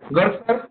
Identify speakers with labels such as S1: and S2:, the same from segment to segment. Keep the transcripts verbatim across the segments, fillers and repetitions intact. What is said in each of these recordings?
S1: Garg sir.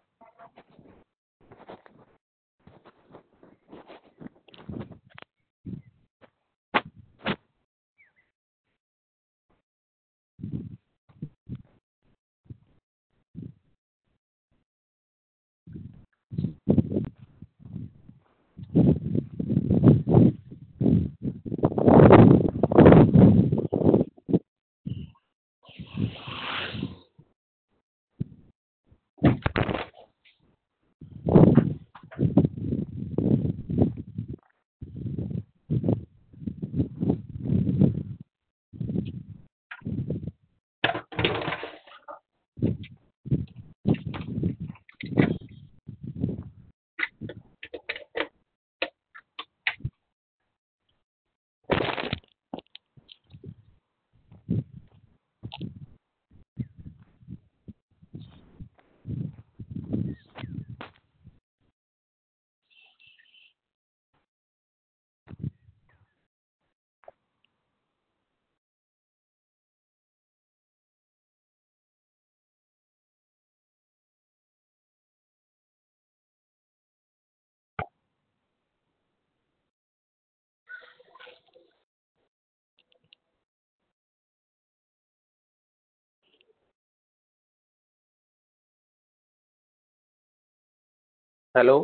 S1: Hello.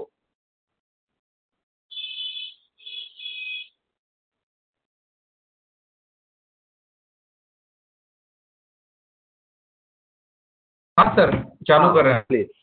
S1: हाँ sir, चालू कर रहे हैं प्लीज।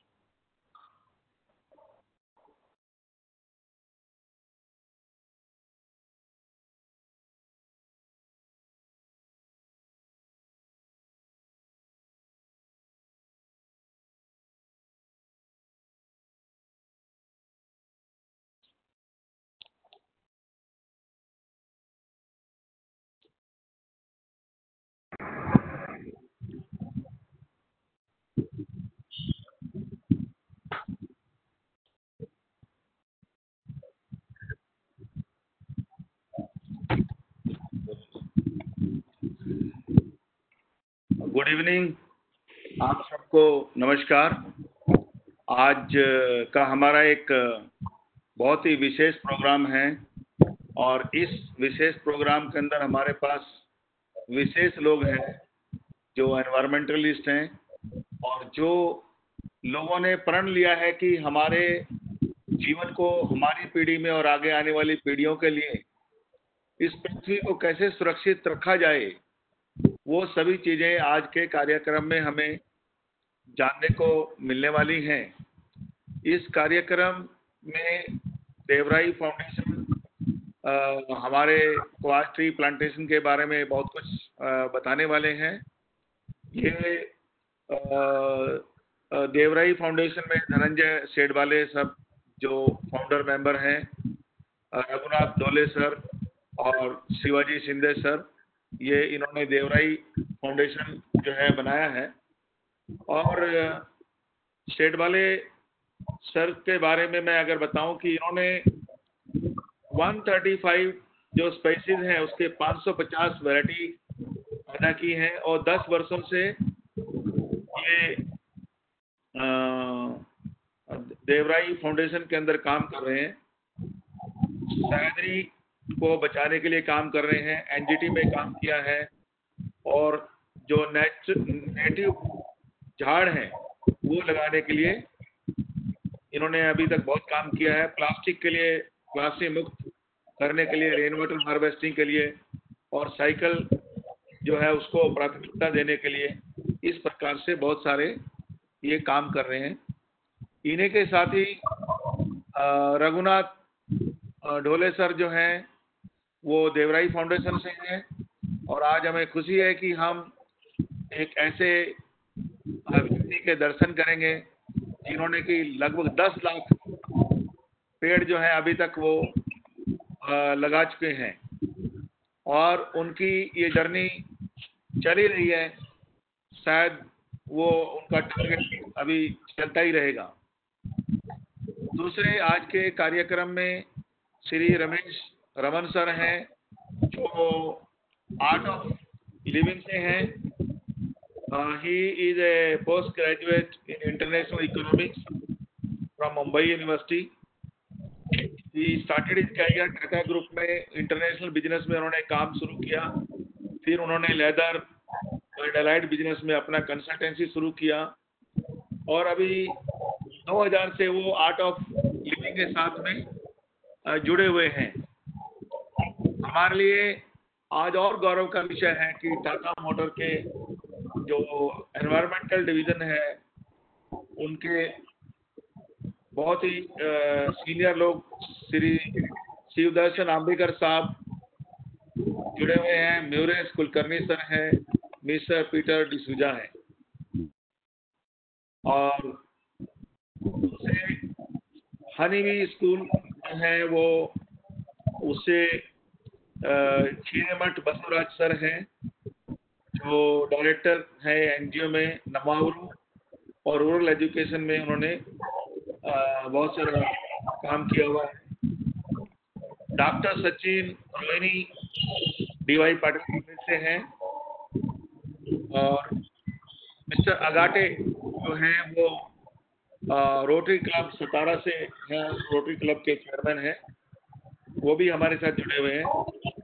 S2: गुड इवनिंग, आप सबको नमस्कार। आज का हमारा एक बहुत ही विशेष प्रोग्राम है और इस विशेष प्रोग्राम के अंदर हमारे पास विशेष लोग हैं जो एनवायरमेंटलिस्ट हैं और जो लोगों ने प्रण लिया है कि हमारे जीवन को हमारी पीढ़ी में और आगे आने वाली पीढ़ियों के लिए इस पृथ्वी को कैसे सुरक्षित रखा जाए, वो सभी चीजें आज के कार्यक्रम में हमें जानने को मिलने वाली हैं। इस कार्यक्रम में देवराई फाउंडेशन हमारे क्वास ट्री प्लांटेशन के बारे में बहुत कुछ आ, बताने वाले हैं। ये आ, देवराई फाउंडेशन में धनंजय सेठवाले सब जो फाउंडर मेंबर हैं, रघुनाथ डोले सर और शिवाजी शिंदे सर, ये इन्होंने देवराई फाउंडेशन जो है बनाया है। और सेठवाले सर के बारे में मैं अगर बताऊं कि इन्होंने एक सौ पैंतीस जो स्पेसीज हैं उसके पाँच सौ पचास वैरायटी पैदा की हैं और दस वर्षों से ये देवराई फाउंडेशन के अंदर काम कर रहे हैं। सह्याद्री को बचाने के लिए काम कर रहे हैं, एनजीटी में काम किया है और जो नेटिव झाड़ हैं वो लगाने के लिए इन्होंने अभी तक बहुत काम किया है। प्लास्टिक के लिए, प्लास्टिक मुक्त करने के लिए, रेन वाटर हार्वेस्टिंग के लिए और साइकिल जो है उसको प्राथमिकता देने के लिए, इस प्रकार से बहुत सारे ये काम कर रहे हैं। इन्हीं के साथ ही रघुनाथ ढोले सर जो हैं वो देवराई फाउंडेशन से हैं और आज हमें खुशी है कि हम एक ऐसे व्यक्ति के दर्शन करेंगे जिन्होंने कि लगभग दस लाख पेड़ जो है अभी तक वो लगा चुके हैं और उनकी ये जर्नी चल ही रही है। शायद वो उनका टारगेट अभी चलता ही रहेगा। दूसरे आज के कार्यक्रम में श्री रमेश रमन सर हैं जो आर्ट ऑफ लिविंग से हैं Uh, he is a postgraduate in international economics from Mumbai University. He started his career Tata group में इंटरनेशनल बिजनेस में उन्होंने काम शुरू किया। फिर उन्होंने लेदर और डेलाइट बिजनेस में अपना कंसल्टेंसी शुरू किया और अभी दो हज़ार से वो आर्ट ऑफ लिविंग के साथ में अ, जुड़े हुए हैं। हमारे लिए आज और गौरव का विषय है कि टाटा मोटर के जो एनवायरमेंटल डिवीजन है उनके बहुत ही सीनियर लोग श्री शिवदर्शन आम्बेकर साहब जुड़े हुए हैं, म्यूरेस कुलकर्णी सर हैं, मिस्टर पीटर डिसूजा हैं और उसे हनीवी स्कूल जो है वो उससे छीनेमठ बसवराज सर हैं जो डायरेक्टर है एनजीओ में नमावरू और रूरल एजुकेशन में उन्होंने अ, बहुत सारा काम किया हुआ है। डॉक्टर सचिन रोहिणी डीवाई पाटिल से हैं और मिस्टर अगाटे जो हैं वो रोटरी क्लब सतारा से हैं, रोटरी क्लब के चेयरमैन हैं, वो भी हमारे साथ जुड़े हुए हैं।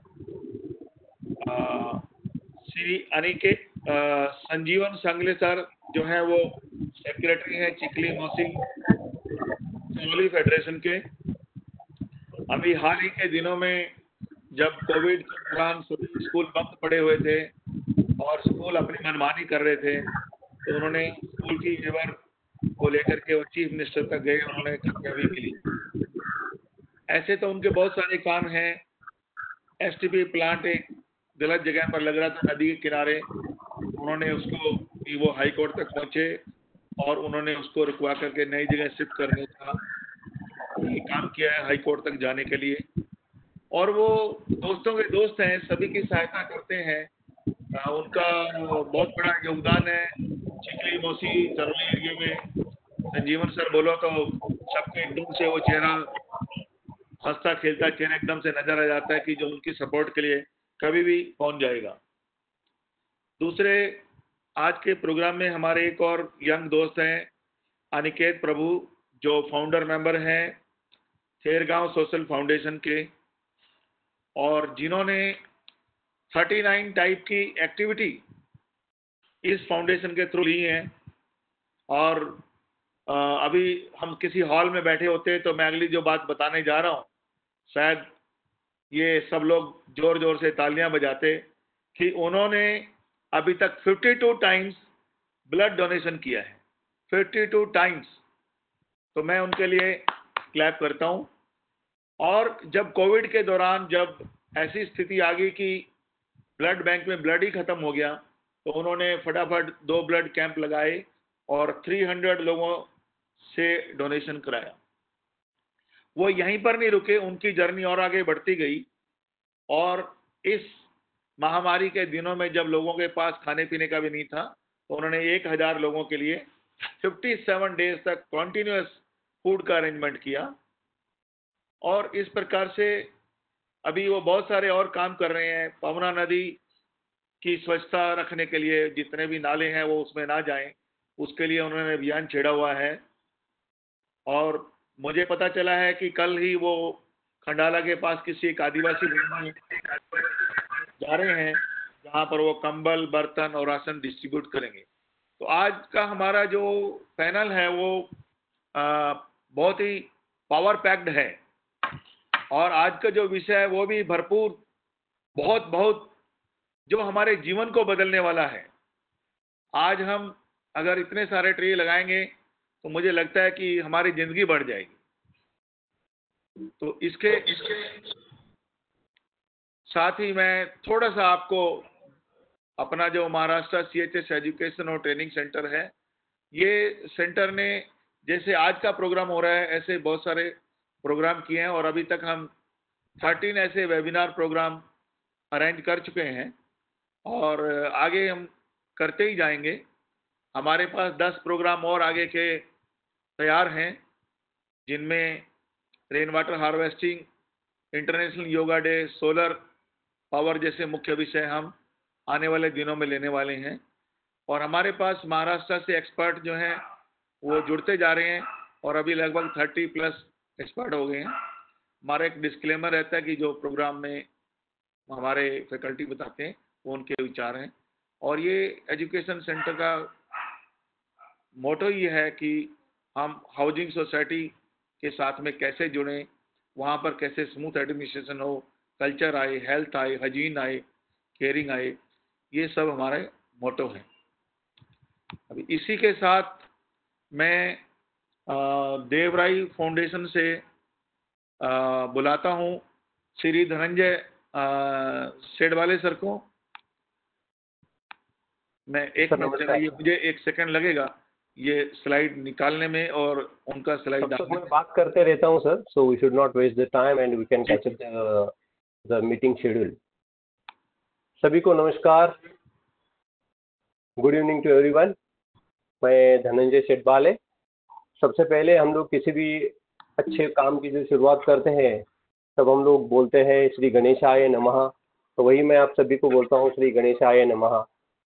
S2: अ, श्री अनिकेत अ, संजीवन संगले सर जो हैं वो सेक्रेटरी हैं चिकली मौसी सोली फेडरेशन के। अभी हाल ही के दिनों में जब कोविड के दौरान सभी स्कूल बंद पड़े हुए थे और स्कूल अपनी मनमानी कर रहे थे तो उन्होंने स्कूल की वेवर को लेकर के वो चीफ मिनिस्टर तक गए, उन्होंने कामयाबी मिली। ऐसे तो उनके बहुत सारे काम हैं। एसटीपी प्लांट एक गलत जगह पर लग रहा था नदी के किनारे, उन्होंने उसको वो हाई कोर्ट तक पहुंचे और उन्होंने उसको रुकवा करके नई जगह शिफ्ट करने का काम किया है हाई कोर्ट तक जाने के लिए। और वो दोस्तों के दोस्त हैं, सभी की सहायता करते हैं। आ, उनका बहुत बड़ा योगदान है चिकली मौसी चरौली एरिया में। संजीवन सर बोलो तो सबके एकदम से वो चेहरा हंसता खेलता चेहरा एकदम से नजर आ जाता है कि जो उनकी सपोर्ट के लिए कभी भी पहुंच जाएगा। दूसरे आज के प्रोग्राम में हमारे एक और यंग दोस्त हैं अनिकेत प्रभु जो फाउंडर मेंबर हैं खेरगांव सोशल फाउंडेशन के और जिन्होंने उनतालीस टाइप की एक्टिविटी इस फाउंडेशन के थ्रू ली हैं। और अभी हम किसी हॉल में बैठे होते तो मैं अगली जो बात बताने जा रहा हूं शायद ये सब लोग जोर जोर से तालियां बजाते कि उन्होंने अभी तक बावन टाइम्स ब्लड डोनेशन किया है, बावन टाइम्स। तो मैं उनके लिए क्लैप करता हूं। और जब कोविड के दौरान जब ऐसी स्थिति आ गई कि ब्लड बैंक में ब्लड ही खत्म हो गया तो उन्होंने फटाफट दो ब्लड कैंप लगाए और तीन सौ लोगों से डोनेशन कराया। वो यहीं पर नहीं रुके, उनकी जर्नी और आगे बढ़ती गई और इस महामारी के दिनों में जब लोगों के पास खाने पीने का भी नहीं था तो उन्होंने एक हजार लोगों के लिए सत्तावन डेज तक कॉन्टिन्यूअस फूड का अरेंजमेंट किया। और इस प्रकार से अभी वो बहुत सारे और काम कर रहे हैं। पवना नदी की स्वच्छता रखने के लिए जितने भी नाले हैं वो उसमें ना जाएं, उसके लिए उन्होंने अभियान छेड़ा हुआ है। और मुझे पता चला है कि कल ही वो खंडाला के पास किसी एक आदिवासी में जा रहे हैं जहां पर वो कंबल बर्तन और राशन डिस्ट्रीब्यूट करेंगे। तो आज का हमारा जो पैनल है वो आ, बहुत ही पावर पैक्ड है और आज का जो विषय है वो भी भरपूर बहुत बहुत जो हमारे जीवन को बदलने वाला है। आज हम अगर इतने सारे ट्री लगाएंगे तो मुझे लगता है कि हमारी जिंदगी बढ़ जाएगी। तो इसके इसके साथ ही मैं थोड़ा सा आपको अपना जो महाराष्ट्र सीएचएस एजुकेशन और ट्रेनिंग सेंटर है, ये सेंटर ने जैसे आज का प्रोग्राम हो रहा है ऐसे बहुत सारे प्रोग्राम किए हैं और अभी तक हम तेरह ऐसे वेबिनार प्रोग्राम अरेंज कर चुके हैं और आगे हम करते ही जाएंगे। हमारे पास दस प्रोग्राम और आगे के तैयार हैं जिनमें rain water harvesting, international yoga day, solar power जैसे मुख्य विषय हम आने वाले दिनों में लेने वाले हैं। और हमारे पास महाराष्ट्र से एक्सपर्ट जो हैं वो जुड़ते जा रहे हैं और अभी लगभग थर्टी प्लस एक्सपर्ट हो गए हैं। हमारा एक डिस्क्लेमर रहता है कि जो प्रोग्राम में हमारे फैकल्टी बताते हैं वो उनके विचार हैं, और ये एजुकेशन सेंटर का मोटो ये है कि हम हाउसिंग सोसाइटी के साथ में कैसे जुड़ें, वहाँ पर कैसे स्मूथ एडमिनिस्ट्रेशन हो, कल्चर आए, हेल्थ आए, हाइजीन आए, केयरिंग आए, ये सब हमारे मोटो हैं। अभी इसी के साथ मैं देवराई फाउंडेशन से आ, बुलाता हूँ श्री धनंजय सेडवाले सर को। मैं एक
S3: सर
S2: मिनट
S3: नमस्कार।
S2: ये मुझे एक सेकंड लगेगा ये स्लाइड निकालने में और उनका स्लाइड
S3: तब तक
S2: डालने
S3: मैं
S2: में।
S3: बात करते रहता हूँ sir, so we should not waste the time and we can catch up the meeting schedule. सभी को नमस्कार, गुड इवनिंग टू एवरीवन। मैं धनंजय सेडवाले। सबसे पहले हम लोग किसी भी अच्छे काम की जो शुरुआत करते हैं तब हम लोग बोलते हैं श्री गणेशाय नमः, तो वही मैं आप सभी को बोलता हूँ श्री गणेशाय नमः।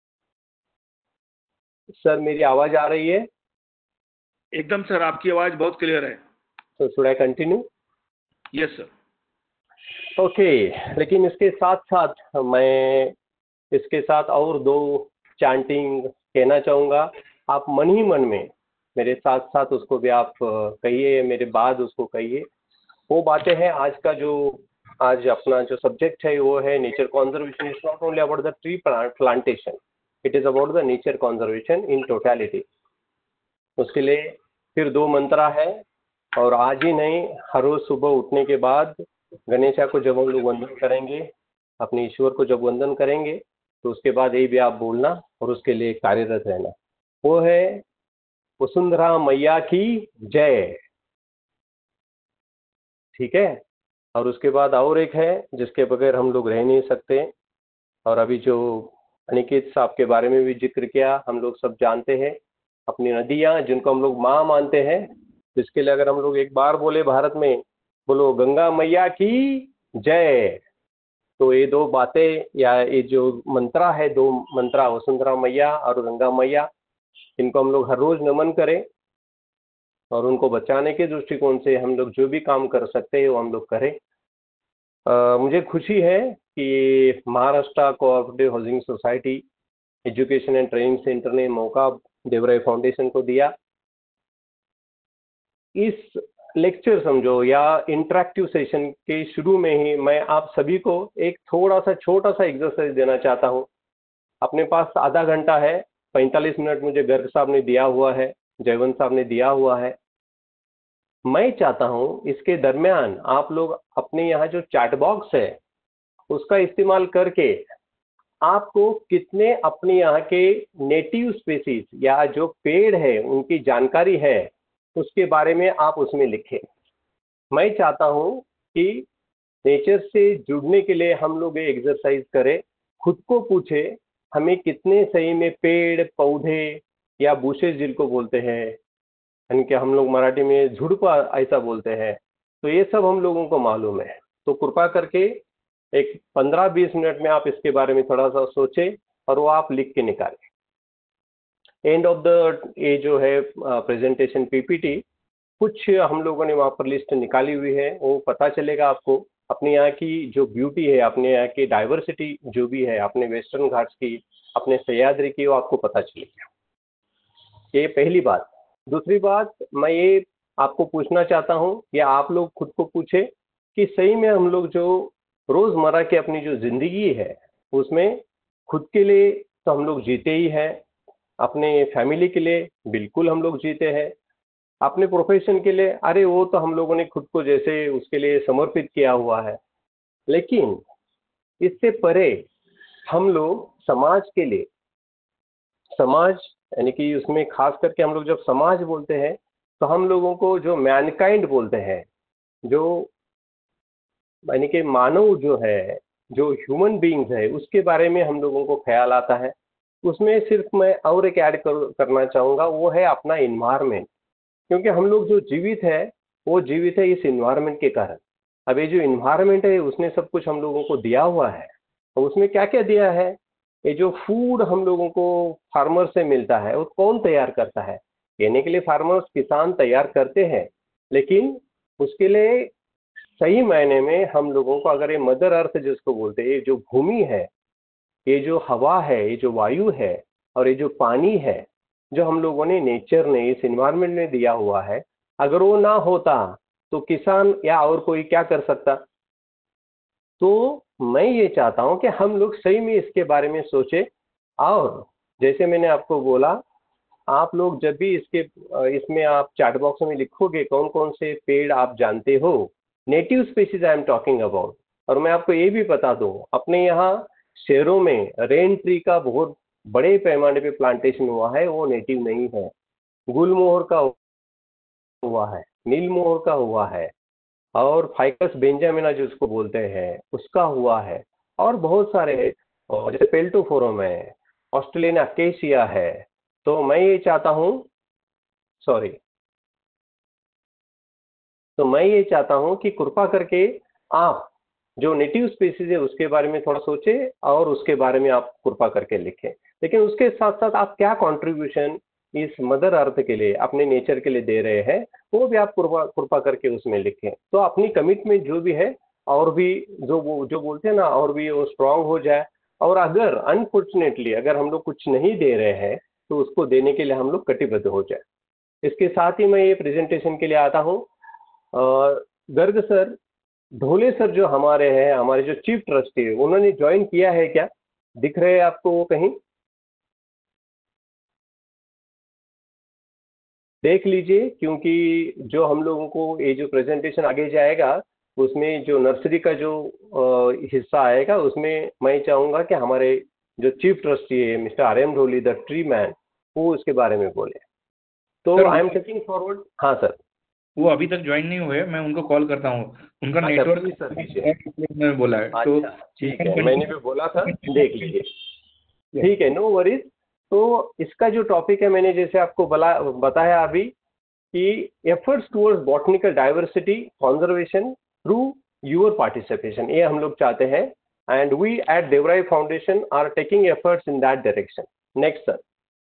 S3: सर मेरी आवाज़ आ रही है?
S2: एकदम सर, आपकी आवाज़ बहुत क्लियर है।
S3: तो should I continue?
S2: Yes sir.
S3: Okay, लेकिन इसके साथ साथ मैं इसके साथ और दो चैंटिंग कहना चाहूँगा। आप मन ही मन में मेरे साथ साथ उसको भी आप कहिए, मेरे बाद उसको कहिए। वो बातें हैं आज का जो आज अपना जो सब्जेक्ट है वो है nature conservation. Is not only about the tree plantation, it is about the nature conservation in totality. उसके लिए फिर दो मंत्रा है, और आज ही नहीं, हर रोज सुबह उठने के बाद गणेशा को जब हम लोग वंदन करेंगे, अपने ईश्वर को जब वंदन करेंगे तो उसके बाद ये भी आप बोलना और उसके लिए कार्यरत रहना। वो है वसुंधरा मैया की जय, ठीक है। और उसके बाद और एक है जिसके बगैर हम लोग रह नहीं सकते, और अभी जो अनिकेत साहब के बारे में भी जिक्र किया, हम लोग सब जानते हैं अपनी नदियाँ जिनको हम लोग माँ मानते हैं, जिसके लिए अगर हम लोग एक बार बोले भारत में, बोलो गंगा मैया की जय, तो ये दो बातें या ये जो मंत्रा है, दो मंत्रा वसुंधरा मैया और गंगा मैया, इनको हम लोग हर रोज नमन करें और उनको बचाने के दृष्टिकोण से हम लोग जो भी काम कर सकते हैं वो हम लोग करें। आ, मुझे खुशी है कि Maharashtra cooperative housing society education and training centre ने मौका देवराई फाउंडेशन को दिया। इस लेक्चर समझो या इंटरेक्टिव सेशन के शुरू में ही मैं आप सभी को एक थोड़ा सा छोटा सा एक्सरसाइज देना चाहता हूँ। अपने पास आधा घंटा है, पैंतालीस मिनट मुझे गर्ग साहब ने दिया हुआ है, जयवंत साहब ने दिया हुआ है। मैं चाहता हूँ इसके दरमियान आप लोग अपने यहाँ जो चैट बॉक्स है उसका इस्तेमाल करके आपको कितने अपने यहाँ के नेटिव स्पीसीज या जो पेड़ है उनकी जानकारी है उसके बारे में आप उसमें लिखें। मैं चाहता हूँ कि नेचर से जुड़ने के लिए हम लोग ये एक्सरसाइज करें, खुद को पूछे हमें कितने सही में पेड़ पौधे या बुशेस जिनको बोलते हैं, इनके हम लोग मराठी में झुड़पा ऐसा बोलते हैं, तो ये सब हम लोगों को मालूम है। तो कृपा करके एक पंद्रह बीस मिनट में आप इसके बारे में थोड़ा सा सोचें और वो आप लिख के निकालें। एंड ऑफ द ये जो है प्रेजेंटेशन पीपीटी कुछ हम लोगों ने वहाँ पर लिस्ट निकाली हुई है, वो पता चलेगा आपको अपने यहाँ की जो ब्यूटी है, अपने यहाँ की डाइवर्सिटी जो भी है, अपने वेस्टर्न घाट्स की, अपने सह्याद्री की, वो आपको पता चलेगा। ये पहली बात। दूसरी बात मैं ये आपको पूछना चाहता हूँ या आप लोग खुद को पूछे कि सही में हम लोग जो रोज़मर्रा की अपनी जो ज़िंदगी है उसमें खुद के लिए तो हम लोग जीते ही हैं, अपने फैमिली के लिए बिल्कुल हम लोग जीते हैं, अपने प्रोफेशन के लिए अरे वो तो हम लोगों ने खुद को जैसे उसके लिए समर्पित किया हुआ है, लेकिन इससे परे हम लोग समाज के लिए, समाज यानी कि उसमें खास करके हम लोग जब समाज बोलते हैं तो हम लोगों को जो मैनकाइंड बोलते हैं, जो यानी कि मानव जो है, जो ह्यूमन बीइंग्स है, उसके बारे में हम लोगों को ख्याल आता है। उसमें सिर्फ मैं और एक ऐड कर, करना चाहूँगा, वो है अपना इन्वायरमेंट, क्योंकि हम लोग जो जीवित है वो जीवित है इस इन्वायरमेंट के कारण। अब ये जो इन्वायरमेंट है उसने सब कुछ हम लोगों को दिया हुआ है, और उसमें क्या क्या दिया है, ये जो फूड हम लोगों को फार्मर से मिलता है वो कौन तैयार करता है? कहने के लिए फार्मर्स किसान तैयार करते हैं, लेकिन उसके लिए सही मायने में हम लोगों को अगर ये मदर अर्थ जिसको बोलते हैं, ये जो भूमि है, ये जो हवा है, ये जो वायु है और ये जो पानी है, जो हम लोगों ने नेचर ने इस इन्वायरमेंट में दिया हुआ है, अगर वो ना होता तो किसान या और कोई क्या कर सकता? तो मैं ये चाहता हूं कि हम लोग सही में इसके बारे में सोचें। और जैसे मैंने आपको बोला, आप लोग जब भी इसके इसमें आप चैट बॉक्स में लिखोगे कौन कौन से पेड़ आप जानते हो, native species I am talking about. और मैं आपको ये भी बता दूं, अपने यहाँ शहरों में रेन ट्री का बहुत बड़े पैमाने पे प्लांटेशन हुआ है, वो नेटिव नहीं है। गुलमोहर का हुआ है, नीलमोहर का हुआ है, और फाइकस बेंजामिना जिसको बोलते हैं उसका हुआ है, और बहुत सारे और जैसे पेल्टोफोरम है, ऑस्ट्रेलियन अकेशिया है। तो मैं ये चाहता हूँ सॉरी तो मैं ये चाहता हूँ कि कृपा करके आप जो नेटिव स्पीसीज है उसके बारे में थोड़ा सोचें और उसके बारे में आप कृपा करके लिखें। लेकिन उसके साथ साथ आप क्या कंट्रीब्यूशन इस मदर अर्थ के लिए, अपने नेचर के लिए दे रहे हैं, वो भी आप कृपा कृपा करके उसमें लिखें। तो अपनी कमिटमेंट जो भी है और भी जो वो जो बोलते हैं ना, और भी वो स्ट्रांग हो जाए। और अगर अनफॉर्चुनेटली अगर हम लोग कुछ नहीं दे रहे हैं तो उसको देने के लिए हम लोग कटिबद्ध हो जाए। इसके साथ ही मैं ये प्रेजेंटेशन के लिए आता हूँ। अ, गर्ग सर, ढोले सर जो हमारे हैं, हमारे जो चीफ ट्रस्टी है, उन्होंने ज्वाइन किया है क्या? दिख रहे हैं आपको वो कहीं? देख लीजिए, क्योंकि जो हम लोगों को ये जो प्रेजेंटेशन आगे जाएगा उसमें जो नर्सरी का जो अ, हिस्सा आएगा उसमें मैं चाहूँगा कि हमारे जो चीफ ट्रस्टी है mister R M Dholi the tree man, वो उसके बारे में बोले। तो
S4: सर,
S3: आई एम
S4: वो-
S3: टेकिंग फॉरवर्ड। हाँ सर।
S4: वो अभी तक ज्वाइन नहीं हुए, मैं उनको कॉल करता हूँ। उनका
S3: अच्छा,
S4: नेटवर्क
S3: please sir, कीजिए।
S4: में बोला है तो
S3: अच्छा ठीक है, मैंने भी बोला था, देख लीजिए। ठीक है, नो वरीज। तो इसका जो टॉपिक है मैंने जैसे आपको बला बताया अभी कि efforts towards botanical diversity conservation through your participation, ये हम लोग चाहते हैं। And we at Devrai foundation are taking efforts in that direction. Next sir.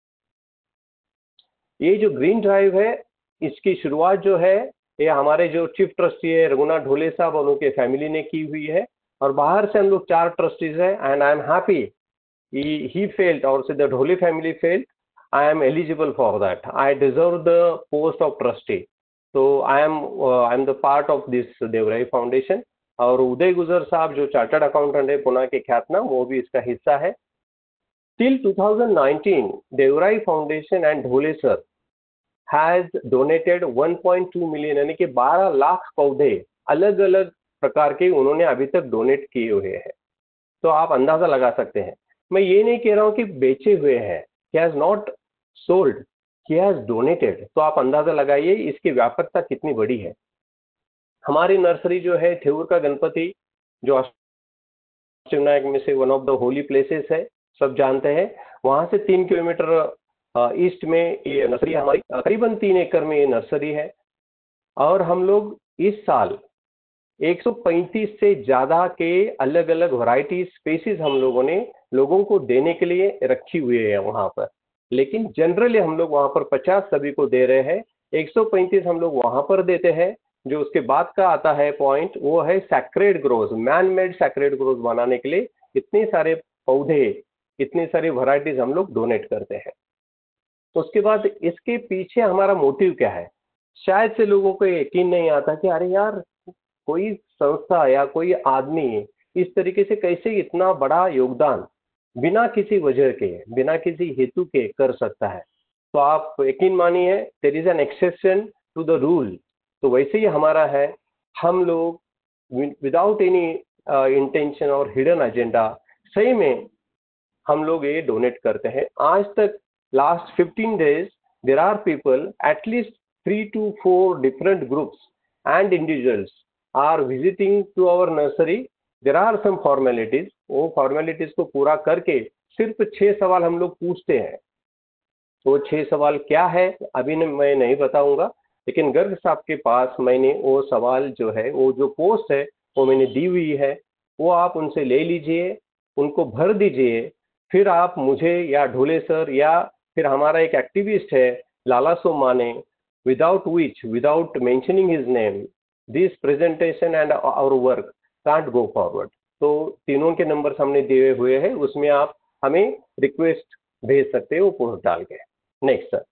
S3: ये जो ग्रीन ड्राइव है, इसकी शुरुआत जो है ये हमारे जो चीफ ट्रस्टी है रघुनाथ ढोले साहब और उनके फैमिली ने की हुई है, और बाहर से हम लोग चार ट्रस्टीज हैं। And I am happy he, he felt, or say the Dhole family felt, I am eligible for that. I deserve the post of trustee. So I am uh, I am the part of this Devrai Foundation. और उदय गुजर साहब जो chartered accountant है पुणे के ख्यातनाम, वो भी इसका हिस्सा है। Till twenty nineteen, Devrai Foundation and Dhole sir has donated one point two million, यानी कि बारह लाख पौधे अलग अलग प्रकार के उन्होंने अभी तक डोनेट किए हुए हैं। तो आप अंदाजा लगा सकते हैं। मैं ये नहीं कह रहा हूँ कि बेचे हुए हैं, he has not sold, he has donated। तो आप अंदाजा लगाइए इसकी व्यापकता कितनी बड़ी है। हमारी नर्सरी जो है थेऊर का गणपति, जो अष्टविनायक में से one of the holy places है, सब जानते हैं। वहाँ से तीन किलोमीटर ईस्ट में ये नर्सरी हमारी, करीबन तीन एकड़ में ये नर्सरी है। और हम लोग इस साल एक सौ पैंतीस से ज़्यादा के अलग अलग वैरायटी स्पेसीज हम लोगों ने लोगों को देने के लिए रखी हुई है वहाँ पर। लेकिन जनरली हम लोग वहाँ पर पचास सभी को दे रहे हैं, एक सौ पैंतीस हम लोग वहाँ पर देते हैं। जो उसके बाद का आता है पॉइंट, वो है sacred growth, man made sacred growth बनाने के लिए इतने सारे पौधे, इतनी सारी वैरायटीज हम लोग डोनेट करते हैं। तो उसके बाद इसके पीछे हमारा मोटिव क्या है, शायद से लोगों को यकीन नहीं आता कि अरे यार, कोई संस्था या कोई आदमी इस तरीके से कैसे इतना बड़ा योगदान बिना किसी वजह के, बिना किसी हेतु के कर सकता है। तो आप यकीन मानिए, there is an exception to the rule. तो वैसे ही हमारा है, हम लोग विदाउट एनी इंटेंशन और हिडन एजेंडा सही में हम लोग ये डोनेट करते हैं। आज तक last fifteen days there are people, at least three two four different groups and individuals are visiting to our nursery. There are some formalities, वो formalities को पूरा करके सिर्फ छह सवाल हम लोग पूछते हैं। वो छह सवाल क्या है अभी न, मैं नहीं बताऊंगा, लेकिन गर्ग साहब के पास मैंने वो सवाल जो है, वो जो पोस्ट है वो मैंने दी हुई है, वो आप उनसे ले लीजिए, उनको भर दीजिए। फिर आप मुझे या ढोले सर या फिर हमारा एक एक्टिविस्ट है Lala Somane, without which without mentioning his name this presentation and our work can't go forward. तो तीनों के नंबर हमने दिए हुए हैं, उसमें आप हमें रिक्वेस्ट भेज सकते हो पोस्ट डाल के। Next sir.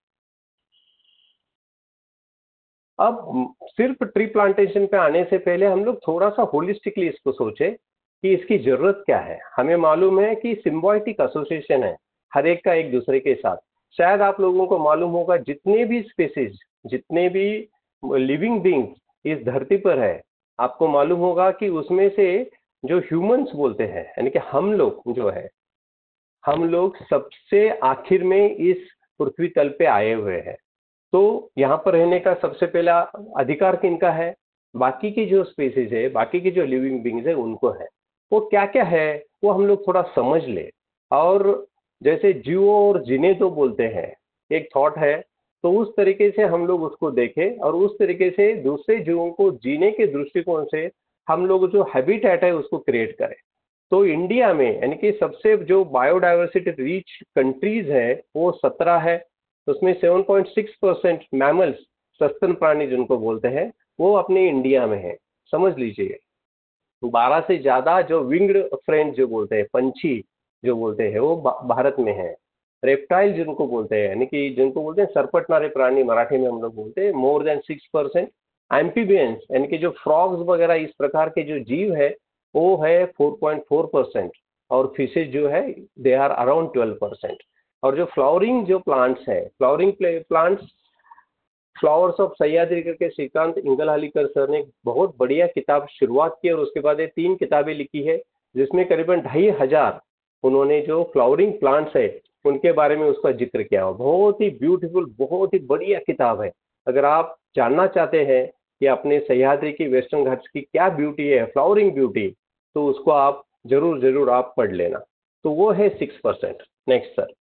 S3: अब सिर्फ ट्री प्लांटेशन पे आने से पहले हम लोग थोड़ा सा होलिस्टिकली इसको सोचे कि इसकी जरूरत क्या है। हमें मालूम है कि सिम्बायोटिक एसोसिएशन है हर एक का एक दूसरे के साथ। शायद आप लोगों को मालूम होगा जितने भी स्पीसीज, जितने भी लिविंग बींग्स इस धरती पर है, आपको मालूम होगा कि उसमें से जो ह्यूमंस बोलते हैं यानी कि हम लोग जो है, हम लोग सबसे आखिर में इस पृथ्वी तल पे आए हुए हैं। तो यहाँ पर रहने का सबसे पहला अधिकार किनका है? बाकी की जो स्पीसीज है, बाकी की जो लिविंग बींग्स है उनको है। वो क्या क्या है वो हम लोग थोड़ा समझ ले। और जैसे जियो और जीने तो बोलते हैं, एक थॉट है, तो उस तरीके से हम लोग उसको देखें और उस तरीके से दूसरे जीवों को जीने के दृष्टिकोण से हम लोग जो हैबिटेट है उसको क्रिएट करें। तो इंडिया में यानी कि सबसे जो बायोडाइवर्सिटी रिच कंट्रीज है वो सत्रह है। तो उसमें सात पॉइंट छह परसेंट मैमल्स, सस्तन प्राणी जिनको बोलते हैं, वो अपने इंडिया में है, समझ लीजिए। बारह से ज़्यादा जो विंग्ड फ्रेंड जो बोलते हैं, पंछी जो बोलते हैं, वो भारत में है। रेप्टाइल जिनको बोलते हैं यानी कि जिनको बोलते हैं सरपटनारे प्राणी, मराठी में हम लोग बोलते हैं, more than six percent. Amphibians यानी कि जो फ्रॉग्स वगैरह इस प्रकार के जो जीव है वो है फोर पॉइंट फोर परसेंट। और फिशेज जो है they are around twelve percent. और जो फ्लावरिंग जो प्लांट्स है, flowering plants, flowers of Sahyadri करके श्रीकांत इंगलहालीकर सर ने बहुत बढ़िया किताब शुरुआत की और उसके बाद ये तीन किताबें लिखी है जिसमें करीबन ढाई हजार उन्होंने जो फ्लावरिंग प्लांट्स है उनके बारे में उसका जिक्र किया हो। बहुत ही ब्यूटीफुल, बहुत ही बढ़िया किताब है। अगर आप जानना चाहते हैं कि अपने सह्याद्री की, वेस्टर्न घाट्स की क्या ब्यूटी है, फ्लावरिंग ब्यूटी, तो उसको आप जरूर जरूर आप पढ़ लेना। तो वो है सिक्स परसेंट। Next sir.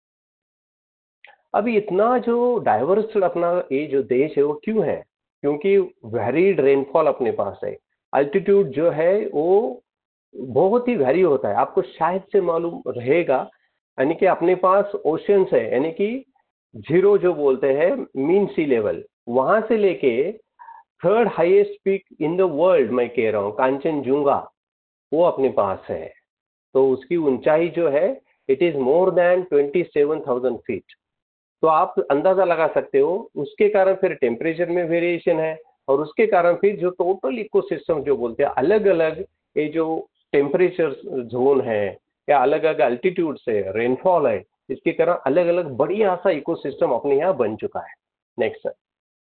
S3: अभी इतना जो डाइवर्स अपना ये जो देश है वो क्यों है? क्योंकि वेरीड रेनफॉल अपने पास है। अल्टीट्यूड जो है वो बहुत ही वेरी होता है, आपको शायद से मालूम रहेगा। यानी कि अपने पास ओशियंस है, यानी कि जीरो जो बोलते हैं मीन सी लेवल, वहां से लेके third highest peak in the world मैं कह रहा हूँ कांचनजुंगा, वो अपने पास है। तो उसकी ऊंचाई जो है it is more than twenty seven thousand feet. तो आप अंदाजा लगा सकते हो उसके कारण फिर टेम्परेचर में वेरिएशन है और उसके कारण फिर जो टोटल इकोसिस्टम जो बोलते हैं, अलग अलग ये जो टेम्परेचर जोन है या अलग अलग अल्टीट्यूड से रेनफॉल है, इसके कारण अलग अलग बढ़िया सा इकोसिस्टम अपने यहाँ बन चुका है। Next sir.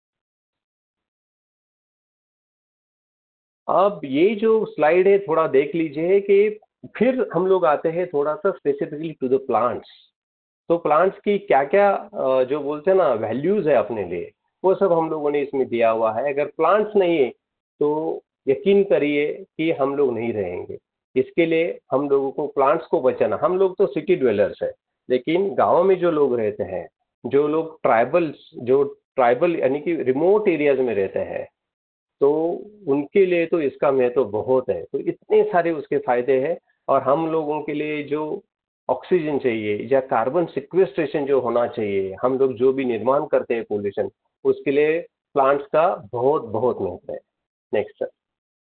S3: अब ये जो स्लाइड है थोड़ा देख लीजिए कि फिर हम लोग आते हैं थोड़ा सा स्पेसिफिकली टू द प्लांट्स। तो प्लांट्स की क्या क्या जो बोलते हैं ना वैल्यूज़ है अपने लिए, वो सब हम लोगों ने इसमें दिया हुआ है। अगर प्लांट्स नहीं है तो यकीन करिए कि हम लोग नहीं रहेंगे। इसके लिए हम लोगों को प्लांट्स को बचाना, हम लोग तो सिटी ड्वेलर्स है, लेकिन गाँव में जो लोग रहते हैं, जो लोग ट्राइबल्स, जो ट्राइबल यानी कि रिमोट एरियाज में रहते हैं, तो उनके लिए तो इसका महत्व तो बहुत है। तो इतने सारे उसके फायदे हैं। और हम लोगों के लिए जो ऑक्सीजन चाहिए या कार्बन सिक्वेस्ट्रेशन जो होना चाहिए, हम लोग जो भी निर्माण करते हैं पोल्यूशन, उसके लिए प्लांट्स का बहुत बहुत महत्व है। Next sir.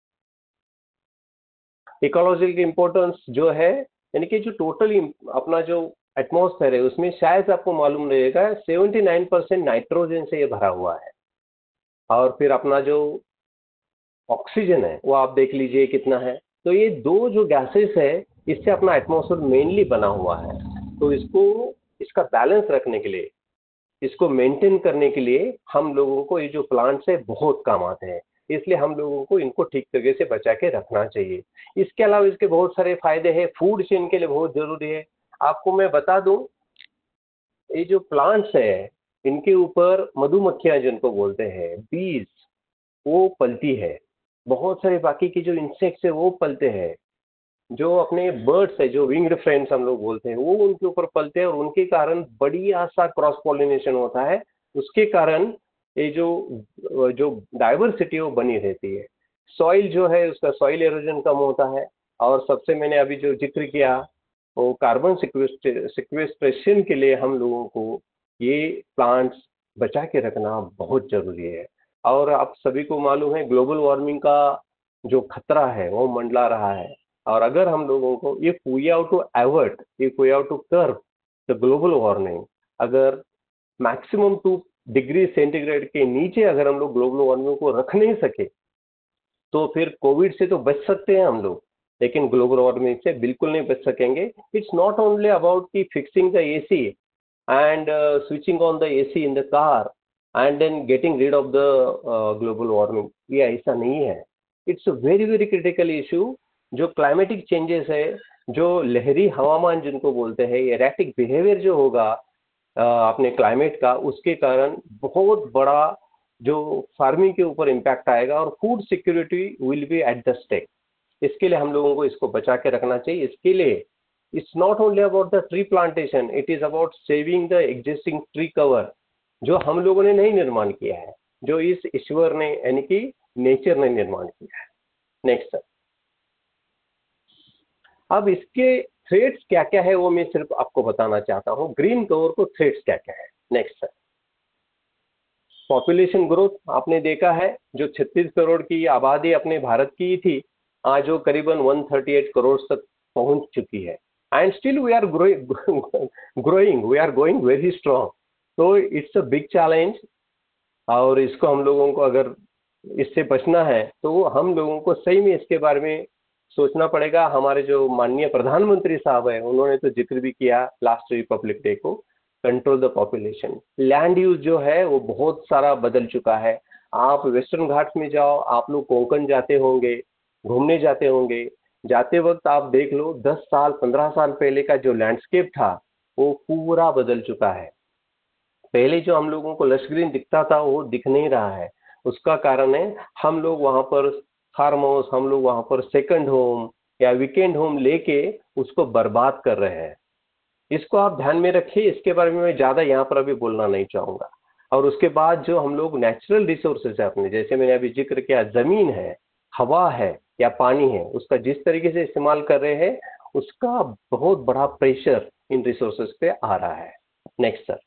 S3: इकोलॉजी की इम्पोर्टेंस जो है यानी कि जो टोटल अपना जो एटमॉस्फेयर है उसमें शायद आपको मालूम रहेगा सेवेंटी नाइन परसेंट नाइट्रोजन से ये भरा हुआ है। और फिर अपना जो ऑक्सीजन है वो आप देख लीजिए कितना है। तो ये दो जो गैसेस है इससे अपना एटमॉस्फेयर मेनली बना हुआ है। तो इसको, इसका बैलेंस रखने के लिए, इसको मेंटेन करने के लिए हम लोगों को ये जो प्लांट्स है बहुत काम आते हैं। इसलिए हम लोगों को इनको ठीक तरीके से बचा के रखना चाहिए। इसके अलावा इसके बहुत सारे फायदे हैं, फूड चेन के लिए बहुत जरूरी है। आपको मैं बता दूं, ये जो प्लांट्स है इनके ऊपर मधुमक्खियां जिनको बोलते हैं, बीज, वो पलती है। बहुत सारे बाकी के जो इंसेक्ट्स है वो पलते हैं। जो अपने बर्ड्स है, जो विंग्ड फ्रेंड्स हम लोग बोलते हैं, वो उनके ऊपर पलते हैं और उनके कारण बढ़िया सा क्रॉस पॉलिनेशन होता है। उसके कारण ये जो जो डाइवर्सिटी वो बनी रहती है। सॉइल जो है उसका सॉइल एरोजन कम होता है। और सबसे मैंने अभी जो जिक्र किया वो कार्बन सिक्वेस्ट्रेशन के लिए हम लोगों को ये प्लांट्स बचा के रखना बहुत ज़रूरी है। और आप सभी को मालूम है ग्लोबल वार्मिंग का जो खतरा है वो मंडला रहा है, और अगर हम लोगों को if we have to avoid if we have to curb the global warming, अगर मैक्सिमम टू डिग्री सेंटीग्रेड के नीचे अगर हम लोग ग्लोबल वार्मिंग को रख नहीं सके तो फिर कोविड से तो बच सकते हैं हम लोग, लेकिन ग्लोबल वार्मिंग से बिल्कुल नहीं बच सकेंगे। इट्स नॉट ओनली अबाउट की fixing the AC and switching on the AC in the car and then getting rid of the global warming, ये ऐसा नहीं है। It's a very very critical issue. जो क्लाइमेटिक चेंजेस है, जो लहरी हवामान जिनको बोलते हैं, एरेटिक बिहेवियर जो होगा अपने क्लाइमेट का, उसके कारण बहुत बड़ा जो फार्मिंग के ऊपर इम्पैक्ट आएगा और food security will be at the stake. इसके लिए हम लोगों को इसको बचा के रखना चाहिए। इसके लिए it's not only about the tree plantation, it is about saving the existing tree cover जो हम लोगों ने नहीं निर्माण किया है, जो इस ईश्वर ने यानी कि नेचर ने निर्माण किया है। Next sir. अब इसके थ्रेड्स क्या क्या है वो मैं सिर्फ आपको बताना चाहता हूँ। ग्रीन कवर को थ्रेड्स क्या क्या है। Next sir. पॉपुलेशन ग्रोथ आपने देखा है, जो छत्तीस करोड़ की आबादी अपने भारत की थी, आज वो करीबन एक सौ अड़तीस करोड़ तक पहुंच चुकी है। And still we are growing we are going very strong. तो इट्स अ बिग चैलेंज, और इसको हम लोगों को अगर इससे बचना है तो हम लोगों को सही में इसके बारे में सोचना पड़ेगा। हमारे जो माननीय प्रधानमंत्री साहब है उन्होंने तो जिक्र भी किया लास्ट रिपब्लिक डे को, control the population. Land use जो है वो बहुत सारा बदल चुका है। आप वेस्टर्न घाट्स में जाओ, आप लोग कोंकण जाते होंगे, घूमने जाते होंगे, जाते वक्त आप देख लो दस साल पंद्रह साल पहले का जो लैंडस्केप था वो पूरा बदल चुका है। पहले जो हम लोगों को लश ग्रीन दिखता था वो दिख नहीं रहा है। उसका कारण है हम लोग वहाँ पर फार्म हाउस, हम लोग वहाँ पर सेकंड होम या वीकेंड होम लेके उसको बर्बाद कर रहे हैं। इसको आप ध्यान में रखिए। इसके बारे में मैं ज़्यादा यहाँ पर अभी बोलना नहीं चाहूँगा। और उसके बाद जो हम लोग नेचुरल रिसोर्सेज है अपने, जैसे मैंने अभी जिक्र किया, ज़मीन है, हवा है या पानी है, उसका जिस तरीके से इस्तेमाल कर रहे हैं उसका बहुत बड़ा प्रेशर इन रिसोर्सेज पे आ रहा है। Next sir.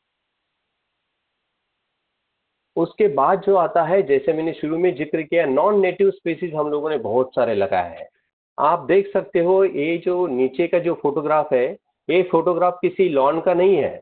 S3: उसके बाद जो आता है, जैसे मैंने शुरू में जिक्र किया, नॉन नेटिव स्पीसीज हम लोगों ने बहुत सारे लगाए हैं। आप देख सकते हो ये जो नीचे का जो फोटोग्राफ है, ये फोटोग्राफ किसी लॉन का नहीं है,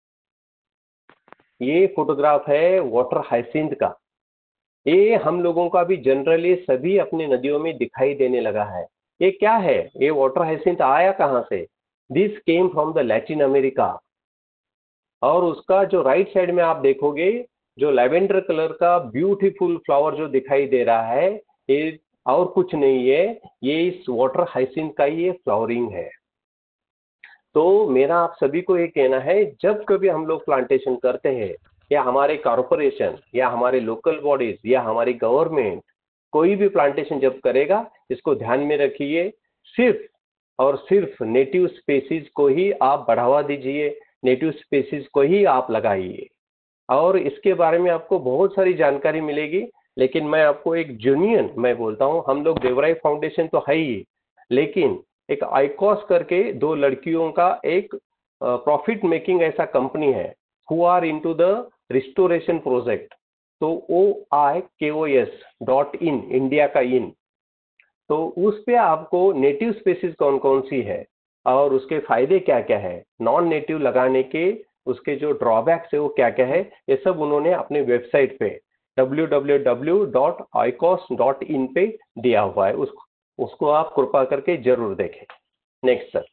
S3: ये फोटोग्राफ है वाटर हाइसिंथ का। ये हम लोगों का भी जनरली सभी अपने नदियों में दिखाई देने लगा है। ये क्या है? ये वाटर हाइसिंथ आया कहाँ से? This came from the Latin America. और उसका जो राइट साइड में आप देखोगे, जो लैवेंडर कलर का ब्यूटीफुल फ्लावर जो दिखाई दे रहा है, ये और कुछ नहीं है, ये इस वाटर हाइसिंथ का ही ये फ्लावरिंग है। तो मेरा आप सभी को ये कहना है, जब कभी हम लोग प्लांटेशन करते हैं, या हमारे कॉरपोरेशन या हमारे लोकल बॉडीज या हमारी गवर्नमेंट कोई भी प्लांटेशन जब करेगा, इसको ध्यान में रखिए, सिर्फ और सिर्फ नेटिव स्पीसीज को ही आप बढ़ावा दीजिए, नेटिव स्पीसीज को ही आप लगाइए। और इसके बारे में आपको बहुत सारी जानकारी मिलेगी, लेकिन मैं आपको एक जेन्युइन मैं बोलता हूँ, हम लोग देवराई फाउंडेशन तो है ही, लेकिन एक आईकॉस करके दो लड़कियों का एक प्रॉफिट मेकिंग ऐसा कंपनी है, who are into the restoration project. तो O I K O S dot in, India का इन, तो उस पे आपको नेटिव स्पीसीज कौन कौन सी है और उसके फायदे क्या क्या है, नॉन नेटिव लगाने के उसके जो ड्रॉबैक्स है वो क्या क्या है, ये सब उन्होंने अपने वेबसाइट पे W W W dot Oikos dot in पे दिया हुआ है। उस, उसको आप कृपा करके जरूर देखें। Next sir.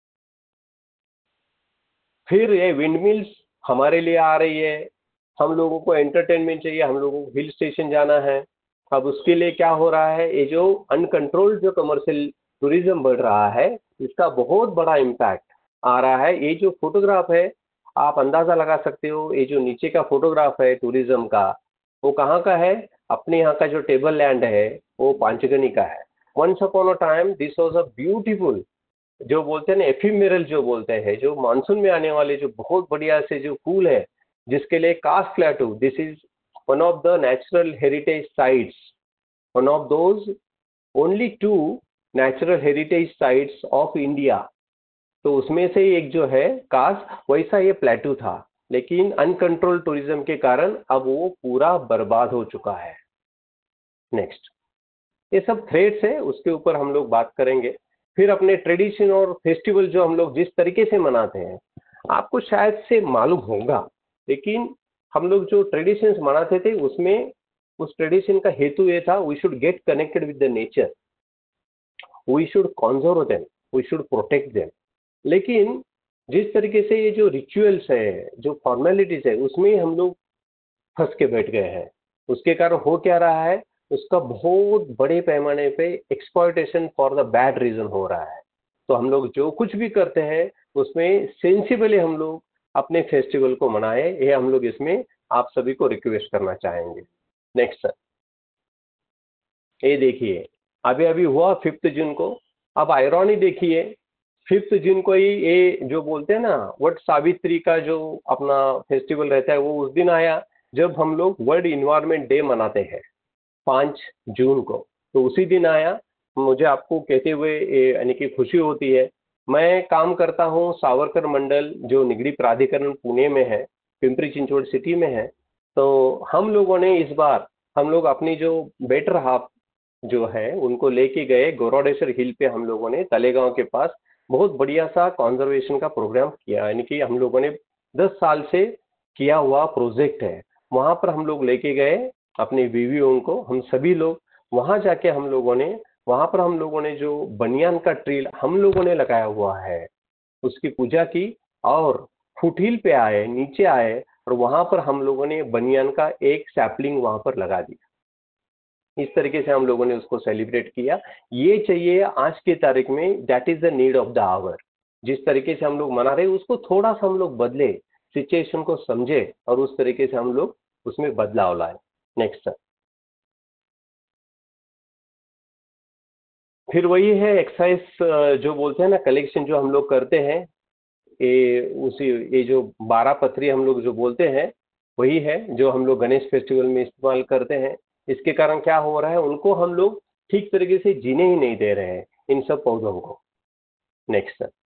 S3: फिर ये विंड मिल्स हमारे लिए आ रही है, हम लोगों को एंटरटेनमेंट चाहिए, हम लोगों को हिल स्टेशन जाना है। अब उसके लिए क्या हो रहा है, ये जो अनकंट्रोल्ड जो कमर्शियल टूरिज्म बढ़ रहा है, इसका बहुत बड़ा इम्पैक्ट आ रहा है। ये जो फोटोग्राफ है आप अंदाज़ा लगा सकते हो, ये जो नीचे का फोटोग्राफ है टूरिज्म का, वो कहाँ का है? अपने यहाँ का जो टेबल लैंड है वो पांचगनी का है। Once upon a time this was a beautiful, जो बोलते हैं ना एफिमेरल, जो बोलते हैं जो मानसून में आने वाले जो बहुत बढ़िया से जो फूल है, जिसके लिए Kaas plateau, this is one of the natural heritage sites, one of those only two natural heritage sites of India तो उसमें से एक जो है कास, वैसा ये प्लेटू था, लेकिन अनकंट्रोल टूरिज्म के कारण अब वो पूरा बर्बाद हो चुका है। नेक्स्ट, ये सब थ्रेड्स है, उसके ऊपर हम लोग बात करेंगे। फिर अपने ट्रेडिशन और फेस्टिवल जो हम लोग जिस तरीके से मनाते हैं, आपको शायद से मालूम होगा, लेकिन हम लोग जो ट्रेडिशंस मनाते थे उसमें उस ट्रेडिशन का हेतु ये था, we should get connected with the nature, we should conserve them, we should protect them. लेकिन जिस तरीके से ये जो रिचुअल्स है, जो फॉर्मेलिटीज है, उसमें हम लोग फंस के बैठ गए हैं। उसके कारण हो क्या रहा है, उसका बहुत बड़े पैमाने पे exploitation for the bad reason हो रहा है। तो हम लोग जो कुछ भी करते हैं उसमें सेंसिबली हम लोग अपने फेस्टिवल को मनाए, ये हम लोग इसमें आप सभी को रिक्वेस्ट करना चाहेंगे। नेक्स्ट सर, ये देखिए अभी अभी हुआ फिफ्थ जून को। अब आयरॉनी देखिए, फिफ्थ जून को ही ये जो बोलते हैं ना वट सावित्री का जो अपना फेस्टिवल रहता है, वो उस दिन आया जब हम लोग वर्ल्ड इन्वायरमेंट डे मनाते हैं पाँच जून को। तो उसी दिन आया, मुझे आपको कहते हुए ये यानी कि खुशी होती है। मैं काम करता हूँ सावरकर मंडल जो निगरी प्राधिकरण पुणे में है, पिंपरी चिंचवड सिटी में है। तो हम लोगों ने इस बार हम लोग अपनी जो बेटर हाफ जो है उनको लेके गए गौरवडेश्वर हिल पे। हम लोगों ने तलेगांव के पास बहुत बढ़िया सा कॉन्जर्वेशन का प्रोग्राम किया, यानी कि हम लोगों ने दस साल से किया हुआ प्रोजेक्ट है। वहाँ पर हम लोग लेके गए अपने बीवियों को, हम सभी लोग वहाँ जाके हम लोगों ने वहाँ पर हम लोगों ने जो बनियान का ट्री हम लोगों ने लगाया हुआ है उसकी पूजा की, और फुटहिल पे आए, नीचे आए, और वहाँ पर हम लोगों ने बनियान का एक सैपलिंग वहाँ पर लगा दिया। इस तरीके से हम लोगों ने उसको सेलिब्रेट किया। ये चाहिए आज की तारीख में, that is the need of the hour. जिस तरीके से हम लोग मना रहे हैं उसको थोड़ा सा हम लोग बदले, सिचुएशन को समझे और उस तरीके से हम लोग उसमें बदलाव लाए। नेक्स्ट सर, फिर वही है एक्सरसाइज जो बोलते हैं ना, कलेक्शन जो हम लोग करते हैं, ये उसी ये जो बारह पथरी हम लोग जो बोलते हैं वही है जो हम लोग गणेश फेस्टिवल में इस्तेमाल करते हैं। इसके कारण क्या हो रहा है, उनको हम लोग ठीक तरीके से जीने ही नहीं दे रहे हैं इन सब पौधों को। नेक्स्ट सर,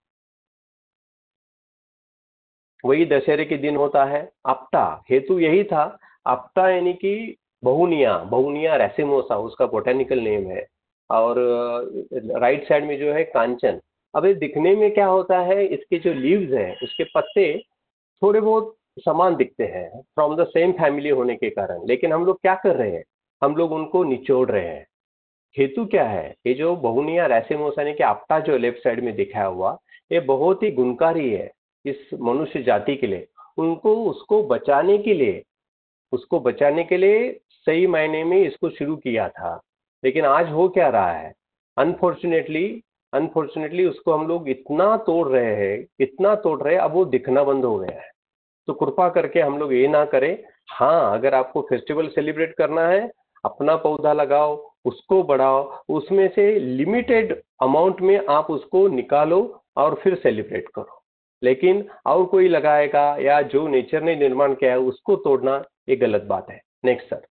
S3: वही दशहरे के दिन होता है आपटा, हेतु यही था। आपटा यानी कि बहुनिया, बहुनिया रेसिमोसा उसका बोटेनिकल नेम है, और राइट साइड में जो है कांचन। अब ये दिखने में क्या होता है, इसके जो लीव्स हैं उसके पत्ते थोड़े बहुत समान दिखते हैं फ्रॉम द सेम फैमिली होने के कारण, लेकिन हम लोग क्या कर रहे हैं, हम लोग उनको निचोड़ रहे हैं। हेतु क्या है, ये जो बहुनिया रेसिमोसा यानी कि आपटा जो लेफ्ट साइड में दिखाया हुआ, ये बहुत ही गुणकारी है इस मनुष्य जाति के लिए। उनको उसको बचाने के लिए उसको बचाने के लिए सही मायने में इसको शुरू किया था। लेकिन आज हो क्या रहा है, अनफॉर्चुनेटली अनफॉर्चुनेटली उसको हम लोग इतना तोड़ रहे हैं, इतना तोड़ रहे हैं, अब वो दिखना बंद हो गया है। तो कृपा करके हम लोग ये ना करें। हाँ, अगर आपको फेस्टिवल सेलिब्रेट करना है, अपना पौधा लगाओ, उसको बढ़ाओ, उसमें से लिमिटेड अमाउंट में आप उसको निकालो और फिर सेलिब्रेट करो। लेकिन और कोई लगाएगा या जो नेचर ने निर्माण किया है उसको तोड़ना ये गलत बात है। नेक्स्ट सर,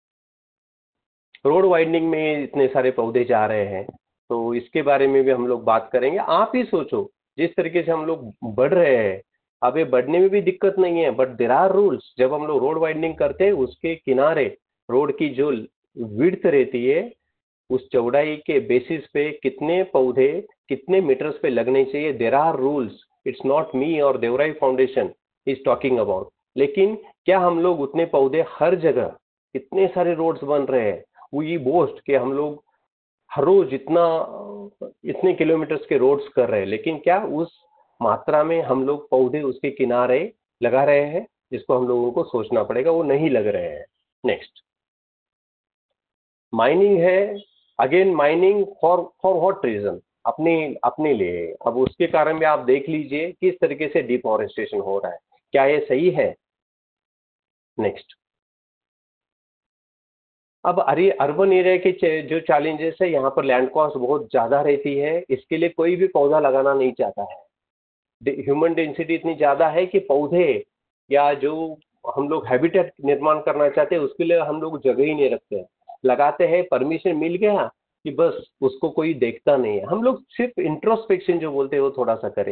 S3: रोड वाइडनिंग में इतने सारे पौधे जा रहे हैं, तो इसके बारे में भी हम लोग बात करेंगे। आप ही सोचो, जिस तरीके से हम लोग बढ़ रहे हैं, अब ये बढ़ने में भी दिक्कत नहीं है, बट देयर आर रूल्स। जब हम लोग रोड वाइडनिंग करते हैं उसके किनारे रोड की जो विड्थ रहती है, उस चौड़ाई के बेसिस पे कितने पौधे कितने मीटर्स पे लगने चाहिए, there are rules. It's not me और Devrai foundation is talking about. लेकिन क्या हम लोग उतने पौधे हर जगह, इतने सारे रोड्स बन रहे हैं, वी बोस्ट कि हम लोग हर रोज इतना इतने किलोमीटर्स के रोड्स कर रहे हैं, लेकिन क्या उस मात्रा में हम लोग पौधे उसके किनारे लगा रहे हैं, जिसको हम लोगों को सोचना पड़ेगा, वो नहीं लग रहे हैं। नेक्स्ट, माइनिंग है, again mining for for what reason, अपने अपने लिए। अब उसके कारण भी आप देख लीजिए किस तरीके से डिफॉरेस्टेशन हो रहा है, क्या ये सही है। नेक्स्ट, अब अरे अर्बन एरिया के चे- जो चैलेंजेस है, यहाँ पर लैंड कॉस्ट बहुत ज़्यादा रहती है, इसके लिए कोई भी पौधा लगाना नहीं चाहता है। ह्यूमन डेंसिटी इतनी ज़्यादा है कि पौधे या जो हम लोग हैबिटेट निर्माण करना चाहते हैं उसके लिए हम लोग जगह ही नहीं रखते हैं। लगाते हैं, परमिशन मिल गया कि बस उसको कोई देखता नहीं है। हम लोग सिर्फ इंट्रोस्पेक्शन जो बोलते हैं वो थोड़ा सा करें,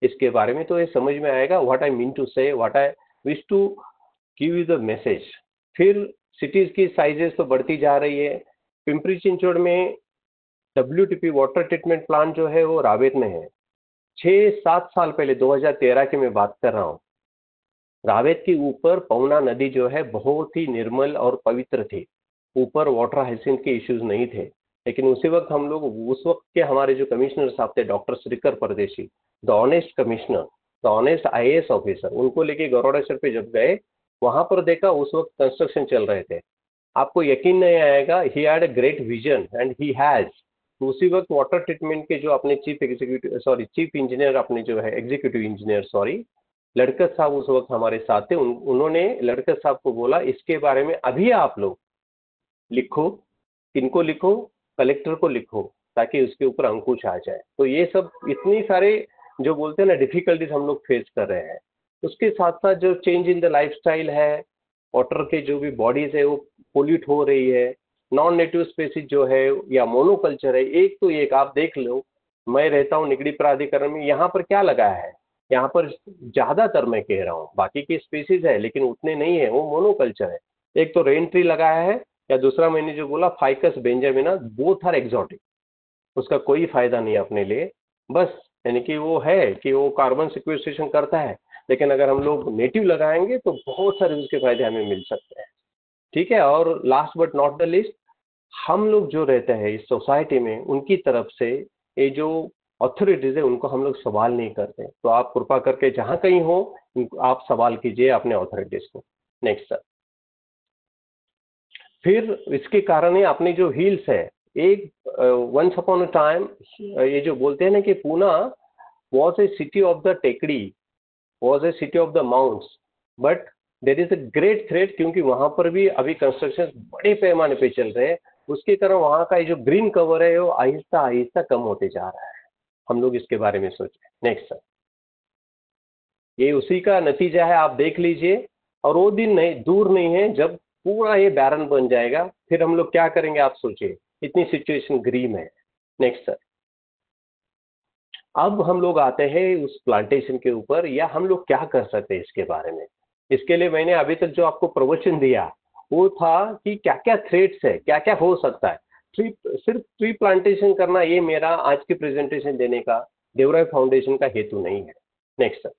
S3: इसके बारे में, तो ये समझ में आएगा what I mean to say, what I wish to give you the message. फिर सिटीज़ की साइजेस तो बढ़ती जा रही है। पिंपरी चिंचवड़ में W T P water treatment plant जो है वो रावेत में है। छः सात साल पहले दो हज़ार तेरह की मैं बात कर रहा हूँ, रावेत के ऊपर पवना नदी जो है बहुत ही निर्मल और पवित्र थी। ऊपर वाटर हाइजीन के इश्यूज नहीं थे, लेकिन उसी वक्त हम लोग, उस वक्त के हमारे जो कमिश्नर साहब थे doctor Shrikar Pardeshi, the honest commissioner, the honest I A S officer, उनको लेके गौरवड़ेश्वर पे जब गए, वहां पर देखा उस वक्त कंस्ट्रक्शन चल रहे थे। आपको यकीन नहीं आएगा, he had a great vision and he has. उसी वक्त वाटर ट्रीटमेंट के जो अपने chief executive sorry chief engineer अपने जो है एग्जीक्यूटिव इंजीनियर सॉरी लड़कत साहब उस वक्त हमारे साथ थे। उन, उन्होंने लड़कत साहब को बोला इसके बारे में अभी आप लोग लिखो। किनको लिखो? कलेक्टर को लिखो, ताकि उसके ऊपर अंकुश आ जाए। तो ये सब इतनी सारे जो बोलते हैं ना डिफिकल्टीज हम लोग फेस कर रहे हैं। उसके साथ साथ जो चेंज इन द लाइफस्टाइल है, वाटर के जो भी बॉडीज है वो पोल्यूट हो रही है, नॉन नेटिव स्पेसीज जो है या मोनोकल्चर है, एक तो एक आप देख लो। मैं रहता हूँ निगड़ी प्राधिकरण में, यहाँ पर क्या लगाया है, यहाँ पर ज़्यादातर मैं कह रहा हूँ, बाकी की स्पेसीज है लेकिन उतने नहीं है, वो मोनोकल्चर है। एक तो रेन ट्री लगाया है, या दूसरा मैंने जो बोला Ficus benjamina, both are exotic. उसका कोई फायदा नहीं अपने लिए, बस यानी कि वो है कि वो कार्बन सिक्वेस्ट्रेशन करता है, लेकिन अगर हम लोग नेटिव लगाएंगे तो बहुत सारे उसके फायदे हमें मिल सकते हैं। ठीक है। और last but not the least, हम लोग जो रहते हैं इस सोसाइटी में, उनकी तरफ से ये जो अथॉरिटीज है उनको हम लोग सवाल नहीं करते। तो आप कृपा करके जहाँ कहीं हो आप सवाल कीजिए अपने अथॉरिटीज को। Next sir. फिर इसके कारण है अपने जो हिल्स है, एक वंस अपॉन अ टाइम ये जो बोलते हैं ना कि Poona was a city of the टेकड़ी, was a city of the mounts, but there is a great threat, क्योंकि वहाँ पर भी अभी कंस्ट्रक्शन बड़े पैमाने पे चल रहे हैं। उसके कारण वहाँ का ये जो ग्रीन कवर है वो आहिस्ता आहिस्ता कम होते जा रहा है। हम लोग इसके बारे में सोचें। Next sir. ये उसी का नतीजा है, आप देख लीजिए। और वो दिन नहीं, दूर नहीं है जब पूरा ये बैरन बन जाएगा, फिर हम लोग क्या करेंगे आप सोचिए। इतनी सिचुएशन ग्रीन है। Next sir. अब हम लोग आते हैं उस प्लांटेशन के ऊपर, या हम लोग क्या कर सकते हैं इसके बारे में। इसके लिए मैंने अभी तक जो आपको प्रवचन दिया वो था कि क्या क्या थ्रेट्स है, क्या क्या हो सकता है। ट्री, सिर्फ ट्री प्लांटेशन करना ये मेरा आज की प्रेजेंटेशन देने का देवराय फाउंडेशन का हेतु नहीं है। Next sir.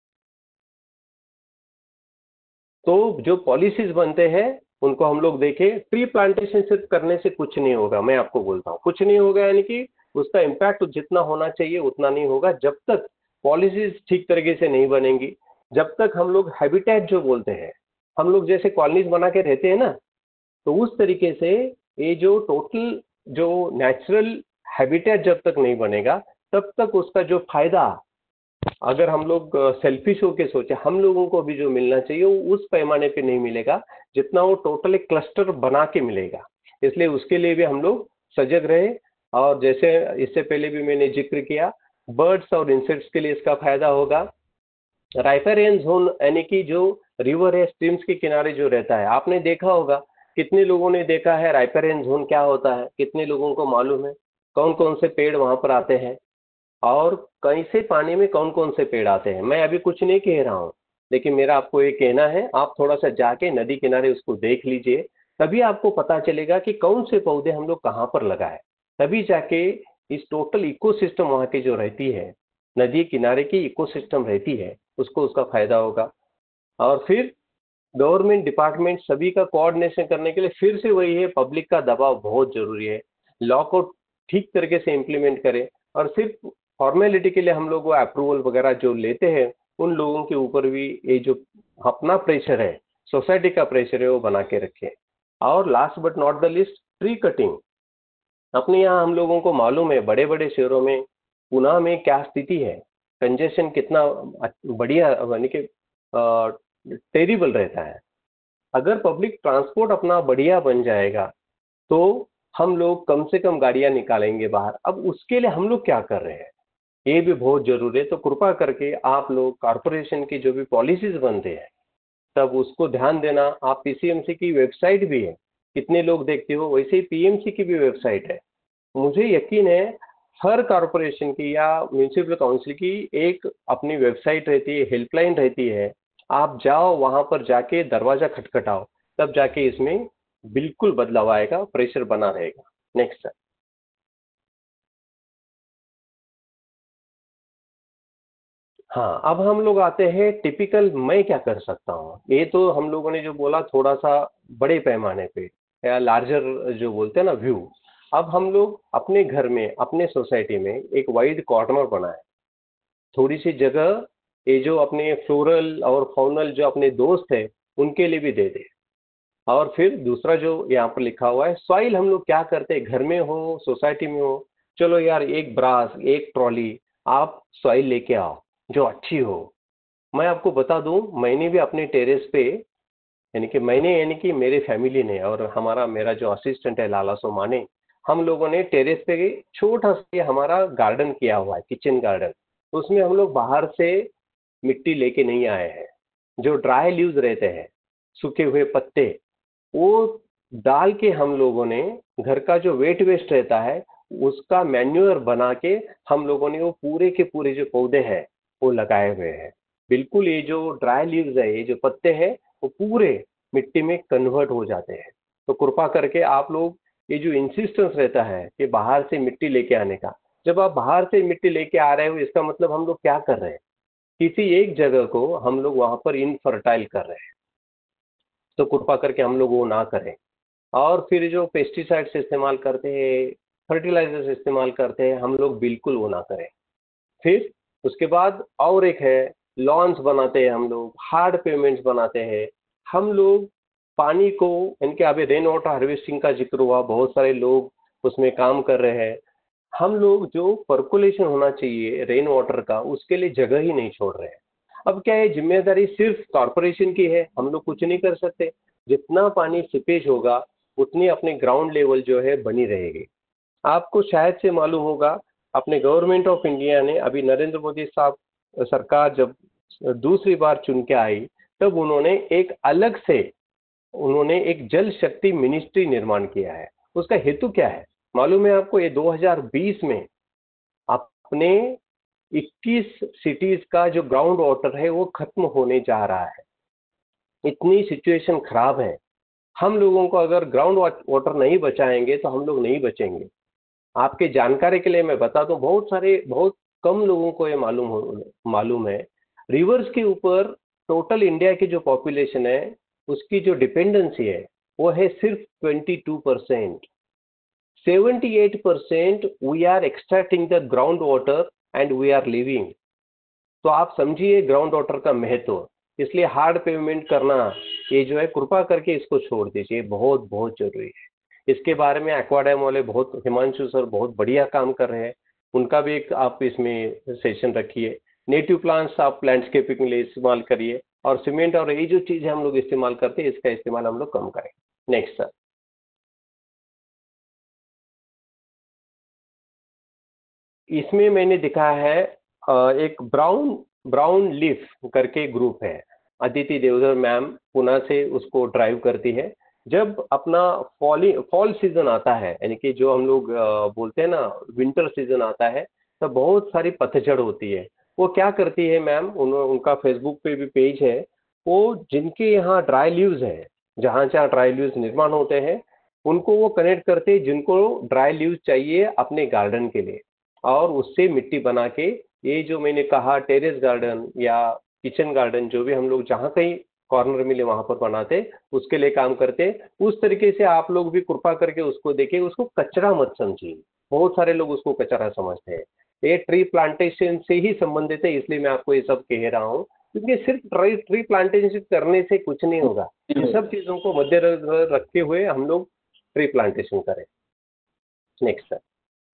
S3: तो जो पॉलिसीज बनते हैं उनको हम लोग देखें। ट्री प्लांटेशन सिर्फ करने से कुछ नहीं होगा, मैं आपको बोलता हूँ कुछ नहीं होगा, यानी कि उसका इम्पैक्ट जितना होना चाहिए उतना नहीं होगा जब तक पॉलिसीज ठीक तरीके से नहीं बनेंगी। जब तक हम लोग हैबिटेट जो बोलते हैं, हम लोग जैसे कॉलोनीज बना के रहते हैं ना, तो उस तरीके से ये जो टोटल जो नेचुरल हैबिटेट जब तक नहीं बनेगा तब तक उसका जो फायदा, अगर हम लोग सेल्फिश होकर सोचे, हम लोगों को भी जो मिलना चाहिए वो उस पैमाने पे नहीं मिलेगा जितना वो टोटल एक क्लस्टर बना के मिलेगा। इसलिए उसके लिए भी हम लोग सजग रहे। और जैसे इससे पहले भी मैंने जिक्र किया, बर्ड्स और इंसेक्ट्स के लिए इसका फायदा होगा। राइपेरियन जोन यानी कि जो रिवर है, स्ट्रीम्स के किनारे जो रहता है, आपने देखा होगा, कितने लोगों ने देखा है राइपेरियन जोन क्या होता है, कितने लोगों को मालूम है कौन कौन से पेड़ वहाँ पर आते हैं और कैसे पानी में कौन कौन से पेड़ आते हैं। मैं अभी कुछ नहीं कह रहा हूँ, लेकिन मेरा आपको ये कहना है, आप थोड़ा सा जाके नदी किनारे उसको देख लीजिए, तभी आपको पता चलेगा कि कौन से पौधे हम लोग कहाँ पर लगाए। तभी जाके इस टोटल इकोसिस्टम वहाँ की जो रहती है, नदी किनारे की इकोसिस्टम रहती है, उसको उसका फायदा होगा। और फिर गवर्नमेंट डिपार्टमेंट सभी का कोऑर्डिनेशन करने के लिए फिर से वही है, पब्लिक का दबाव बहुत जरूरी है। लॉ को ठीक तरीके से इम्प्लीमेंट करें, और सिर्फ फॉर्मेलिटी के लिए हम लोग वो अप्रूवल वगैरह जो लेते हैं उन लोगों के ऊपर भी ये जो अपना प्रेशर है, सोसाइटी का प्रेशर है, वो बना के रखें। और last but not the list, tree cutting. अपने यहाँ हम लोगों को मालूम है बड़े बड़े शहरों में, पुणे में क्या स्थिति है, कंजेशन कितना बढ़िया यानी कि टेरिबल रहता है। अगर पब्लिक ट्रांसपोर्ट अपना बढ़िया बन जाएगा तो हम लोग कम से कम गाड़ियां निकालेंगे बाहर। अब उसके लिए हम लोग क्या कर रहे हैं, ये भी बहुत जरूरी है। तो कृपा करके आप लोग कॉरपोरेशन की जो भी पॉलिसीज बनते हैं तब उसको ध्यान देना। आप पीसीएमसी की वेबसाइट भी है, कितने लोग देखते हो, वैसे ही पीएमसी की भी वेबसाइट है। मुझे यकीन है हर कॉरपोरेशन की या म्यूनिसिपल काउंसिल की एक अपनी वेबसाइट रहती है, हेल्पलाइन रहती है। आप जाओ वहां पर जाके दरवाजा खटखटाओ, तब जाके इसमें बिल्कुल बदलाव आएगा, प्रेशर बना रहेगा। Next sir. हाँ, अब हम लोग आते हैं टिपिकल मैं क्या कर सकता हूँ। ये तो हम लोगों ने जो बोला थोड़ा सा बड़े पैमाने पे या लार्जर जो बोलते हैं ना व्यू। अब हम लोग अपने घर में, अपने सोसाइटी में एक वाइड कॉर्नर बनाए, थोड़ी सी जगह ये जो अपने फ्लोरल और फाउनल जो अपने दोस्त है उनके लिए भी दे दे। और फिर दूसरा जो यहाँ पर लिखा हुआ है सॉइल, हम लोग क्या करते हैं घर में हो सोसाइटी में हो, चलो यार एक ब्रास एक ट्रॉली आप सॉइल लेके आओ जो अच्छी हो। मैं आपको बता दूं, मैंने भी अपने टेरेस पे, यानी कि मैंने यानी कि मेरे फैमिली ने और हमारा मेरा जो असिस्टेंट है लाला सोमाने, हम लोगों ने टेरेस पे छोटा सा हमारा गार्डन किया हुआ है, किचन गार्डन। उसमें हम लोग बाहर से मिट्टी लेके नहीं आए हैं। जो ड्राई लीव्स रहते हैं, सूखे हुए पत्ते, वो डाल के हम लोगों ने घर का जो वेट वेस्ट रहता है उसका मैन्योर बना के हम लोगों ने वो पूरे के पूरे जो पौधे हैं वो लगाए हुए हैं। बिल्कुल ये जो ड्राई लीव्स है, ये जो पत्ते हैं वो पूरे मिट्टी में कन्वर्ट हो जाते हैं। तो कृपा करके आप लोग ये जो इंसिस्टेंस रहता है कि बाहर से मिट्टी लेके आने का, जब आप बाहर से मिट्टी लेके आ रहे हो इसका मतलब हम लोग क्या कर रहे हैं, किसी एक जगह को हम लोग वहां पर इनफर्टाइल कर रहे हैं। तो कृपा करके हम लोग वो ना करें। और फिर जो पेस्टिसाइड्स इस्तेमाल करते हैं, फर्टिलाइजर्स इस्तेमाल करते हैं, हम लोग बिल्कुल वो ना करें। फिर उसके बाद और एक है, लॉन्स बनाते हैं हम लोग, हार्ड पेमेंट्स बनाते हैं हम लोग। पानी को, इनके अभी रेन वाटर हार्वेस्टिंग का जिक्र हुआ, बहुत सारे लोग उसमें काम कर रहे हैं। हम लोग जो पर्कुलेशन होना चाहिए रेन वाटर का, उसके लिए जगह ही नहीं छोड़ रहे हैं। अब क्या है, जिम्मेदारी सिर्फ कॉरपोरेशन की है, हम लोग कुछ नहीं कर सकते। जितना पानी सिपेज होगा उतनी अपने ग्राउंड लेवल जो है बनी रहेगी। आपको शायद से मालूम होगा, अपने गवर्नमेंट ऑफ इंडिया ने अभी नरेंद्र मोदी साहब सरकार जब दूसरी बार चुन के आई, तब उन्होंने एक अलग से उन्होंने एक जल शक्ति मिनिस्ट्री निर्माण किया है। उसका हेतु क्या है मालूम है आपको? ये दो हज़ार बीस में अपने इक्कीस सिटीज का जो ग्राउंड वाटर है वो खत्म होने जा रहा है। इतनी सिचुएशन खराब है। हम लोगों को अगर ग्राउंड वाटर नहीं बचाएंगे तो हम लोग नहीं बचेंगे। आपके जानकारी के लिए मैं बता दूं, बहुत सारे बहुत कम लोगों को ये मालूम हो मालूम है, रिवर्स के ऊपर टोटल इंडिया की जो पॉपुलेशन है उसकी जो डिपेंडेंसी है वो है सिर्फ बाईस परसेंट। अठहत्तर percent we are extracting the ground water and we are living. तो आप समझिए ग्राउंड वाटर का महत्व। इसलिए हार्ड पेमेंट करना ये जो है कृपा करके इसको छोड़ दीजिए, बहुत बहुत जरूरी है। इसके बारे में एक्वाडैम वाले बहुत, हिमांशु सर बहुत बढ़िया काम कर रहे हैं, उनका भी एक आप इसमें सेशन रखिए। नेटिव प्लांट्स आप लैंडस्केपिंग के लिए इस्तेमाल करिए, और सीमेंट और ये जो चीज़ें हम लोग इस्तेमाल करते हैं इसका इस्तेमाल हम लोग कम करें। Next sir. इसमें मैंने दिखाया है अ, एक ब्राउन ब्राउन लीफ करके ग्रुप है, अदिति देवधर मैम पुणे से उसको ड्राइव करती है। जब अपना फॉल फॉल सीजन आता है, यानी कि जो हम लोग अ, बोलते हैं ना विंटर सीजन आता है, तब बहुत सारी पतझड़ होती है। वो क्या करती है मैम, उन, उनका फेसबुक पे भी पेज है, वो जिनके यहाँ ड्राई लीव्स हैं, जहाँ जहाँ ड्राई लीव्स निर्माण होते हैं उनको वो कनेक्ट करते हैं जिनको ड्राई लीव्स चाहिए अपने गार्डन के लिए, और उससे मिट्टी बना के ये जो मैंने कहा टेरेस गार्डन या किचन गार्डन, जो भी हम लोग जहाँ कहीं कॉर्नर मिले वहाँ पर बनाते, उसके लिए काम करते। उस तरीके से आप लोग भी कृपा करके उसको देखें, उसको कचरा मत समझिए। बहुत सारे लोग उसको कचरा समझते हैं। ये ट्री प्लांटेशन से ही संबंधित है, इसलिए मैं आपको ये सब कह रहा हूँ, क्योंकि सिर्फ ट्री ट्री प्लांटेशन करने से कुछ नहीं होगा। इन सब चीज़ों को मद्देनजर रखते हुए हम लोग ट्री प्लांटेशन करें। Next sir.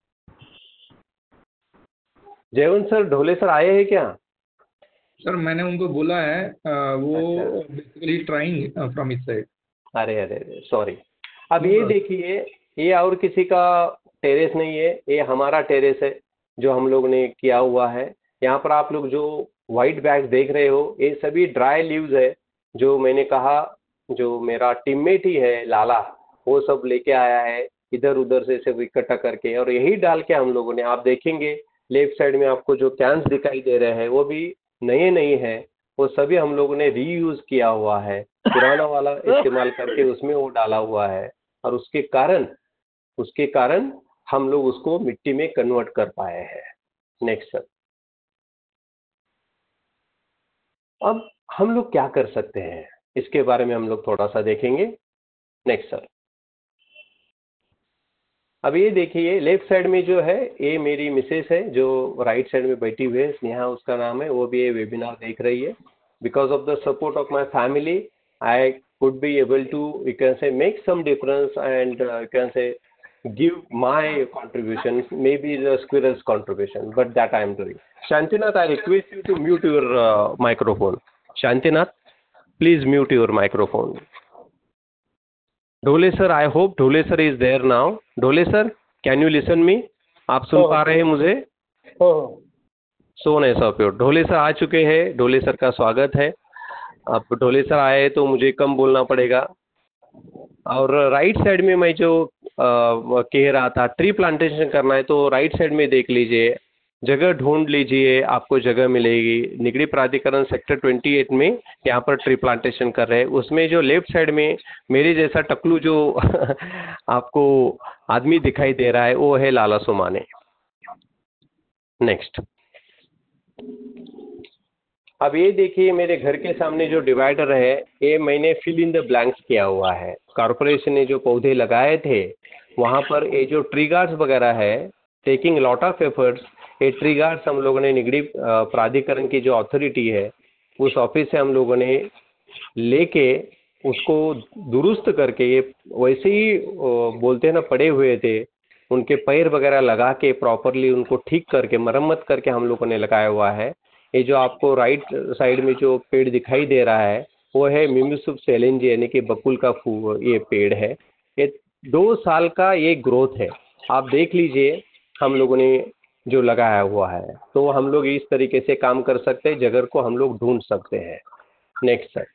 S3: Jaywant sir Dhole sir आए हैं क्या?
S4: सर मैंने उनको बोला है, अ, वो
S3: अच्छा।
S4: बेसिकली ट्राइंग फ्रॉम इस साइड।
S3: अरे अरे अरे सॉरी। अब ये देखिए, ये और किसी का टेरेस नहीं है, ये हमारा टेरेस है जो हम लोग ने किया हुआ है। यहाँ पर आप लोग जो वाइट बैग्स देख रहे हो ये सभी ड्राई लीव्स है, जो मैंने कहा जो मेरा टीममेट ही है लाला, वो सब लेके आया है। इधर उधर से सब इकट्ठा करके, और यही डाल के हम लोगों ने, आप देखेंगे लेफ्ट साइड में आपको जो कैंस दिखाई दे रहे हैं वो भी नए नए हैं, वो सभी हम लोगों ने रीयूज किया हुआ है, पुराना वाला इस्तेमाल करके उसमें वो डाला हुआ है, और उसके कारण उसके कारण हम लोग उसको मिट्टी में कन्वर्ट कर पाए हैं। Next sir. अब हम लोग क्या कर सकते हैं इसके बारे में हम लोग थोड़ा सा देखेंगे। Next sir. अब ये देखिए लेफ्ट साइड में जो है ये मेरी मिसेस है जो राइट साइड में बैठी हुई है, स्नेहा उसका नाम है, वो भी ये वेबिनार देख रही है। Because of the support of my family I could be able to you can say make some difference and you can say give my contribution, maybe the squirrel's contribution, but that I am doing. Shantinath, I request you to mute your uh, microphone. Shantinath, please mute your microphone. Dhole sir, I hope Dhole sir is there now. Dhole sir, can you listen me? आप सुन पा रहे हैं मुझे? So nice of you. Dhole sir आ चुके हैं, Dhole sir का स्वागत है। अब ढोले सर आए तो मुझे कम बोलना पड़ेगा। और राइट साइड में मैं जो आ, कह रहा था ट्री प्लांटेशन करना है, तो राइट साइड में देख लीजिए, जगह ढूंढ लीजिए, आपको जगह मिलेगी। निगड़ी प्राधिकरण सेक्टर अट्ठाईस में यहाँ पर ट्री प्लांटेशन कर रहे हैं। उसमें जो लेफ्ट साइड में मेरे जैसा टकलू जो आपको आदमी दिखाई दे रहा है वो है लाला सोमाने। नेक्स्ट। अब ये देखिए मेरे घर के सामने जो डिवाइडर है ये मैंने फिल इन द ब्लैंक्स किया हुआ है। कॉर्पोरेशन ने जो पौधे लगाए थे वहाँ पर ये जो ट्री गार्ड्स वगैरह है, टेकिंग लॉट ऑफ एफर्ट्स, ये ट्री गार्ड्स हम लोगों ने निगड़ी प्राधिकरण की जो अथॉरिटी है उस ऑफिस से हम लोगों ने लेके उसको दुरुस्त करके, ये वैसे ही बोलते हैं ना पड़े हुए थे, उनके पैर वगैरह लगा के प्रॉपरली उनको ठीक करके मरम्मत करके हम लोगों ने लगाया हुआ है। ये जो आपको राइट साइड में जो पेड़ दिखाई दे रहा है वो है मिमिसुप सेलेंजी यानी कि बकुल का फू ये पेड़ है। ये दो साल का ये ग्रोथ है, आप देख लीजिए हम लोगों ने जो लगाया हुआ है। तो हम लोग इस तरीके से काम कर सकते हैं, जगह को हम लोग ढूंढ सकते हैं। Next sir.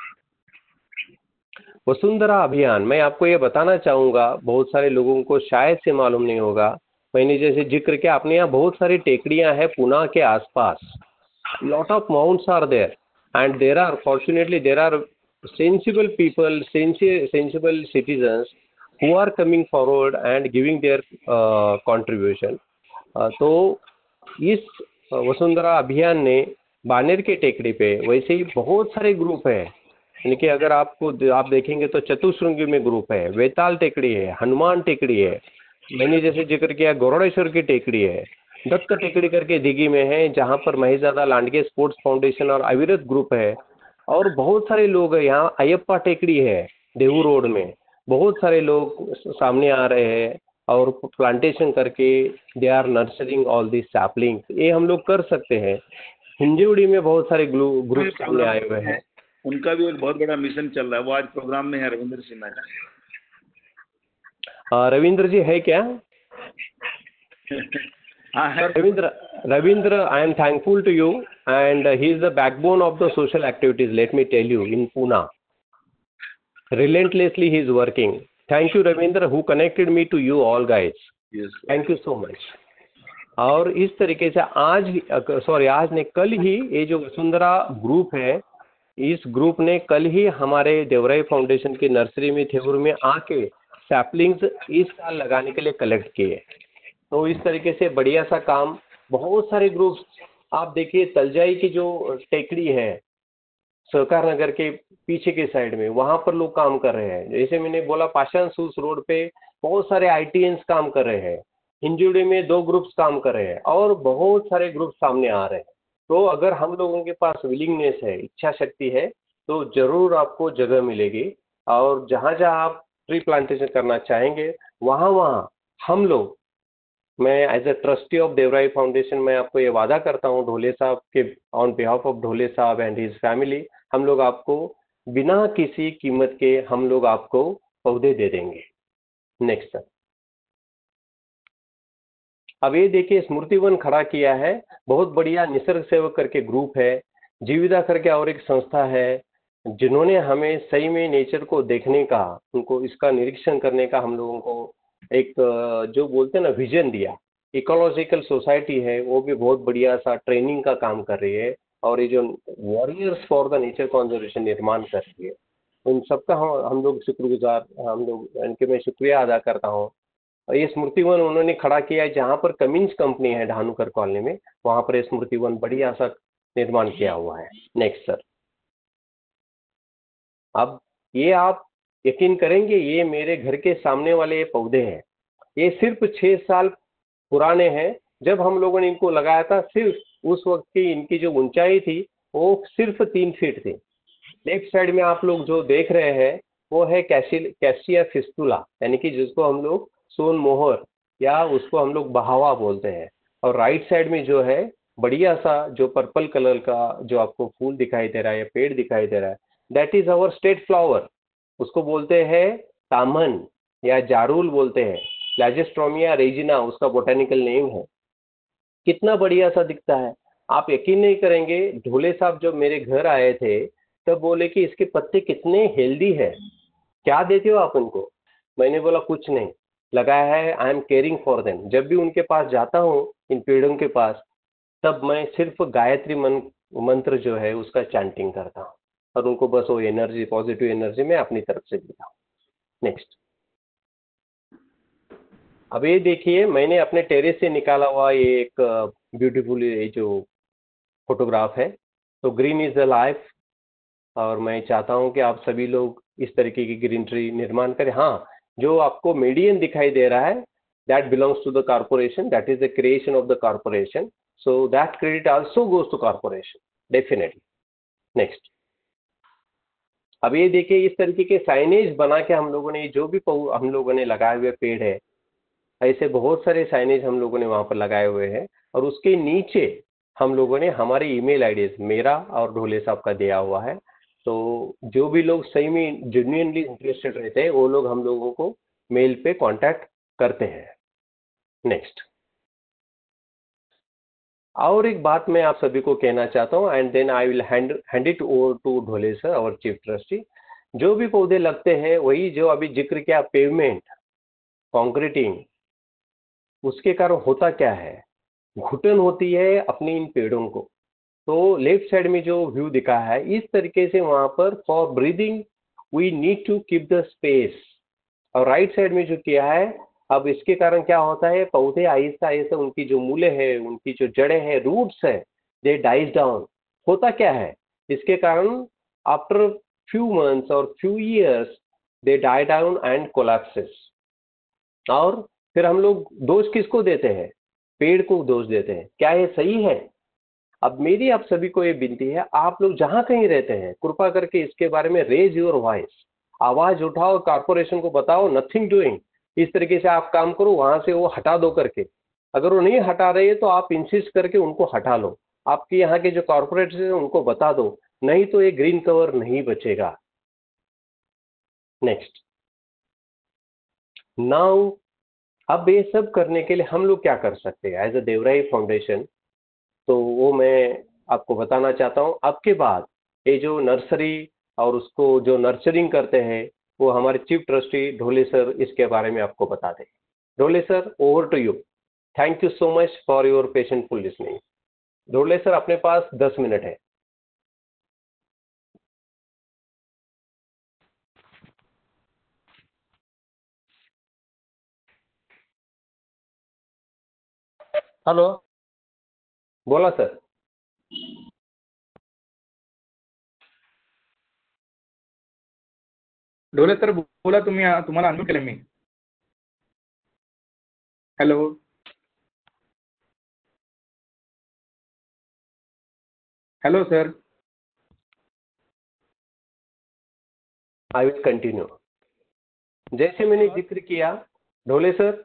S3: वसुंधरा अभियान, मैं आपको ये बताना चाहूँगा, बहुत सारे लोगों को शायद से मालूम नहीं होगा, मैंने जैसे जिक्र किया अपने यहाँ बहुत सारी टेकड़ियाँ हैं पुणे के आसपास, lot of mounts are there and there are fortunately there are sensible people, sensi- sensible citizens who are coming forward and giving their uh, contribution. uh, तो इस वसुंधरा अभियान ने बानेर के टेकड़ी पे वैसे ही बहुत सारे ग्रुप है, यानी कि अगर आपको आप देखेंगे तो चतुश्रृंगी में ग्रुप है, वेताल टेकड़ी है, हनुमान टेकड़ी है, मैंने जैसे जिक्र किया गौरडेश्वर की टेकड़ी है, दत्त टेकड़ी करके दिघी में है जहाँ पर महेशदादा लांडगे स्पोर्ट्स फाउंडेशन और अविरत ग्रुप है, और बहुत सारे लोग हैं। यहाँ अयप्पा टेकड़ी है देहू रोड में, बहुत सारे लोग सामने आ रहे हैं और प्लांटेशन करके they are nursering all this sapling. ये हम लोग कर सकते हैं। हिंजवड़ी में बहुत सारे ग्रुप सामने आए हुए हैं,
S2: उनका भी एक बहुत बड़ा मिशन चल रहा है, वो आज प्रोग्राम में है रविंद्र सिन्हा का।
S3: रविंद्र जी है क्या? Ravindra, Ravindra, I am thankful to you, and he is the backbone of the social activities. Let me tell you, in Pune, relentlessly he is working. Thank you, Ravindra, who connected me to you all guys.
S2: Yes,
S3: thank you so much. और इस तरीके से आज sorry आज ने कल ही ये जो वसुंधरा ग्रुप है, इस ग्रुप ने कल ही हमारे देवराई फाउंडेशन की नर्सरी में थेवुर में आके सैपलिंग्स इस साल लगाने के लिए कलेक्ट किए। तो इस तरीके से बढ़िया सा काम, बहुत सारे ग्रुप्स आप देखिए, तलजाई की जो टेकड़ी है सरकार नगर के पीछे के साइड में, वहाँ पर लोग काम कर रहे हैं। जैसे मैंने बोला पाषाण सूस रोड पे बहुत सारे आई टी एन्स काम कर रहे हैं, हिंजूड़ी में दो ग्रुप्स काम कर रहे हैं और बहुत सारे ग्रुप सामने आ रहे हैं। तो अगर हम लोगों के पास विलिंगनेस है, इच्छा शक्ति है, तो जरूर आपको जगह मिलेगी। और जहाँ जहाँ आप ट्री प्लांटेशन करना चाहेंगे वहाँ वहाँ हम लोग, मैं as a trustee of Devrai foundation मैं आपको ये वादा करता हूँ ढोले साहब के ऑन बिहाफ ऑफ ढोले साहब एंड हिज फैमिली, हम लोग आपको बिना किसी कीमत के हम लोग आपको पौधे दे देंगे। Next sir. अब ये देखिए स्मृतिवन खड़ा किया है, बहुत बढ़िया निसर्ग सेवक करके ग्रुप है, जीविता करके और एक संस्था है जिन्होंने हमें सही में नेचर को देखने का, उनको इसका निरीक्षण करने का हम लोगों को एक अ, जो बोलते हैं ना विजन दिया। इकोलॉजिकल सोसाइटी है वो भी बहुत बढ़िया सा ट्रेनिंग का काम कर रही है, और ये जो warriors for the nature conservation निर्माण कर रही है, उन सबका हम हम लोग शुक्रगुजार, हम लोग इनके मैं शुक्रिया अदा करता हूँ। और ये स्मृति वन उन्होंने खड़ा किया है जहाँ पर कमिंस कंपनी है ढानूकर कॉलोनी में, वहाँ पर ये स्मृति वन बढ़िया सा निर्माण किया हुआ है। Next sir. अब ये आप यकीन करेंगे, ये मेरे घर के सामने वाले ये पौधे हैं, ये सिर्फ छः साल पुराने हैं। जब हम लोगों ने इनको लगाया था, सिर्फ उस वक्त की इनकी जो ऊंचाई थी वो सिर्फ तीन फीट थी। लेफ्ट साइड में आप लोग जो देख रहे हैं वो है कैसिल कैसिया फिस्तुला, यानी कि जिसको हम लोग सोन मोहर या उसको हम लोग बहावा बोलते हैं। और राइट साइड में जो है बढ़िया सा जो पर्पल कलर का जो आपको फूल दिखाई दे रहा है या पेड़ दिखाई दे रहा है, that is our state flower. उसको बोलते हैं तामन या जारूल बोलते हैं, प्लाजिस्ट्रोमिया रेजिना उसका बोटेनिकल नेम है। कितना बढ़िया सा दिखता है, आप यकीन नहीं करेंगे। ढोले साहब जब मेरे घर आए थे तब बोले कि इसके पत्ते कितने हेल्दी है, क्या देते हो आप उनको? मैंने बोला कुछ नहीं, लगाया है, I am caring for them. जब भी उनके पास जाता हूँ इन पेड़ों के पास, तब मैं सिर्फ गायत्री मन, मंत्र जो है उसका चैंटिंग करता हूँ, और उनको बस वो एनर्जी, पॉजिटिव एनर्जी मैं अपनी तरफ से देता हूँ। नेक्स्ट। अब ये देखिए, मैंने अपने टेरेस से निकाला हुआ ये एक ब्यूटीफुल ये जो फोटोग्राफ है। तो ग्रीन इज द लाइफ, और मैं चाहता हूं कि आप सभी लोग इस तरीके की ग्रीन ट्री निर्माण करें। हाँ, जो आपको मीडियन दिखाई दे रहा है, that belongs to the corporation, that is the creation of the corporation, so that credit also goes to corporation definitely. Next. अब ये देखिए, इस तरीके के साइनेज बना के हम लोगों ने जो भी पौ- हम लोगों ने लगाए हुए पेड़ है, ऐसे बहुत सारे साइनेज हम लोगों ने वहाँ पर लगाए हुए हैं, और उसके नीचे हम लोगों ने हमारे ईमेल आईडीज मेरा और ढोले साहब का दिया हुआ है। तो जो भी लोग सही में जेन्युइनली इंटरेस्टेड रहते हैं वो लोग हम लोगों को मेल पे कांटेक्ट करते हैं। नेक्स्ट। और एक बात मैं आप सभी को कहना चाहता हूँ, and then I will hand hand it over to Dhole sir, our chief trustee. जो भी पौधे लगते हैं वही जो अभी जिक्र किया, पेवमेंट, कॉन्क्रीटिंग, उसके कारण होता क्या है, घुटन होती है अपने इन पेड़ों को। तो लेफ्ट साइड में जो व्यू दिखा है इस तरीके से, वहां पर for breathing we need to keep the space. और राइट साइड में जो किया है, अब इसके कारण क्या होता है, पौधे आहिस्ता आहिस्ता उनकी जो मूले है, उनकी जो जड़ें हैं, रूट्स है, दे डाइज डाउन। होता क्या है इसके कारण, आफ्टर फ्यू मंथ्स और few years they die down and collapses. और फिर हम लोग दोष किसको देते हैं? पेड़ को दोष देते हैं। क्या ये सही है? अब मेरी आप सभी को ये विनती है, आप लोग जहां कहीं रहते हैं कृपा करके इसके बारे में रेज योर वॉइस, आवाज उठाओ, कॉर्पोरेशन को बताओ, नथिंग डूइंग, इस तरीके से आप काम करो, वहां से वो हटा दो करके। अगर वो नहीं हटा रहे तो आप इंसिस्ट करके उनको हटा लो, आपके यहाँ के जो कॉर्पोरेट है उनको बता दो, नहीं तो ये ग्रीन कवर नहीं बचेगा। नेक्स्ट। नाउ, अब ये सब करने के लिए हम लोग क्या कर सकते हैं एज अ देवराई फाउंडेशन, तो वो मैं आपको बताना चाहता हूँ। अब के बाद ये जो नर्सरी और उसको जो नर्चरिंग करते हैं, वो हमारे चीफ ट्रस्टी ढोले सर इसके बारे में आपको बता दें। Dhole sir, over to you. Thank you so much for your patientful listening. Dhole sir, अपने पास दस मिनट है।
S1: हेलो।
S3: बोला सर।
S4: ढोले सर बोला, तुम्ही तुम्हाला अनम्यूट केलं मी. Hello. Hello sir.
S3: I will continue. जैसे मैंने जिक्र किया, ढोले सर,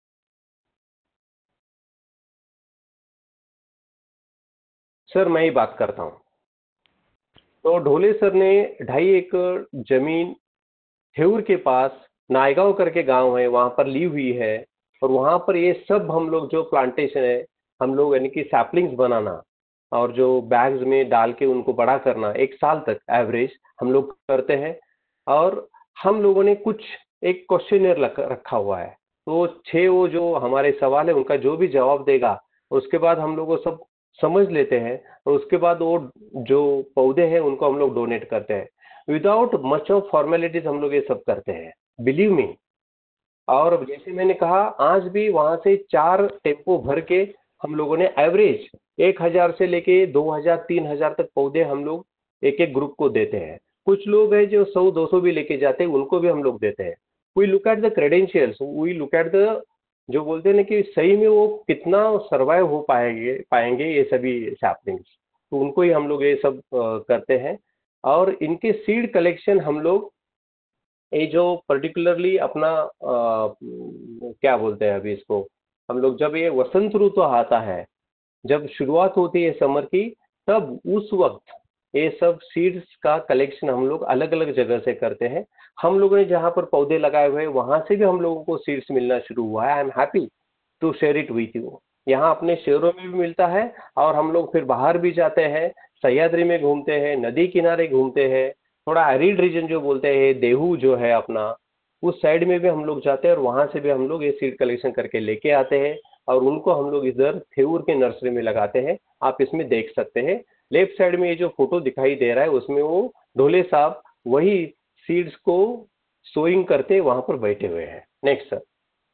S3: सर मैं ही बात करता हूँ। तो ढोले सर ने ढाई एकड़ जमीन हेऊर के पास नायगांव करके गांव है, वहां पर ली हुई है, और वहां पर ये सब हम लोग जो प्लांटेशन है, हम लोग यानी कि सैपलिंग्स बनाना और जो बैग्स में डाल के उनको बड़ा करना, एक साल तक एवरेज हम लोग करते हैं। और हम लोगों ने कुछ एक क्वेश्चनर रखा हुआ है, तो छः वो जो हमारे सवाल है उनका जो भी जवाब देगा उसके बाद हम लोग वो सब समझ लेते हैं और उसके बाद वो जो पौधे हैं उनको हम लोग डोनेट करते हैं विदाउट मच ऑफ फॉर्मेलिटीज हम लोग ये सब करते हैं बिलीव मी। और जैसे मैंने कहा आज भी वहाँ से चार टेम्पो भर के हम लोगों ने एवरेज एक हज़ार से लेके दो हज़ार तीन हज़ार तक पौधे हम लोग एक एक ग्रुप को देते हैं। कुछ लोग हैं जो सौ दो सौ भी लेके जाते हैं उनको भी हम लोग देते हैं। We look at the credentials, we look at the जो बोलते हैं ना कि सही में वो कितना सर्वाइव हो पाएंगे पाएंगे ये सभी सैपलिंग्स, तो उनको ही हम लोग ये सब अ, करते हैं। और इनके सीड कलेक्शन हम लोग ये जो पर्टिकुलरली अपना अ, क्या बोलते हैं अभी इसको, हम लोग जब ये वसंत ऋतु आता है, जब शुरुआत होती है समर की, तब उस वक्त ये सब सीड्स का कलेक्शन हम लोग अलग अलग जगह से करते हैं। हम लोगों ने जहाँ पर पौधे लगाए हुए हैं वहाँ से भी हम लोगों को सीड्स मिलना शुरू हुआ है। I am happy to share it with you. यहाँ अपने शहरों में भी मिलता है और हम लोग फिर बाहर भी जाते हैं, सह्याद्री में घूमते हैं, नदी किनारे घूमते हैं, थोड़ा एरिड रीजन जो बोलते हैं देहू जो है अपना, उस साइड में भी हम लोग जाते हैं और वहाँ से भी हम लोग ये सीड कलेक्शन करके लेके आते हैं और उनको हम लोग इधर थेऊर के नर्सरी में लगाते हैं। आप इसमें देख सकते हैं लेफ्ट साइड में ये जो फोटो दिखाई दे रहा है उसमें वो ढोले साहब वही सीड्स को सोइंग करते वहाँ पर बैठे हुए हैं। नेक्स्ट सर,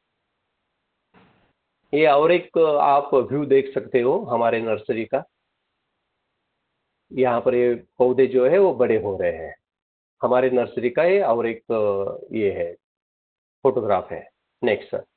S3: ये और एक आप व्यू देख सकते हो हमारे नर्सरी का। यहाँ पर ये पौधे जो है वो बड़े हो रहे हैं हमारे नर्सरी का। ये और एक अ, ये है फोटोग्राफ है। नेक्स्ट सर,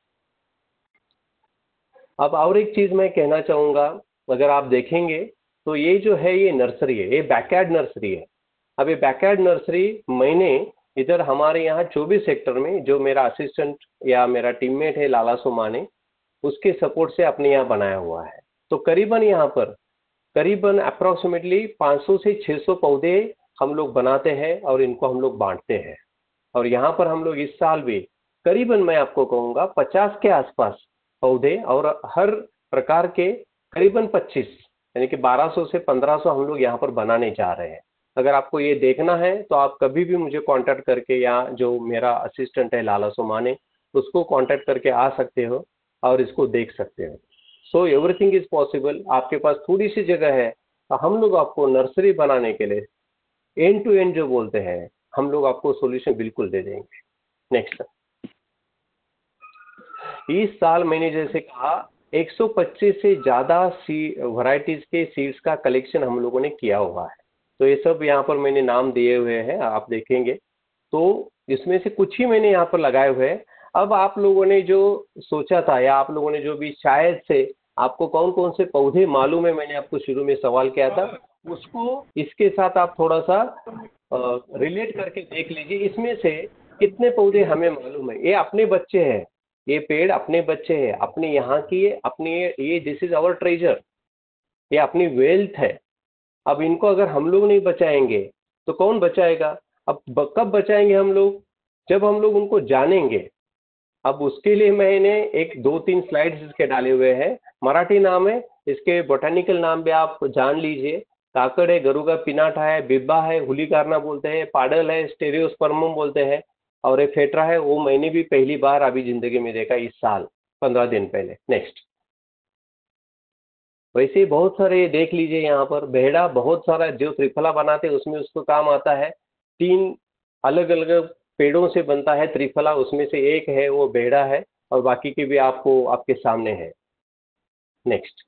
S3: अब और एक चीज़ मैं कहना चाहूँगा, अगर आप देखेंगे तो ये जो है ये नर्सरी है, ये बैकयार्ड नर्सरी है। अब ये बैकयार्ड नर्सरी मैंने इधर हमारे यहाँ चौबीस सेक्टर में जो मेरा असिस्टेंट या मेरा टीममेट है लाला सोमाने, उसके सपोर्ट से अपने यहाँ बनाया हुआ है। तो करीबन यहाँ पर करीबन अप्रॉक्सीमेटली पाँच सौ से छह सौ पौधे हम लोग बनाते हैं और इनको हम लोग बांटते हैं। और यहाँ पर हम लोग इस साल भी करीबन मैं आपको कहूँगा पचास के आसपास पौधे और हर प्रकार के करीबन पच्चीस यानी कि बारह सौ से पंद्रह सौ हम लोग यहाँ पर बनाने जा रहे हैं। अगर आपको ये देखना है तो आप कभी भी मुझे कांटेक्ट करके या जो मेरा असिस्टेंट है लाला सोमाने उसको कांटेक्ट करके आ सकते हो और इसको देख सकते हो। So everything is possible. आपके पास थोड़ी सी जगह है तो हम लोग आपको नर्सरी बनाने के लिए एंड टू एंड जो बोलते हैं हम लोग आपको सॉल्यूशन बिल्कुल दे देंगे। नेक्स्ट, इस साल मैंने जैसे कहा एक सौ पच्चीस से ज़्यादा सी वैरायटीज़ के सीड्स का कलेक्शन हम लोगों ने किया हुआ है। तो ये सब यहाँ पर मैंने नाम दिए हुए हैं, आप देखेंगे तो इसमें से कुछ ही मैंने यहाँ पर लगाए हुए हैं। अब आप लोगों ने जो सोचा था या आप लोगों ने जो भी शायद से आपको कौन कौन से पौधे मालूम है, मैंने आपको शुरू में सवाल किया था, उसको इसके साथ आप थोड़ा सा रिलेट करके देख लीजिए। इसमें से कितने पौधे हमें मालूम है, ये अपने बच्चे हैं, ये पेड़ अपने बच्चे हैं, अपने यहाँ की अपनी ये दिस इज आवर ट्रेजर, ये अपनी वेल्थ है। अब इनको अगर हम लोग नहीं बचाएंगे तो कौन बचाएगा? अब ब- कब बचाएंगे हम लोग? जब हम लोग उनको जानेंगे। अब उसके लिए मैंने एक दो तीन स्लाइड्स इसके डाले हुए हैं। मराठी नाम है, इसके बोटानिकल नाम भी आप जान लीजिए। काकड़ है, गरुगा पिनाठा है, बिब्बा है, हुलीकारना बोलते हैं, पाडल है, स्टेरियोस्पर्मम बोलते हैं, और एक फेट्रा है, वो मैंने भी पहली बार अभी जिंदगी में देखा इस साल पंद्रह दिन पहले। नेक्स्ट, वैसे ही बहुत सारे देख लीजिए यहाँ पर। बेहड़ा बहुत सारा जो त्रिफला बनाते हैं उसमें उसको काम आता है। तीन अलग अलग पेड़ों से बनता है त्रिफला, उसमें से एक है वो बेहड़ा है और बाकी के भी आपको आपके सामने है। नेक्स्ट,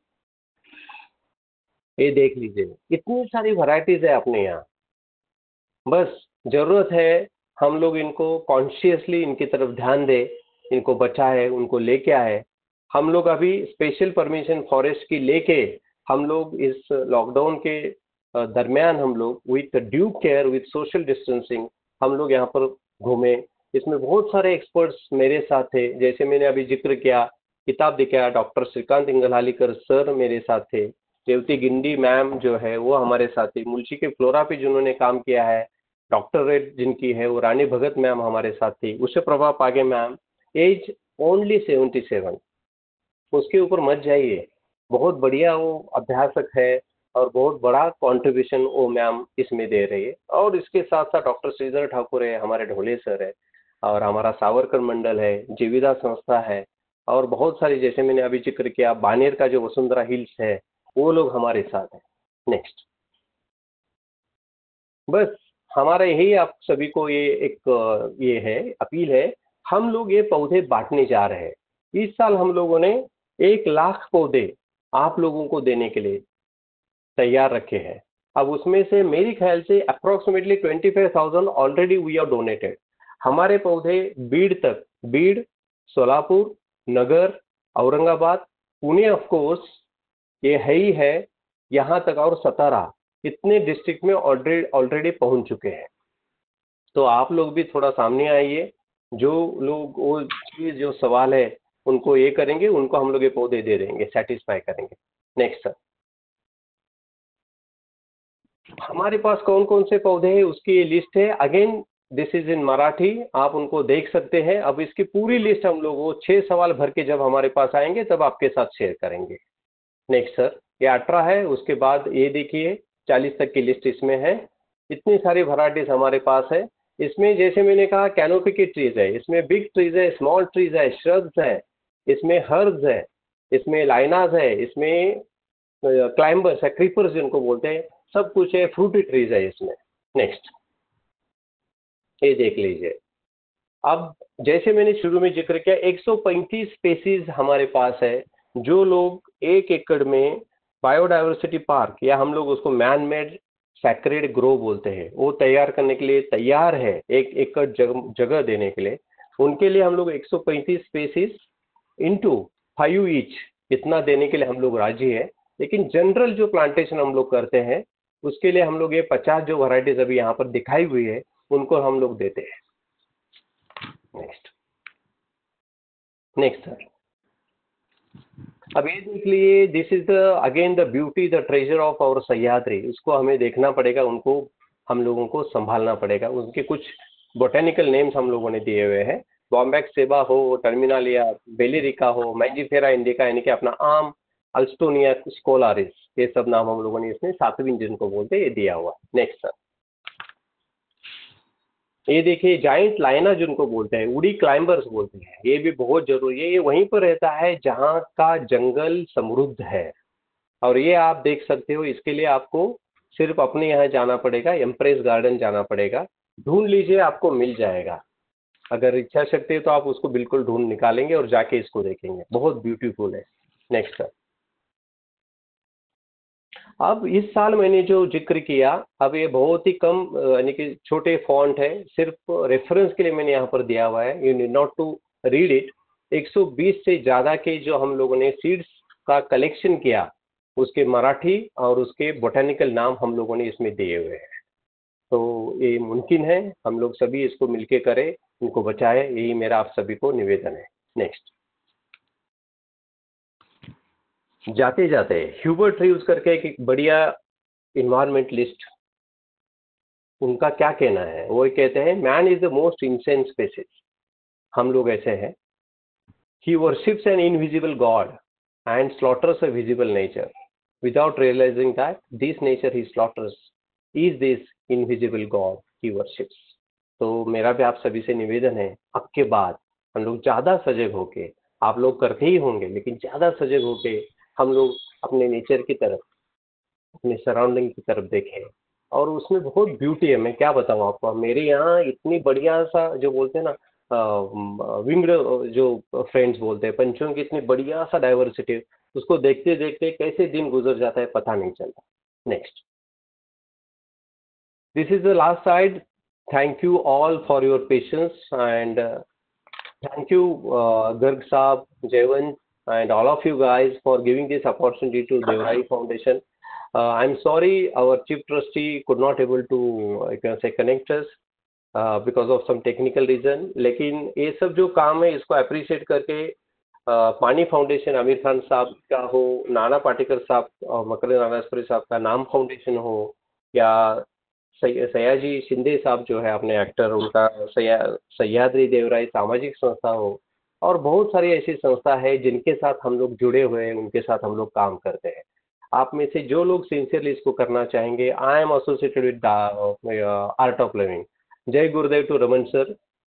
S3: ये देख लीजिए इतनी सारी वैरायटीज है अपने यहाँ। बस जरूरत है हम लोग इनको कॉन्शियसली इनकी तरफ ध्यान दें, इनको बचाए, उनको लेके आए। हम लोग अभी स्पेशल परमिशन फॉरेस्ट की लेके हम लोग इस लॉकडाउन के अ, दरमियान हम लोग with due care with social distancing हम लोग यहाँ पर घूमे। इसमें बहुत सारे एक्सपर्ट्स मेरे साथ थे, जैसे मैंने अभी जिक्र किया, किताब दिखाया, डॉक्टर श्रीकांत इंगलालीकर सर मेरे साथ थे, रेवती गिंडी मैम जो है वो हमारे साथ थी, मुल्शी के फ्लोरा पे जिन्होंने काम किया है डॉक्टर रेड जिनकी है वो रानी भगत मैम हमारे साथ थी, Usha Prabha Page ma'am, as only seventy seven. उसके ऊपर मत जाइए, बहुत बढ़िया वो अभ्यासक है और बहुत बड़ा कंट्रीब्यूशन वो मैम इसमें दे रही है। और इसके साथ साथ डॉक्टर श्रीधर ठाकुर है, हमारे ढोले सर है। और हमारा सावरकर मंडल है, जीविदा संस्था है, और बहुत सारी, जैसे मैंने अभी जिक्र किया, बानेर का जो वसुंधरा हिल्स है, वो लोग हमारे साथ हैं। नेक्स्ट। बस हमारा यही आप सभी को ये एक अ, ये है, अपील है। हम लोग ये पौधे बांटने जा रहे हैं। इस साल हम लोगों ने एक लाख पौधे आप लोगों को देने के लिए तैयार रखे हैं। अब उसमें से मेरी ख्याल से approximately twenty five thousand already we are donated. हमारे पौधे बीड़ तक, बीड़, सोलापुर, नगर, औरंगाबाद, पुणे ऑफ कोर्स ये है ही है, यहाँ तक, और सतारा, इतने डिस्ट्रिक्ट में ऑलरेडी ऑलरेडी पहुँच चुके हैं। तो आप लोग भी थोड़ा सामने आइए। जो लोग वो चीज़, जो सवाल है उनको ये करेंगे, उनको हम लोग ये पौधे दे देंगे, सेटिस्फाई करेंगे। Next sir. हमारे पास कौन कौन से पौधे हैं उसकी ये लिस्ट है। Again this is in Marathi, आप उनको देख सकते हैं। अब इसकी पूरी लिस्ट हम लोग वो छः सवाल भर के जब हमारे पास आएंगे तब आपके साथ शेयर करेंगे। Next sir. ये अठारह है, उसके बाद ये देखिए चालीस तक की लिस्ट इसमें है। इतनी सारी वैरायटीज हमारे पास है। इसमें जैसे मैंने कहा कैनोपी की ट्रीज है, इसमें बिग ट्रीज है, स्मॉल ट्रीज है, श्रब्स है, इसमें हर्ब्स है, इसमें लाइनाज है, इसमें क्लाइंबर्स है, क्रीपर्स जिनको बोलते हैं, सब कुछ है। फ्रूटी ट्रीज है इसमें। नेक्स्ट। ये देख लीजिए। अब जैसे मैंने शुरू में जिक्र किया, एक सौ पैंतीस स्पेसीज हमारे पास है, जो लोग एक एकड़ में बायोडाइवर्सिटी पार्क, या हम लोग उसको मैन मेड सैक्रेड ग्रो बोलते हैं, वो तैयार करने के लिए तैयार है, एक एकड़ जग, जगह देने के लिए। उनके लिए हम लोग एक सौ पैंतीस स्पेसीज इंटू फाइव ईच इतना देने के लिए हम लोग राजी है। लेकिन जनरल जो प्लांटेशन हम लोग करते हैं उसके लिए हम लोग ये पचास जो वैरायटीज अभी यहाँ पर दिखाई हुई है उनको हम लोग देते हैं। नेक्स्ट। Next sir. अब ये देख लिए, this is the again the beauty, the treasure of our Sahyadri. उसको हमें देखना पड़ेगा, उनको हम लोगों को संभालना पड़ेगा। उनके कुछ बोटेनिकल नेम्स हम लोगों ने दिए हुए हैं। बॉम्बैक्स सेबा हो, टर्मिनालिया, बेलिरिका हो, मैजिफेरा इंडिका यानी कि अपना आम, अल्स्टोनिया स्कोलारिस, ये सब नाम हम लोगों ने इसमें सातवीं जिनको बोलते हैं ये दिया हुआ। Next sir. ये देखिए जाइंट लाइना जिनको बोलते हैं, उड़ी क्लाइंबर्स बोलते हैं, ये भी बहुत जरूरी है। ये वहीं पर रहता है जहाँ का जंगल समृद्ध है। और ये आप देख सकते हो, इसके लिए आपको सिर्फ अपने यहाँ जाना पड़ेगा, एम्प्रेस गार्डन जाना पड़ेगा। ढूंढ लीजिए, आपको मिल जाएगा। अगर इच्छा शक्ति है तो आप उसको बिल्कुल ढूंढ निकालेंगे और जाके इसको देखेंगे, बहुत ब्यूटीफुल है। Next sir. अब इस साल मैंने जो जिक्र किया, अब ये बहुत ही कम यानी कि छोटे फॉन्ट है, सिर्फ रेफरेंस के लिए मैंने यहाँ पर दिया हुआ है, you need not to read it. एक सौ बीस से ज़्यादा के जो हम लोगों ने सीड्स का कलेक्शन किया, उसके मराठी और उसके बोटेनिकल नाम हम लोगों ने इसमें दिए हुए हैं। तो ये मुमकिन है, हम लोग सभी इसको मिलके करें, इनको बचाएं, यही मेरा आप सभी को निवेदन है। नेक्स्ट। जाते जाते ह्यूबर्ट रीव्स करके एक, एक बढ़िया इन्वायरमेंटलिस्ट, उनका क्या कहना है, वो कहते हैं man is the most insane species. हम लोग ऐसे हैं, he worships an invisible god and slaughters a visible nature without realizing that this nature he slaughters is this invisible god he worships. तो मेरा भी आप सभी से निवेदन है, अब के बाद हम लोग ज़्यादा सजग होके, आप लोग करते ही होंगे, लेकिन ज़्यादा सजग होके हम लोग अपने नेचर की तरफ, अपने सराउंडिंग की तरफ देखें। और उसमें बहुत ब्यूटी है, मैं क्या बताऊँ आपको। मेरे यहाँ इतनी बढ़िया सा जो बोलते हैं ना, विंग्ड जो फ्रेंड्स बोलते हैं, पंछियों की इतनी बढ़िया सा डाइवर्सिटी, उसको देखते देखते कैसे दिन गुजर जाता है पता नहीं चलता। Next. This is the last side. Thank you all for your patience and thank you Garg sahab, Jaywant, and all of you guys for giving this opportunity to Devrai Foundation. Uh, I'm sorry our chief trustee could not able to, I can say, connect us uh, because of some technical reason. लेकिन ये सब जो काम है इसको appreciate करके uh, पानी foundation, Aamir Khan साहब का हो, नाना पाटेकर साहब और मकर नारायणपुरी साहब का नाम फाउंडेशन हो, या सयाजी शिंदे साहब जो है अपने एक्टर, उनका सया सह्याद्री देवराई सामाजिक संस्था हो, और बहुत सारी ऐसी संस्था है जिनके साथ हम लोग जुड़े हुए हैं, उनके साथ हम लोग काम करते हैं। आप में से जो लोग सिंसियरली इसको करना चाहेंगे, I am associated with Art of Living. Jai Gurudev to Raman sir.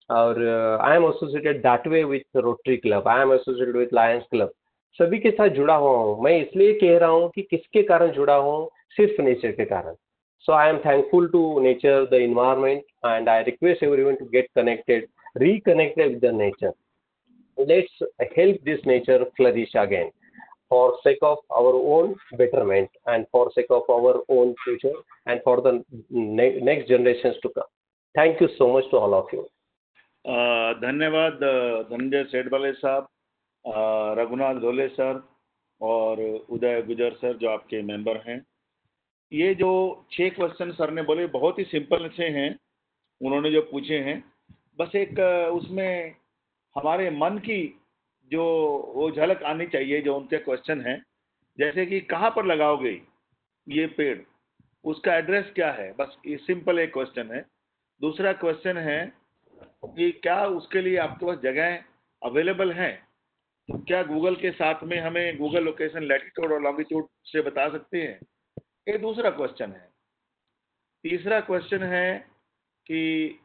S3: और I am associated that way with Rotary Club, I am associated with Lions Club, सभी के साथ जुड़ा हुआ हूँ। मैं इसलिए कह रहा हूँ कि किसके कारण जुड़ा हूँ, सिर्फ नेचर के कारण। So I am thankful to nature, the environment, and I request everyone to get connected, reconnected with the nature. Let's help this nature flourish again for sake of our own betterment and for sake of our own future and for the ne- next generations to come. Thank you so much to all of you.
S2: अ, धन्यवाद अ, धनंजय सेठवाले साहब, अ, Raghunath Dhole sir और उदय गुजर sir जो आपके member हैं। ये जो छह क्वेश्चन सर ने बोले बहुत ही सिंपल से हैं, उन्होंने जो पूछे हैं, बस एक अ, उसमें हमारे मन की जो वो झलक आनी चाहिए जो उनके क्वेश्चन हैं, जैसे कि कहाँ पर लगाओगे ये पेड़, उसका एड्रेस क्या है, बस ये सिंपल एक क्वेश्चन है। दूसरा क्वेश्चन है कि क्या उसके लिए आपके पास जगह अवेलेबल है, तो क्या गूगल के साथ में हमें गूगल लोकेशन लैटिट्यूड और लॉन्गिट्यूड से बता सकते हैं, ये दूसरा क्वेश्चन है। तीसरा क्वेश्चन है कि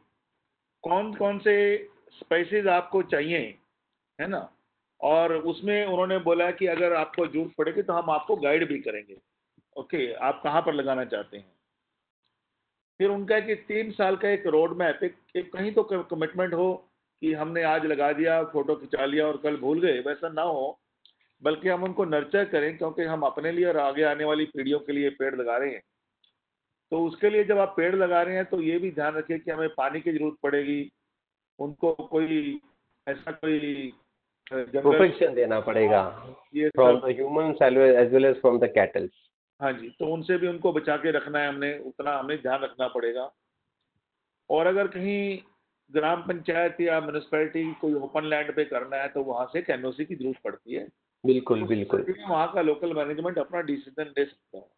S2: कौन कौन से स्पाइसेस आपको चाहिए, है ना, और उसमें उन्होंने बोला कि अगर आपको जरूरत पड़ेगी तो हम आपको गाइड भी करेंगे, ओके, आप कहाँ पर लगाना चाहते हैं। फिर उनका है कि तीन साल का एक रोड मैप, एक, एक कहीं तो कमिटमेंट हो कि हमने आज लगा दिया, फोटो खिंचा लिया और कल भूल गए, वैसा ना हो, बल्कि हम उनको नर्चर करें, क्योंकि हम अपने लिए और आगे आने वाली पीढ़ियों के लिए पेड़ लगा रहे हैं। तो उसके लिए जब आप पेड़ लगा रहे हैं तो ये भी ध्यान रखिए कि हमें पानी की जरूरत पड़ेगी, उनको कोई ऐसा कोई जंगल
S3: Protection देना पड़ेगा
S2: ये
S3: from
S2: सब,
S3: the humans as well as well as from the cattle.
S2: हाँ जी, तो उनसे भी उनको बचा के रखना है, हमने उतना हमें ध्यान रखना पड़ेगा। और अगर कहीं ग्राम पंचायत या म्यूनिसपैलिटी कोई ओपन लैंड पे करना है तो वहां से एनओसी की जरूरत पड़ती है,
S3: बिल्कुल
S2: तो
S3: बिल्कुल।
S2: वहां का लोकल मैनेजमेंट अपना डिसीजन ले सकता है।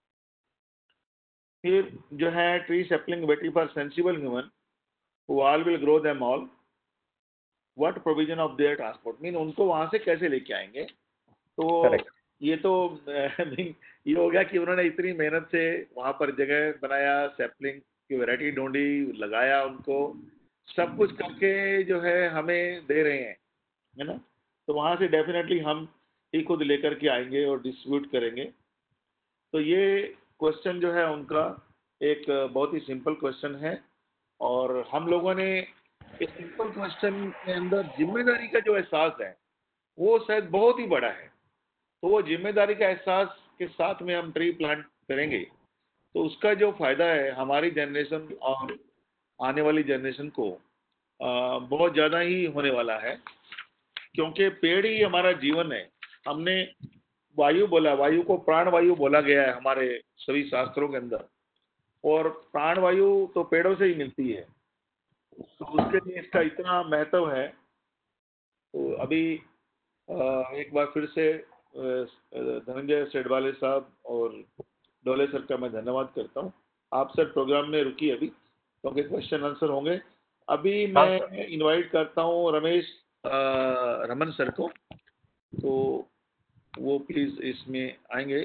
S2: फिर जो है ट्री सेपलिंग वेटी for sensible human who all will grow them all, what provision of their transport, mean उनको वहां से कैसे लेके आएंगे। तो
S3: Correct.
S2: ये तो मीन ये हो गया कि उन्होंने इतनी मेहनत से वहां पर जगह बनाया, सेपलिंग की वैरायटी ढूंढी, लगाया, उनको सब कुछ करके जो है हमें दे रहे हैं, है ना। तो वहां से डेफिनेटली हम ही खुद लेकर के आएंगे और डिस्ट्रीब्यूट करेंगे। तो ये क्वेश्चन जो है उनका एक बहुत ही सिंपल क्वेश्चन है, और हम लोगों ने इस सिंपल क्वेश्चन के अंदर जिम्मेदारी का जो एहसास है वो शायद बहुत ही बड़ा है। तो वो जिम्मेदारी का एहसास के साथ में हम ट्री प्लांट करेंगे तो उसका जो फायदा है हमारी जनरेशन और आने वाली जनरेशन को आ, बहुत ज़्यादा ही होने वाला है, क्योंकि पेड़ ही हमारा जीवन है। हमने वायु बोला, वायु को प्राण वायु बोला गया है हमारे सभी शास्त्रों के अंदर, और प्राण वायु तो पेड़ों से ही मिलती है, तो उसके लिए इसका इतना महत्व है। तो अभी एक बार फिर से धनंजय सेठवाले साहब और डोले सर का मैं धन्यवाद करता हूँ। आप सर प्रोग्राम में रुकिए अभी, क्योंकि क्वेश्चन आंसर होंगे। अभी मैं इनवाइट करता हूँ रमेश रमन सर को, तो वो प्लीज इसमें आएंगे।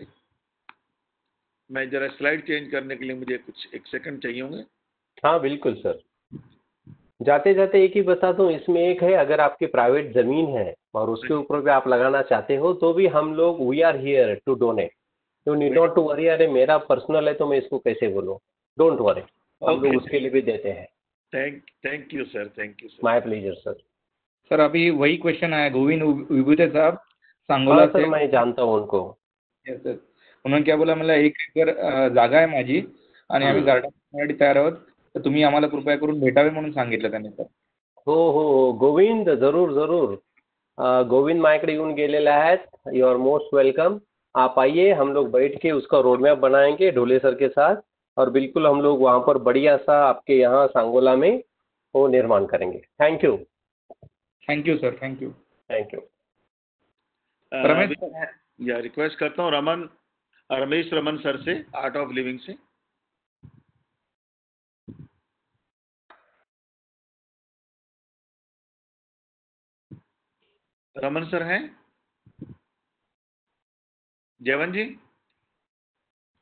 S2: मैं जरा स्लाइड चेंज करने के लिए मुझे कुछ एक सेकंड चाहिए होंगे।
S3: हाँ बिल्कुल सर। जाते जाते एक ही बता दूं, इसमें एक है, अगर आपकी प्राइवेट जमीन है और उसके ऊपर भी आप लगाना चाहते हो तो भी हम लोग we are here to donate, you need not to worry. अरे मेरा पर्सनल है तो मैं इसको कैसे बोलूं, डोंट वरी, हम लोग उसके लिए भी देते हैं।
S2: Thank thank you sir, thank you sir.
S3: My pleasure sir.
S4: Sir अभी वही क्वेश्चन आया, गोविंद विभूते साहब सांगोला
S3: हाँ सर,
S4: से।
S3: मैं जानता हूँ उनको।
S4: Yes, सर उन्होंने क्या बोला, मला एक एकर अ, जागा आहे माझी आणि आम्ही गार्डन करण्यासाठी तयार आहोत, तर तुम्ही आम्हाला कृपया करून भेटावे म्हणून सांगितलं त्यांनी सर।
S3: हो हो हो, गोविंद जरूर जरूर। अ, गोविंद माझ्याकडे येऊन गेलेले आहेत, यू आर मोस्ट वेलकम। आप आइए, हम लोग बैठ के उसका रोड मैप बनाएंगे ढोले सर के साथ, और बिल्कुल हम लोग वहाँ पर बढ़िया सा आपके यहाँ सांगोला में वो निर्माण करेंगे। Thank you
S4: thank you sir, thank you
S3: thank you.
S2: Ramesh, या रिक्वेस्ट करता हूँ रमन रमेश रमन सर से, आर्ट ऑफ लिविंग से। रमन सर हैं? जयवन जी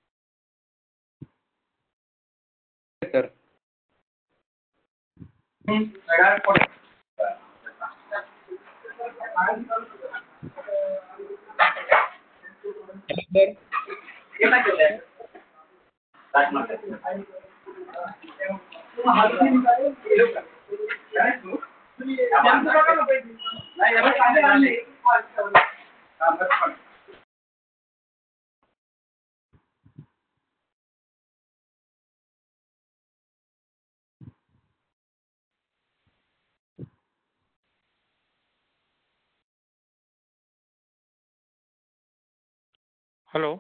S4: सर।
S1: हेलो।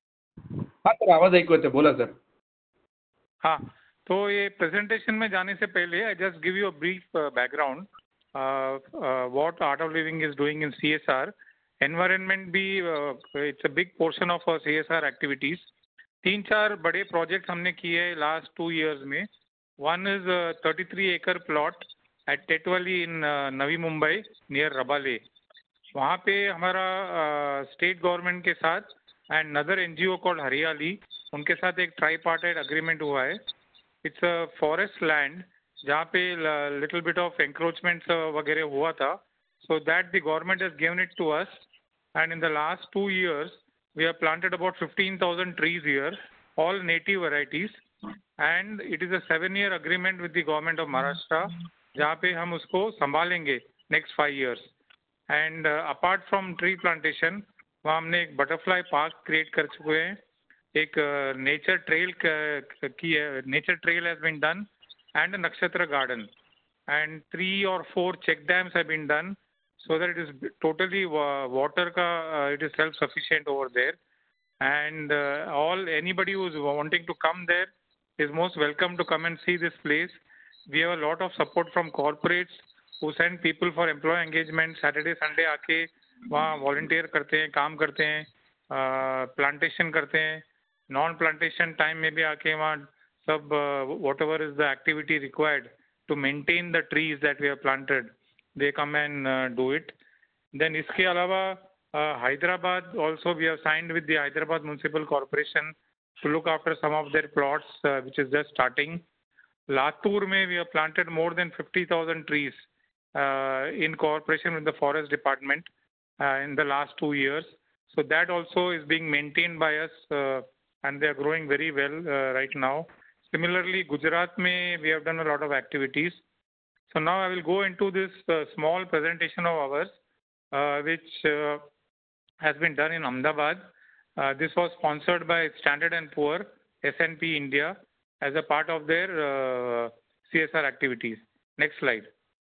S4: हाँ सर, आवाज ऐकू येते, बोला सर.
S1: हाँ, तो ये प्रेजेंटेशन में जाने से पहले I just give you a brief background what Art of Living is doing in CSR. Environment भी it's a big portion of our CSR activities. तीन चार बड़े प्रोजेक्ट्स हमने किए हैं लास्ट टू इयर्स में. One is thirty three acre plot at Tetwali in Navi Mumbai near Rabale. वहाँ पे हमारा स्टेट uh, गवर्नमेंट के साथ एंड नदर एनजीओ कॉल्ड हरियाली, उनके साथ एक ट्राईपार्टाइट अग्रीमेंट हुआ है. इट्स अ फॉरेस्ट लैंड जहाँ पे लिटिल बिट ऑफ एंक्रोचमेंट वगैरह हुआ था. So that the government has given it to us and in the last two years we have planted about fifteen thousand trees here, all native varieties. And it is a seven year agreement with the government of Maharashtra, जहाँ पे हम उसको संभालेंगे next five years. And apart from tree plantation, वहाँ हमने एक butterfly park create कर चुके हैं. एक नेचर ट्रेल की है, nature trail has been done and Nakshatra garden and three और four check dams have been done so that it is totally water ka uh, it is self sufficient over there. And uh, all anybody who is wanting to come there is most welcome to come and see this place. We have a lot of support from corporates who send people for employee engagement. Saturday Sunday आके वहाँ volunteer करते हैं, काम करते हैं, plantation करते हैं. Non plantation time में भी आके वहाँ सब whatever is the activity required to maintain the trees that we have planted, they come and uh, do it. Then इसके अलावा uh, Hyderabad also we have signed with the Hyderabad Municipal Corporation to look after some of their plots uh, which is just starting. Latur में we have planted more than fifty thousand trees uh, in cooperation with the Forest Department uh, in the last two years. So that also is being maintained by us uh, and they are growing very well uh, right now. Similarly, Gujarat mein we have done a lot of activities. So now I will go into this uh, small presentation of ours, uh, which uh, has been done in Ahmedabad. Uh, this was sponsored by Standard and Poor, S and P India, as a part of their uh, C S R activities. Next slide.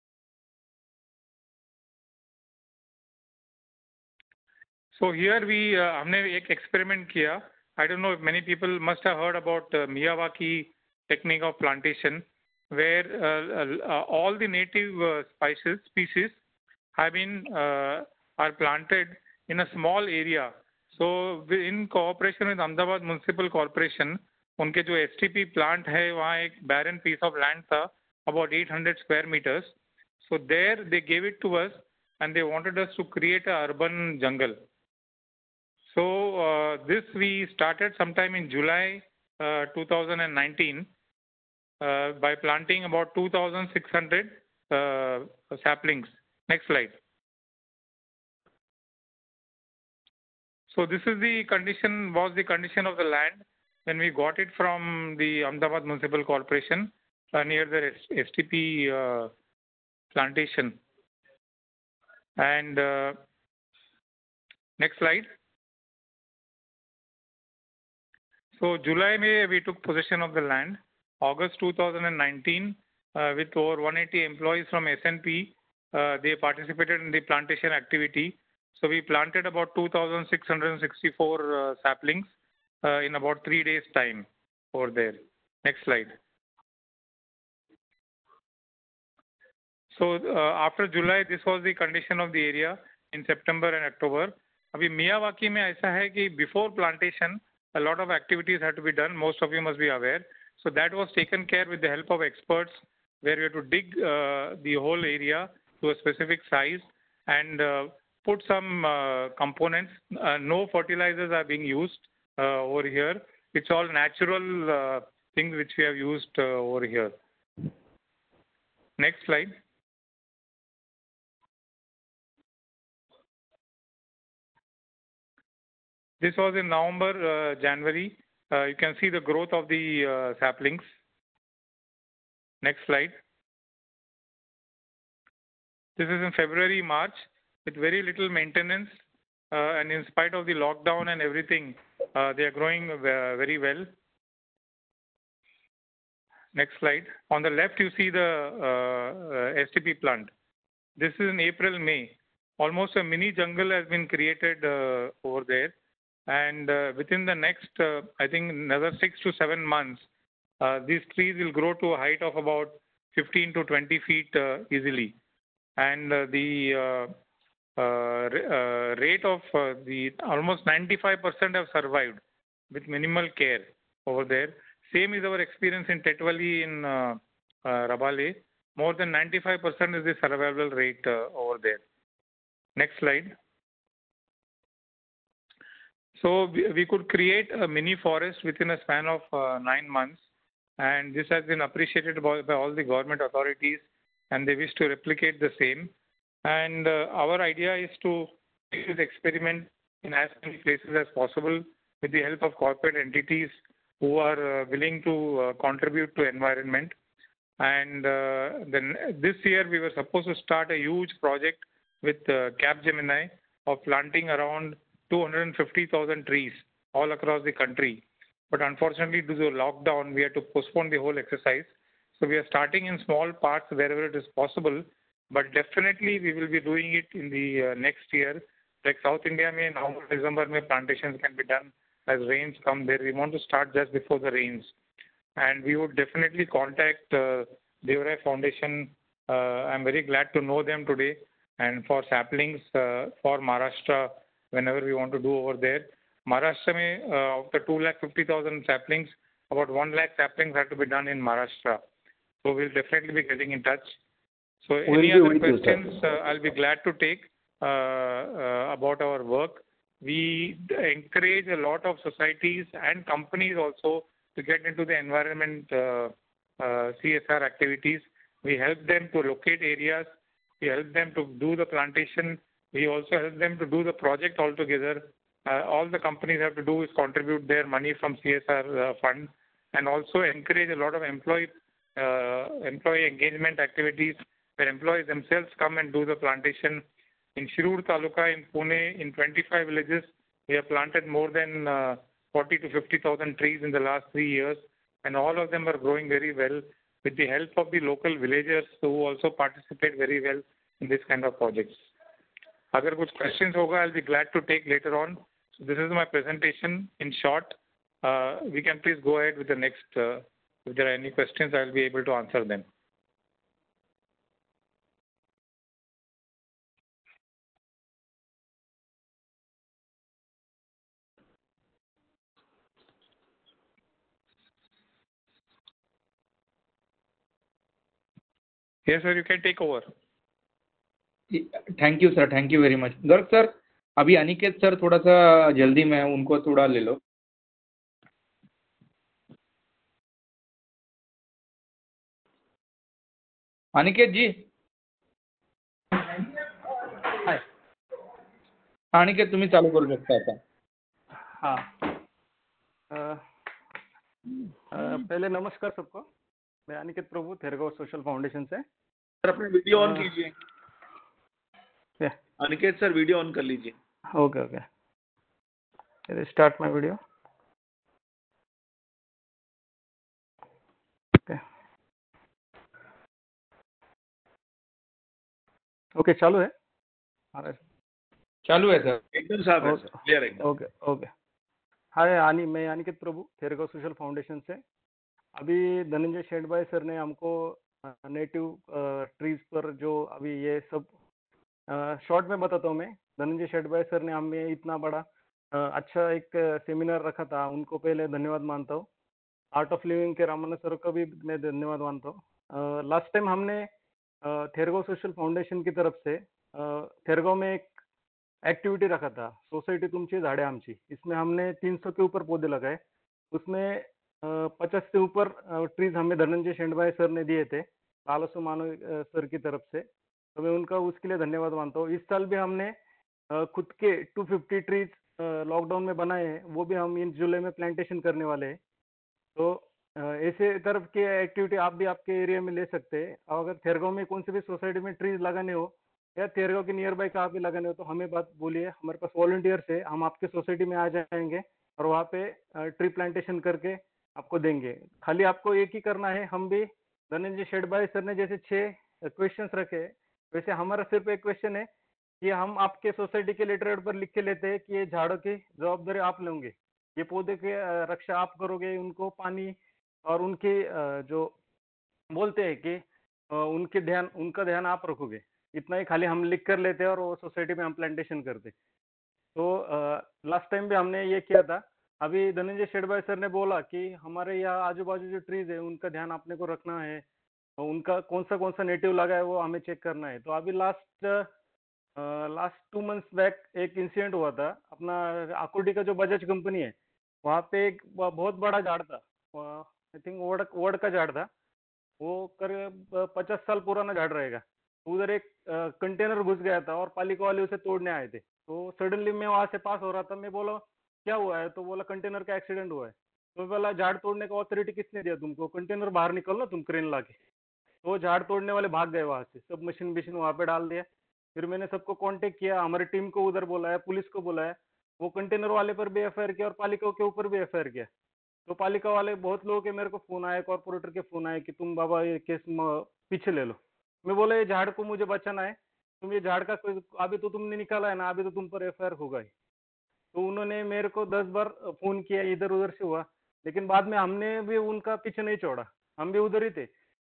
S1: So here we uh, हमने एक experiment किया. I don't know if many people must have heard about uh, Miyawaki technique of plantation, where uh, uh, all the native uh, spices species have been uh, are planted in a small area. So in cooperation with Ahmedabad Municipal Corporation, उनके जो S T P plant है वहाँ एक barren piece of land था, about eight hundred square meters. So there they gave it to us and they wanted us to create a urban jungle. So uh, this we started sometime in July uh, two thousand nineteen. Uh, by planting about two thousand six hundred uh, saplings. Next slide. So this is the condition, was the condition of the land when we got it from the Ahmedabad Municipal Corporation uh, near the S T P uh, plantation. And uh, next slide. So July May we took possession of the land. August two thousand nineteen, uh, with over one hundred eighty employees from S and P, uh, they participated in the plantation activity. So we planted about two thousand six hundred sixty-four uh, saplings uh, in about three days' time over there. Next slide. So uh, after July, this was the condition of the area in September and October. अभी Miyawaki में ऐसा है कि before plantation, a lot of activities had to be done. Most of you must be aware. So that was taken care with the help of experts, where we had to dig uh, the whole area to a specific size and uh, put some uh, components. Uh, no fertilizers are being used uh, over here. It's all natural uh, things which we have used uh, over here. Next slide. This was in November, uh, January. Uh, you can see the growth of the uh, saplings. Next slide. This is in February, March, with very little maintenance, uh, and in spite of the lockdown and everything, uh, they are growing uh, very well. Next slide. On the left, you see the uh, uh, S T P plant. This is in April, May. Almost a mini jungle has been created uh, over there. And uh, within the next, uh, I think, another six to seven months, uh, these trees will grow to a height of about fifteen to twenty feet uh, easily. And uh, the uh, uh, uh, rate of uh, the almost ninety-five percent have survived with minimal care over there. Same is our experience in Tetwali in uh, uh, Rabale. More than ninety-five percent is the survival rate uh, over there. Next slide. So we, we could create a mini forest within a span of uh, nine months. And this has been appreciated by, by all the government authorities, and they wish to replicate the same. And uh, our idea is to do this experiment in as many places as possible with the help of corporate entities who are uh, willing to uh, contribute to environment. And uh, then this year we were supposed to start a huge project with uh, Capgemini of planting around two hundred fifty thousand trees all across the country. But unfortunately, due to lockdown, we had to postpone the whole exercise. So we are starting in small parts wherever it is possible, but definitely we will be doing it in the uh, next year. Like South India, mein November, December, mein plantations can be done as rains come there. We want to start just before the rains. And we would definitely contact uh, Devrai Foundation. Uh, I'm very glad to know them today. And for saplings uh, for Maharashtra, whenever we want to do over there. Maharashtra, mein, uh, of the two lakh fifty thousand saplings, about one lakh saplings have to be done in Maharashtra. So we'll definitely be getting in touch. So
S3: We'll
S1: any
S3: be
S1: other
S3: with you,
S1: questions, uh, I'll be glad to take uh, uh, about our work. We encourage a lot of societies and companies also to get into the environment uh, uh, C S R activities. We help them to locate areas. We help them to do the plantation. We also help them to do the project altogether. Uh, all the companies have to do is contribute their money from C S R uh, fund, and also encourage a lot of employee uh, employee engagement activities where employees themselves come and do the plantation. In Shirur Taluka in Pune, in twenty-five villages, we have planted more than uh, forty to fifty thousand trees in the last three years, and all of them are growing very well with the help of the local villagers who also participate very well in this kind of projects. Agar kuch questions hoga, I'll be glad to take later on. So this is my presentation in short. Uh, we can please go ahead with the next. Uh, if there are any questions, I'll be able to answer them. Yes, sir, you can take over.
S4: Thank you sir, thank you very much. Garg sir, अभी Aniket sir थोड़ा सा जल्दी में, उनको थोड़ा ले लो. अनिकेत जी.
S5: हाय.
S4: अनिकेत तुम्ही चालू करू शकता आता.
S5: हाँ. अ, अ, पहले नमस्कार सबको. मैं अनिकेत प्रभु थेरगांव सोशल फाउंडेशन से.
S2: सर अपने वीडियो ऑन
S5: हाँ.
S2: कीजिए.
S5: Yeah.
S2: अनिकेत सर वीडियो ऑन कर लीजिए.
S5: Okay okay. Start my video. Okay okay चालू है. हाँ,
S4: चालू है सर.
S2: एकदम साफ है
S5: ओके.
S2: सर, क्लियर एकदम.
S5: Okay okay. हाय आनी, मैं अनिकेत प्रभु थेरगांव सोशल फाउंडेशन से. अभी धनंजय शेठ भाई सर ने हमको नेटिव ट्रीज पर जो अभी ये सब शॉर्ट में बताता हूँ मैं. धनंजय शेठ भाई सर ने हमें इतना बड़ा अ, अच्छा एक सेमिनार रखा था, उनको पहले धन्यवाद मानता हूँ. आर्ट ऑफ लिविंग के रामाना सर का भी मैं धन्यवाद मानता हूँ. लास्ट टाइम हमने थेरगांव सोशल फाउंडेशन की तरफ से थेरगांव में एक एक्टिविटी रखा था, सोसाइटी तुमची झाड़े आमची. इसमें हमने तीन सौ के ऊपर पौधे लगाए. उसमें पचास से ऊपर ट्रीज हमें धनंजय शेंड भाई सर ने दिए थे. लालसू मानो अ, सर की तरफ से, तो मैं उनका उसके लिए धन्यवाद मानता हूँ। इस साल भी हमने अ, खुद के दो सौ पचास ट्रीज लॉकडाउन में बनाए हैं, वो भी हम इन जुलाई में प्लांटेशन करने वाले हैं। तो अ, ऐसे तरफ के एक्टिविटी आप भी आपके एरिया में ले सकते हैं। और अगर थेरगांव में कौन सी भी सोसाइटी में ट्रीज लगाने हो या थेरगांव के नियर बाय कहाँ भी लगाने हो तो हमें बात बोलिए, हमारे पास वॉलंटियर्स है, हम आपके सोसाइटी में आ जाएंगे और वहाँ पे ट्री प्लांटेशन करके आपको देंगे। खाली आपको एक ही करना है, हम भी धनंजय शेठभाई सर ने जैसे छह क्वेश्चंस रखे हैं, वैसे हमारा सिर्फ एक क्वेश्चन है कि हम आपके सोसाइटी के लेटर पर लिख के लेते हैं कि ये झाड़ों की जवाबदारी आप लोगे, ये पौधे के अ, रक्षा आप करोगे, उनको पानी और उनकी अ, जो बोलते हैं कि अ, उनके ध्यान उनका ध्यान आप रखोगे। इतना ही खाली हम लिख कर लेते हैं और वो सोसाइटी में हम प्लांटेशन करते। तो लास्ट टाइम भी हमने ये किया था। अभी धनंजय शेठभाई सर ने बोला कि हमारे यहाँ आजू बाजू जो ट्रीज है उनका ध्यान अपने को रखना है, और उनका कौन सा कौन सा नेटिव लगा है वो हमें चेक करना है। तो अभी last last two months back एक इंसिडेंट हुआ था, अपना आकुर्डी का जो बजाज कंपनी है वहाँ पे एक ब- बहुत बड़ा झाड़ था, आई थिंक वड वड का झाड़ था, वो करीब पचास साल पुराना झाड़ रहेगा। उधर एक कंटेनर घुस गया था और पालिका वाले उसे तोड़ने आए थे। तो सडनली मैं वहां से पास हो रहा था, मैं बोला क्या हुआ है, तो बोला कंटेनर का एक्सीडेंट हुआ है। तो मैं बोला झाड़ तोड़ने का ऑथोरिटी किसने दिया तुमको, कंटेनर बाहर निकल ना तुम क्रेन ला के। तो वो झाड़ तोड़ने वाले भाग गए वहां से, सब मशीन मशीन वहां पे डाल दिया। फिर मैंने सबको कांटेक्ट किया, हमारी टीम को उधर बुलाया, पुलिस को बुलाया, वो कंटेनर वाले पर भी एफ आई आर किया और पालिका के ऊपर भी एफ आई आर किया। तो पालिका वाले बहुत लोगों के मेरे को फोन आए, कॉर्पोरेटर के फोन आए कि तुम बाबा ये केस म- पीछे ले लो। मैं बोला ये झाड़ को मुझे बचाना है, तुम ये झाड़ का कोई अभी तो तुमने निकाला है ना, अभी तो तुम पर एफ आई आर होगा ही। तो उन्होंने मेरे को दस बार फोन किया, इधर उधर से हुआ, लेकिन बाद में हमने भी उनका पीछे नहीं छोड़ा, हम भी उधर ही थे।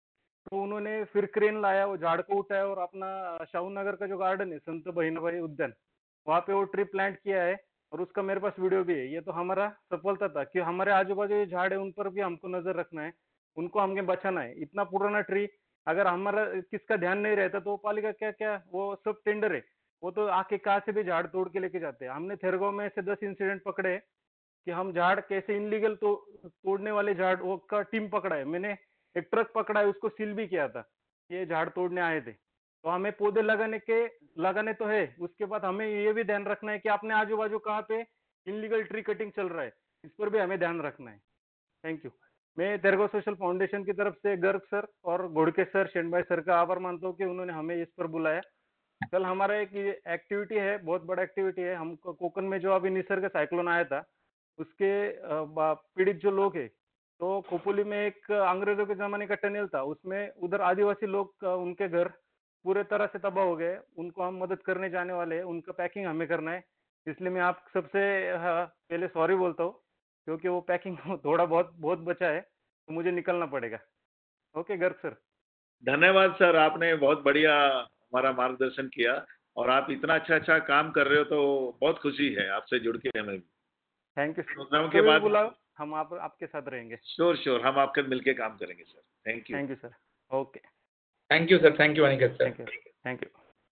S5: तो उन्होंने फिर क्रेन लाया, वो झाड़ को उठाया और अपना शाहू नगर का जो गार्डन है संत बहिणाबाई उद्यान, वहाँ पे वो ट्री प्लांट किया है। और उसका मेरे पास वीडियो भी है। ये तो हमारा सफलता था कि हमारे आजू बाजू ये झाड़ है उन पर भी हमको नजर रखना है, उनको हमें बचाना है। इतना पुराना ट्री अगर हमारा किसका ध्यान नहीं रहता तो वो पालिका क्या क्या वो सब टेंडर है, वो तो आके कहाँ से भी झाड़ तोड़ के लेके जाते हैं। हमने थेरगांव में ऐसे दस इंसिडेंट पकड़े हैं कि हम झाड़ कैसे इनलीगल तो तोड़ने वाले झाड़ वो का टीम पकड़ा है। मैंने एक ट्रक पकड़ा है, उसको सील भी किया था, ये झाड़ तोड़ने आए थे। तो हमें पौधे लगाने के लगाने तो है, उसके बाद हमें ये भी ध्यान रखना है कि अपने आजू बाजू कहाँ पे इनलीगल ट्री कटिंग चल रहा है, इस पर भी हमें ध्यान रखना है। Thank you. मैं तेरगो सोशल फाउंडेशन की तरफ से गर्ग सर और घोड़के सर शेंडभाई सर का आभार मानता हूँ कि उन्होंने हमें इस पर बुलाया। कल हमारा एक एक्टिविटी है, बहुत बड़ा एक्टिविटी है। हम कोकन में जो अभी निसर्ग साइक्लोन आया था उसके अ, बा- पीड़ित जो लोग हैं, तो खोपोली में एक अंग्रेजों के जमाने का टनल था, उसमें उधर आदिवासी लोग अ, उनके घर पूरे तरह से तबाह हो गए, उनको हम मदद करने जाने वाले हैं, उनका पैकिंग हमें करना है। इसलिए मैं आप सबसे अ, पहले सॉरी बोलता हूँ, क्योंकि वो पैकिंग थोड़ा बहुत बहुत बचा है, तो मुझे निकलना पड़ेगा। Okay Garg sir.
S2: धन्यवाद सर, आपने बहुत बढ़िया हमारा मार्गदर्शन किया और आप इतना अच्छा अच्छा काम कर रहे हो तो बहुत खुशी है आपसे जुड़ के हमें भी।
S5: थैंक यू
S2: प्रोग्राम
S5: सर,
S2: के
S5: कभी भी
S2: बाद
S5: बुलाओ, हम आप आपके साथ रहेंगे।
S2: श्योर श्योर हम आपके मिलके काम करेंगे sir. Thank you.
S5: Thank you sir. Okay.
S4: Thank you sir, thank you Aniket sir.
S5: Thank you thank you.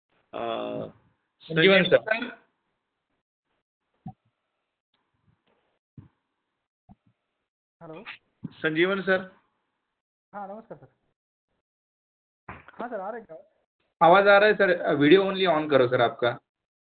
S4: Sanjeevan sir.
S2: Sir
S6: hello.
S2: Sanjeevan sir.
S6: हाँ नमस्कार सर। हाँ सर, आ रहे क्या?
S4: आवाज आ रहा है सर, वीडियो ओनली ऑन करो सर आपका।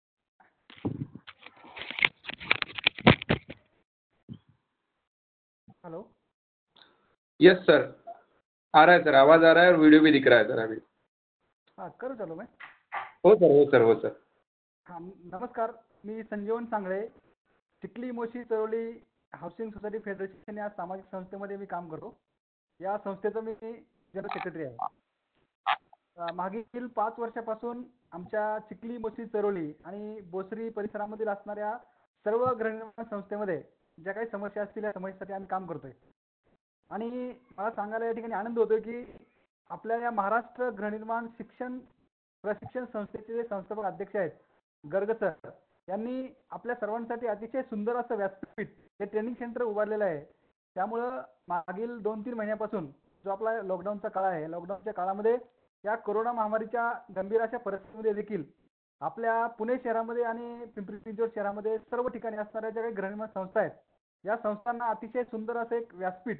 S6: हेलो।
S4: यस सर, आ रहा है सर, आवाज आ रहा है और वीडियो भी दिख रहा है सर अभी।
S6: हां करू चालू मैं?
S4: हो सर, हो सर, हो सर।
S6: हां नमस्कार, मी Sanjeevan Sangle, Chikhli Moshi Charholi housing society federation या सामाजिक संस्थेमध्ये मी काम करतो. या संस्थेचं मी जनरल सेक्रेटरी आहे. अ, मागील पाच वर्षापासून आमच्या चिखली मोशी चरोली आणि बोसरी परिसरामधील असणाऱ्या सर्व गृहनिर्माण संस्थेमध्ये ज्या काही समस्या असतील या समस्येसाठी आम्ही काम करतोय. आणि मला सांगायला या ठिकाणी आनंद होतोय की आपल्या या महाराष्ट्र गृहनिर्माण शिक्षण प्रशिक्षण संस्थेचे जे संस्थापक अध्यक्ष आहेत गर्ग सर यांनी आपल्या सर्वांसाठी अतिशय सुंदर असं व्यासपीठ हे ट्रेनिंग सेंटर उभारलेलं आहे. त्यामुळं मागील दोन तीन महिन्यापासून जो आपला लॉकडाऊनचा काळ आहे, लॉकडाऊनच्या काळामध्ये या कोरोना महामारीच्या गंभीर अशा परिस्थितीमध्ये देखील आपल्या पुणे शहरामध्ये आणि पिंपरी चिंचवड शहरामध्ये सर्व ठिकाणी असणाऱ्या ज्या काही गृहनिर्माण संस्था आहेत या संस्थांना अतिशय सुंदर असं एक व्यासपीठ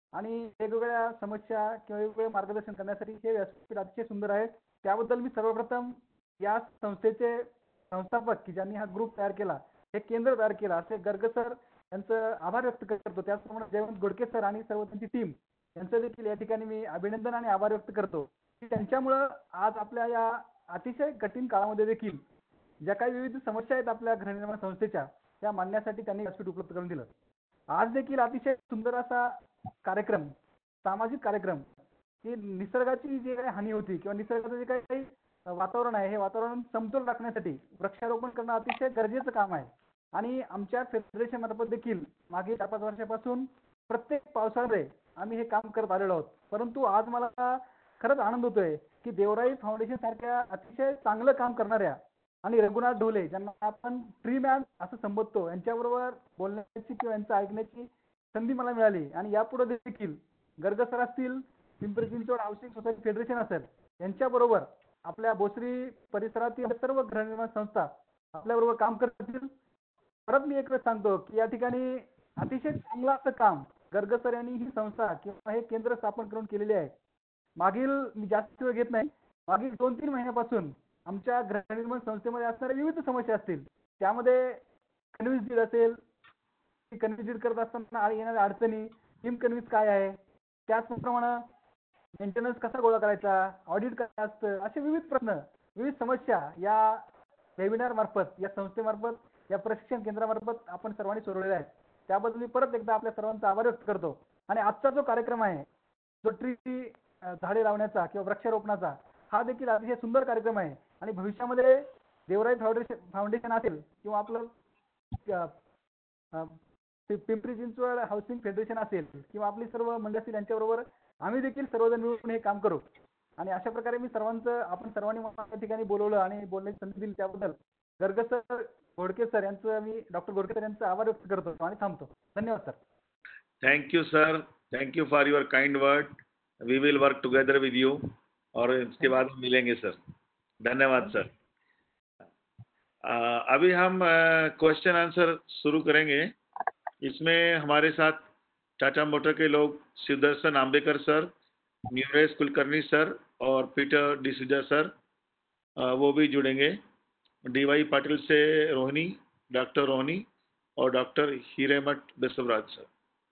S6: आणि वेगवेगळ्या समस्या किंवा वेगवेगळे मार्गदर्शन करण्यासाठी हे व्यासपीठ अतिशय सुंदर आहे. त्याबद्दल मी सर्वप्रथम या संस्थेचे संस्थापक की ज्यांनी हा ग्रुप तयार केला, हे केंद्र तयार केला, असे गर्ग सर यांचं आभार व्यक्त करतो. त्याचप्रमाणे जयवंत गोडके सर आणि सर्व त्यांची टीम यांचं देखील या ठिकाणी मी अभिनंदन आणि आभार व्यक्त करतो की त्यांच्यामुळं आज आपल्या या अतिशय कठीण काळामध्ये देखील ज्या काही विविध समस्या आहेत आपल्या गृहनिर्माण संस्थेच्या, त्या मांडण्यासाठी त्यांनी व्यासपीठ उपलब्ध करून दिलं. आज देखील अतिशय सुंदर असा कार्यक्रम, सामाजिक कार्यक्रम, की निसर्गाची जी काही हानी होती किंवा निसर्गाचं जे काही वातावरण आहे, हे वातावरण समतोल राखण्यासाठी वृक्षारोपण करणं अतिशय गरजेचं काम आहे. आणि आमच्या फेडरेशन मार्फत देखील मागे चार पाच वर्षापासून प्रत्येक पावसाळ्यामध्ये आम्ही हे काम करत आलेलो आहोत. परंतु आज मला खरंच आनंद होतोय की देवराई फाउंडेशन सारख्या अतिशय चांगलं काम करणाऱ्या आणि रघुनाथ ढोले, ज्यांना आपण ट्री मॅन असं संबोधतो, यांच्याबरोबर बोलण्याची किंवा यांचं ऐकण्याची संधी मला मिळाली. आणि यापुढे देखील गर्ग सर असतील, Pimpri Chinchwad housing society federation असेल, यांच्याबरोबर आपल्या भोसरी परिसरातील सर्व गृहनिर्माण संस्था आपल्याबरोबर काम करतील. परत मी एक वेळ सांगतो की या ठिकाणी अतिशय चांगलं असं काम गर्ग सर यांनी ही संस्था किंवा हे केंद्र स्थापन करून केलेले आहे. मागील, मी जास्त वेळ घेत नाही, मागील दोन तीन महिन्यापासून आमच्या गृहनिर्माण संस्थेमध्ये असणाऱ्या विविध समस्या असतील, त्यामध्ये कन्व्हिन्स डीड असेल, कन्व्हिन्स डीड करत असताना येणाऱ्या अडचणी, टीम कन्व्हिन्स काय आहे, त्याचप्रमाणे मेंटेनन्स कसा गोळा करायचा, ऑडिट काय असतं, असे विविध प्रश्न, विविध समस्या या वेबिनार मार्फत, या संस्थेमार्फत, या प्रशिक्षण केंद्रामार्फत आपण सर्वांनी सोडवलेल्या आहेत. त्याबद्दल मी परत एकदा आपल्या सर्वांचा आभार व्यक्त करतो. आणि आजचा जो कार्यक्रम आहे, जो ट्री झाडे लावण्याचा किंवा वृक्षारोपणाचा, हा देखील अतिशय सुंदर कार्यक्रम आहे. आणि भविष्यामध्ये देवराई फाउंडेशन फाउंडेशन असेल किंवा आपलं पिंपरी चिंचवड हाऊसिंग फेडरेशन असेल किंवा आपली सर्व मंडळी असतील, यांच्याबरोबर आम्ही देखील सर्वजण मिळून हे काम करू. आणि अशा प्रकारे मी सर्वांचं, आपण सर्वांनी मला या ठिकाणी बोलवलं आणि बोलण्याची संधी दिली, त्याबद्दल गर्ग सर, गोडके सर यांचं मी, डॉक्टर गोडके सर यांचं आभार व्यक्त करतो आणि थांबतो. धन्यवाद sir.
S2: Thank you sir, thank you for your kind word. We will work together with you और इसके बाद हम मिलेंगे सर. धन्यवाद सर. आ, अभी हम क्वेश्चन आंसर शुरू करेंगे. इसमें हमारे साथ टाटा मोटर के लोग शिवदर्शन आंबेकर सर, न्यूरेश कुलकर्णी सर और पीटर डिसूजा सर, आ, वो भी जुड़ेंगे. डी वाई पाटिल से रोहिणी, डॉक्टर रोहिणी और doctor Hiremath Basavaraj sir.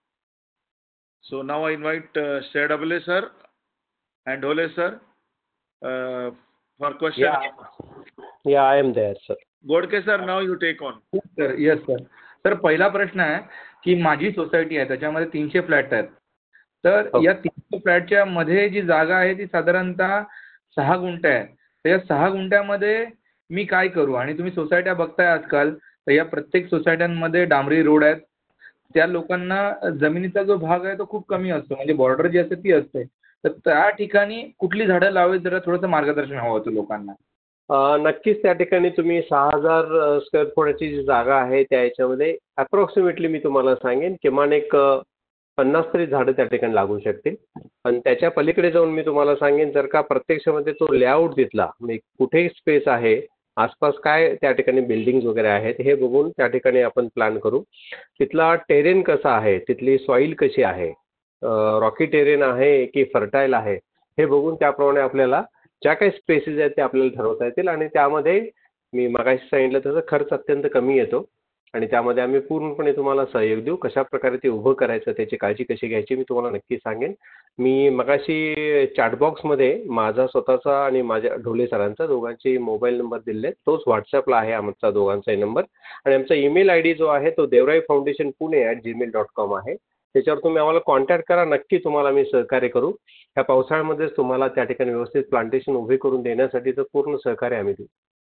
S2: So now I invite uh, Shredabale sir and Dhole sir uh, for question.
S3: Yeah, yeah, I am there, sir.
S2: Godke sir, now you take on.
S4: Sir, yes sir. तर पहिला प्रश्न आहे की माझी society आहे, त्याच्यामध्ये तीनशे flat आहेत. तर
S3: हो.
S4: या तीनशे फ्लॅटच्या मध्ये जी जागा आहे ती साधारणतः सहा गुंठे आहे. तर या सहा गुंठ्यामध्ये मी काय करू? आणि तुम्ही सोसायट्या बघताय आजकाल, तर या प्रत्येक सोसायट्यांमध्ये डांबरी रोड आहेत. त्या लोकांना जमिनीचा जो भाग आहे तो खूप कमी असतो, म्हणजे बॉर्डर जी असते ती असते. तर त्या ठिकाणी कुठली झाडं लावावीत, जरा थोडंसं मार्गदर्शन हवं होतं लोकांना.
S3: अं, नक्कीच त्या ठिकाणी तुम्ही सहा हजार स्क्वेअर फुटाची जी जागा आहे त्या याच्यामध्ये अप्रॉक्सिमेटली मी तुम्हाला सांगेन किमान एक अं, पन्नास तरी झाडं त्या ठिकाणी लागू शकतील. आणि त्याच्या पलीकडे जाऊन मी तुम्हाला सांगेन, जर का प्रत्यक्षामध्ये तो लेआउट तिथला म्हणजे कुठे स्पेस आहे, आसपास काय त्या ठिकाणी बिल्डिंग्स वगैरे आहेत, हे बघून त्या ठिकाणी आपण प्लॅन करू. तिथला टेरेन कसा आहे, तिथली सॉईल कशी आहे, रॉकी टेरेन आहे की फर्टाईल आहे, हे बघून त्याप्रमाणे आपल्याला ज्या काही स्पेसेस आहेत ते आपल्याला ठरवता येतील. आणि त्यामध्ये मी मगाशी सांगितलं तसं खर्च अत्यंत कमी येतो आणि त्यामध्ये आम्ही पूर्णपणे तुम्हाला सहयोग देऊ. कशा प्रकारे ते उभं करायचं, त्याची काळजी कशी घ्यायची, मी तुम्हाला नक्की सांगेन. मी मगाशी चॅटबॉक्समध्ये माझा स्वतःचा आणि माझ्या ढोले सरांचा दोघांचे मोबाईल नंबर दिले, तोच व्हॉट्सअपला आहे आमचा दोघांचाही नंबर. आणि आमचा ईमेल आय डी जो आहे तो Devrai foundation Pune at Gmail dot com आहे. त्याच्यावर तुम्ही आम्हाला कॉन्टॅक्ट करा, नक्की तुम्हाला मी सहकार्य करू. ह्या पावसाळ्यामध्येच तुम्हाला त्या ठिकाणी व्यवस्थित प्लांटेशन उभे करून देण्यासाठीचं पूर्ण सहकार्य आम्ही देऊ.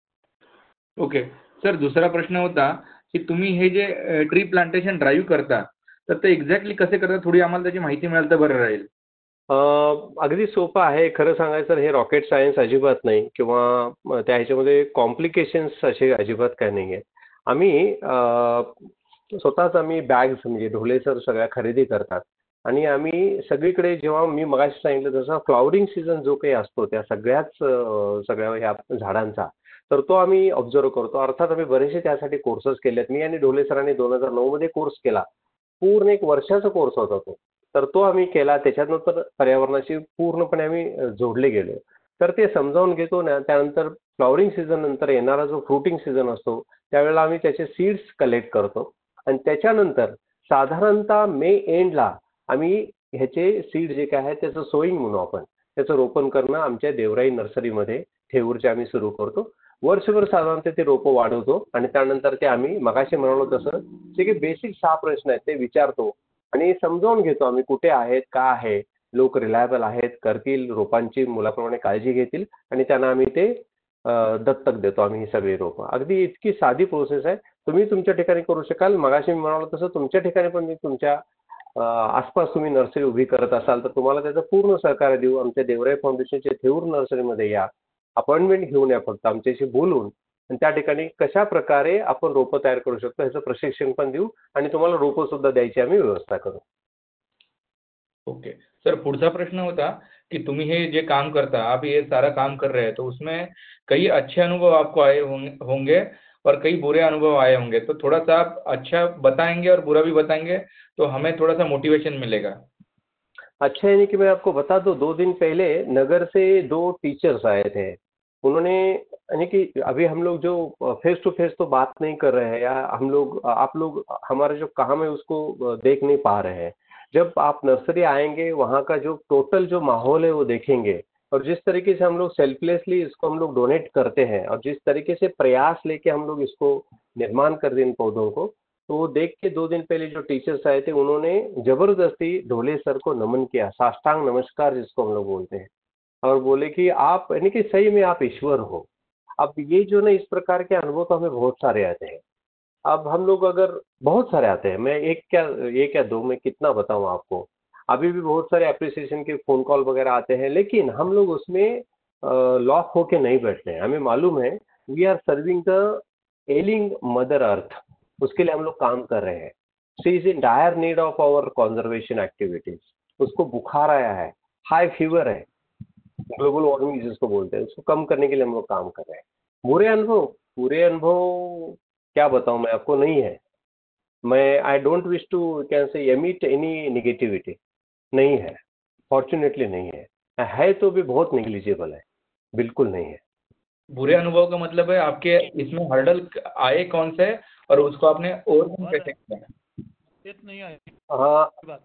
S4: ओके सर, दुसरा प्रश्न होता की तुम्ही हे जे ट्री प्लांटेशन ड्राईव्ह करता, तर ते एक्झॅक्टली कसे करता, थोडी आम्हाला त्याची माहिती मिळाली तर बरं राहील.
S3: अं, अगदी सोपं आहे. खरं सांगायचं तर हे रॉकेट सायन्स अजिबात नाही किंवा म त्या ह्याच्यामध्ये कॉम्प्लिकेशन्स असे अजिबात काही नाही आहेत. आम्ही अं, स्वतःच आम्ही बॅग्स म्हणजे ढोले सर सगळ्या खरेदी करतात आणि आम्ही सगळीकडे, जेव्हा मी मगाशी सांगितलं तसं फ्लॉवरिंग सीझन जो काही असतो त्या सगळ्याच अं, सगळ्या ह्या झाडांचा, तर तो आम्ही ऑब्झर्व करतो. अर्थात आम्ही बरेचसे त्यासाठी कोर्सेस केले आहेत. मी आणि ढोले सरांनी दोन हजार नऊमध्ये कोर्स केला. पूर्ण एक वर्षाचा कोर्स होता तो. तर तो आम्ही केला. त्याच्यानंतर पर्यावरणाशी पूर्णपणे आम्ही अ, जोडले गेलो. तर ते समजावून घेतो ना, त्यानंतर फ्लॉवरिंग सीझन नंतर येणारा जो फ्रुटिंग सीझन असतो, त्यावेळेला आम्ही त्याचे सीड्स कलेक्ट करतो आणि त्याच्यानंतर साधारणतः मे एंडला आम्ही ह्याचे सीड जे काय आहे त्याचं सोईंग म्हणू आपण, त्याचं रोपण करणं आमच्या देवराई नर्सरीमध्ये थेऊरचे आम्ही सुरू करतो. वर्षभर साधारणतः ते रोपं वाढवतो आणि त्यानंतर ते आम्ही मगाशी म्हणालो तसं जे काही बेसिक सहा प्रश्न आहेत ते विचारतो आणि समजावून घेतो आम्ही कुठे आहेत, का आहे, लोक रिलायबल आहेत, करतील, रोपांची मुलाप्रमाणे काळजी घेतील आणि त्यांना आम्ही ते अ, दत्तक देतो आम्ही ही सगळी रोपं. अगदी इतकी साधी प्रोसेस आहे. तुम्ही तुमच्या ठिकाणी करू शकाल. मगाशी मी म्हणालो तसं तुमच्या ठिकाणी पण मी तुमच्या अ, आसपास तुम्ही नर्सरी उभी करत असाल तर तुम्हाला त्याचं पूर्ण सहकार्य देऊ. आमच्या देवराई फाउंडेशनच्या थेऊर नर्सरीमध्ये या. अपॉइंटमेंट घेऊन या फक्त आमच्याशी बोलून आणि त्या ठिकाणी कशा प्रकारे आपण रोपं तयार करू शकतो ह्याचं प्रशिक्षण पण देऊ आणि तुम्हाला रोपं सुद्धा द्यायची आम्ही व्यवस्था करू.
S4: ओके सर, पुढचा प्रश्न होता कि तुम्ही हे जे काम करता, आप ये सारा काम कर रहे हैं, तो उसमें कई अच्छे अनुभव आपको आए होंगे होंगे और कई बुरे अनुभव आए होंगे, तो थोड़ा सा आप अच्छा बताएंगे और बुरा भी बताएंगे तो हमें थोड़ा सा मोटिवेशन मिलेगा.
S3: अच्छा यानी कि मैं आपको बता दूं, दो दिन पहले नगर से दो टीचर्स आए थे. उन्होंने यानी कि अभी हम लोग जो फेस टू फेस तो बात नहीं कर रहे हैं या हम लोग आप लोग हमारा जो काम है उसको देख नहीं पा रहे हैं. जब आप नर्सरी आएंगे वहाँ का जो टोटल जो माहौल है वो देखेंगे और जिस तरीके से हम लोग सेल्फलेसली इसको हम लोग डोनेट करते हैं और जिस तरीके से प्रयास लेके हम लोग इसको निर्माण कर रहे हैं इन पौधों को, तो वो देख के दो दिन पहले जो टीचर्स आए थे उन्होंने जबरदस्ती ढोले सर को नमन किया, साष्टांग नमस्कार जिसको हम लोग बोलते हैं, और बोले कि आप यानी कि सही में आप ईश्वर हो. अब ये जो ना इस प्रकार के अनुभव तो हमें बहुत सारे आते हैं. अब हम लोग अगर बहुत सारे आते हैं, मैं एक क्या एक या दो में कितना बताऊं आपको, अभी भी बहुत सारे अप्रिसिएशन के फोन कॉल वगैरह आते हैं, लेकिन हम लोग उसमें लॉक होके नहीं बैठते हैं. हमें मालूम है we are serving the ailing mother earth, उसके लिए हम लोग काम कर रहे हैं. She is in dire need of our conservation activities. उसको बुखार आया है, हाई फीवर है, ग्लोबल वार्मिंग जिसको बोलते हैं, उसको कम करने के लिए हम लोग काम कर रहे हैं. बुरे अनुभव बुरे अनुभव क्या बताऊं मैं आपको, नहीं है. मैं I don't wish to can say emit any negativity. नहीं है, फॉर्चुनेटली नहीं है. है तो भी बहुत नेग्लिजिबल है, बिल्कुल नहीं है.
S4: बुरे अनुभव का मतलब है आपके इसमें हर्डल आए कौन से और उसको आपने ओवरकम कैसे किया?
S7: येत नाही आहे
S3: हाँ
S7: बात.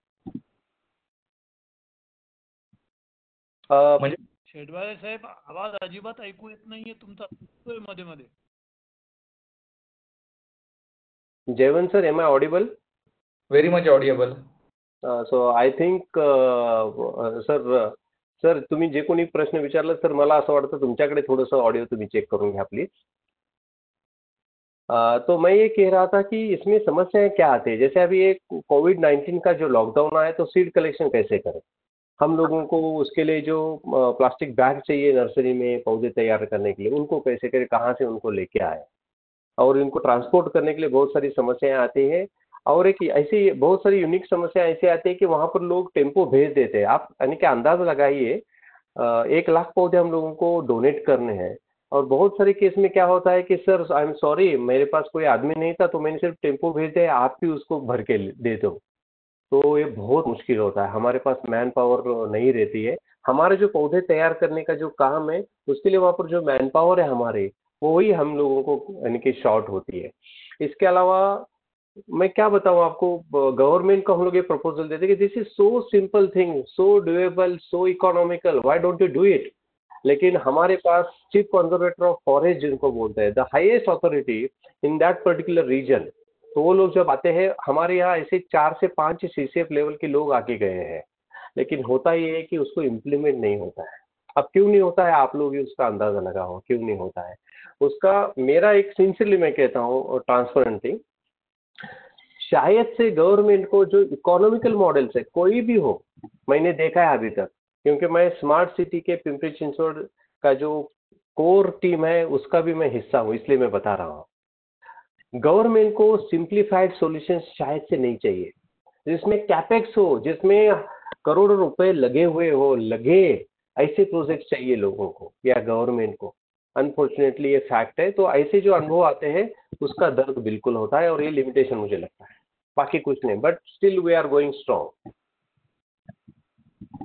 S3: अ,
S4: म्हणजे
S7: शेडवाळे साहेब, आवाज अजिबात ऐकू येत नाहीये तुमचा, चुकतोय मध्ये मध्ये.
S3: Jaywant sir, am I audible?
S4: Very much audible.
S3: So I think sir sir तुम्ही जे कोणी प्रश्न विचारला सर, मला असं वाटतं तुमच्याकडे थोडंसं ऑडियो तुम्ही चेक करून घ्या प्लीज. अ, तो मैं ये कह रहा था कि इसमें समस्याएं क्या आती है. जैसे अभी एक कोविड नाइन्टीन का जो लॉकडाउन आया तो सीड कलेक्शन कैसे करें. हम लोगों को उसके लिए जो प्लास्टिक बैग चाहिए नर्सरी में पौधे तैयार करने के लिए, उनको कैसे करें, कहाँ से उनको लेके आए, और इनको ट्रांसपोर्ट करने के लिए बहुत सारी समस्याएं आती हैं. और एक ऐसी बहुत सारी यूनिक समस्या ऐसी आती है कि वहाँ पर लोग टेम्पो भेज देते हैं. आप यानी कि अंदाज़ लगाइए, अ, एक लाख पौधे हम लोगों को डोनेट करने हैं और बहुत सारे केस में क्या होता है कि सर आई एम सॉरी, मेरे पास कोई आदमी नहीं था तो मैंने सिर्फ टेम्पो भेज दिया, आप भी उसको भर के ले- दे दो. तो ये बहुत मुश्किल होता है. हमारे पास मैन पावर नहीं रहती है. हमारे जो पौधे तैयार करने का जो काम है उसके लिए वहाँ पर जो मैन पावर है हमारे, वो ही हम लोगों को यानी कि शॉर्ट होती है. इसके अलावा मैं क्या बताऊँ आपको, गवर्नमेंट को हम लोग ये प्रपोजल देते हैं कि this is so simple thing, so doable, so economical, why don't you do it. लेकिन हमारे पास चीफ कंजर्वेटर ऑफ फॉरेस्ट जिनको बोलते हैं, the highest authority in that particular region, तो वो लोग जब आते हैं हमारे यहाँ ऐसे चार से पांच सीसीएफ लेवल के लोग आके गए हैं, लेकिन होता ये है कि उसको इम्प्लीमेंट नहीं होता है. अब क्यों नहीं होता है, आप लोग ही उसका अंदाजा लगाओ क्यों नहीं होता है. उसका मेरा एक सिंसियरली मैं कहता हूँ ट्रांसपेरेंटली, शायद से गवर्नमेंट को जो इकोनॉमिकल मॉडल्स है कोई भी हो, मैंने देखा है अभी तक, क्योंकि मैं स्मार्ट सिटी के पिंपरी चिंचवड़ का जो कोर टीम है उसका भी मैं हिस्सा हूँ, इसलिए मैं बता रहा हूँ. गवर्नमेंट को सिंप्लीफाइड सॉल्यूशन शायद से नहीं चाहिए, जिसमें कैपेक्स हो, जिसमें करोड़ों रुपए लगे हुए हो, लगे ऐसे प्रोजेक्ट चाहिए लोगों को या गवर्नमेंट को. अनफॉर्चुनेटली ये फैक्ट है. तो ऐसे जो अनुभव आते हैं उसका दर्द बिल्कुल होता है और ये लिमिटेशन मुझे लगता है, बाकी कुछ नहीं. But still we are going strong.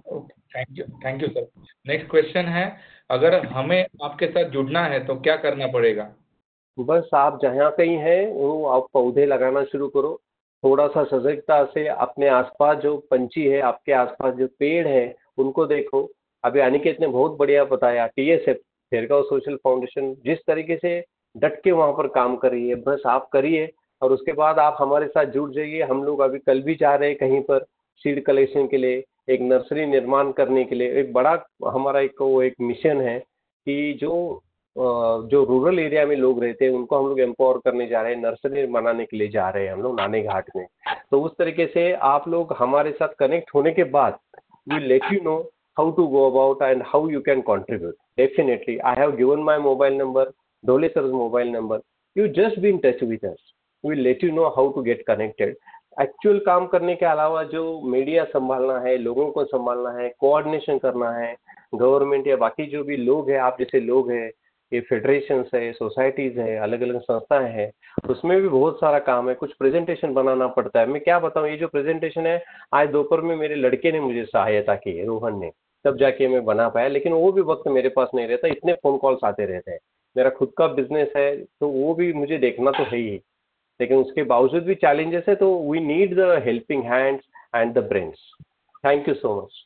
S4: Okay, thank you thank you sir. Next question है, अगर हमें आपके साथ जुड़ना है तो क्या करना पड़ेगा?
S3: बस आप जहाँ कहीं हैं वो आप पौधे लगाना शुरू करो। थोड़ा सा सजगता से अपने आसपास जो पंछी है, आपके आसपास जो पेड़ है, उनको देखो। अभी अनिकेत ने बहुत बढ़िया बताया, T S F Thergaon social foundation जिस तरीके से डट के वहाँ पर काम कर रही है, बस आप करिए और उसके बाद आप हमारे साथ जुड़ जाइए। हम लोग अभी कल भी जा रहे हैं कहीं पर सीड कलेक्शन के लिए, एक नर्सरी निर्माण करने के लिए। एक बड़ा हमारा एक वो एक मिशन है कि जो अ, जो रूरल एरिया में लोग रहते हैं उनको हम लोग एम्पावर करने जा रहे हैं, नर्सरी बनाने के लिए जा रहे हैं हम लोग नाने घाट में। तो उस तरीके से आप लोग हमारे साथ कनेक्ट होने के बाद we let you know how to go about and how you can contribute. Definitely I have given my mobile number, Dhole sir mobile number, you just be in touch with us, we let you know how to get connected. Actual काम करने के अलावा जो media संभालना है, लोगों को संभालना है, कोऑर्डिनेशन करना है, गवर्नमेंट या बाकी जो भी लोग हैं, आप जैसे लोग हैं, ये फेडरेशंस है, सोसाइटीज़ है, अलग अलग संस्थाएं हैं, उसमें भी बहुत सारा काम है। कुछ प्रेजेंटेशन बनाना पड़ता है। मैं क्या बताऊं, ये जो प्रेजेंटेशन है आज दोपहर में मेरे लड़के ने मुझे सहायता की है, रोहन ने, तब जाके मैं बना पाया। लेकिन वो भी वक्त मेरे पास नहीं रहता, इतने फ़ोन कॉल्स आते रहते हैं। मेरा खुद का बिजनेस है तो वो भी मुझे देखना तो है ही, लेकिन उसके बावजूद भी चैलेंजेस है। तो we need the helping hands and the brains. Thank you so much.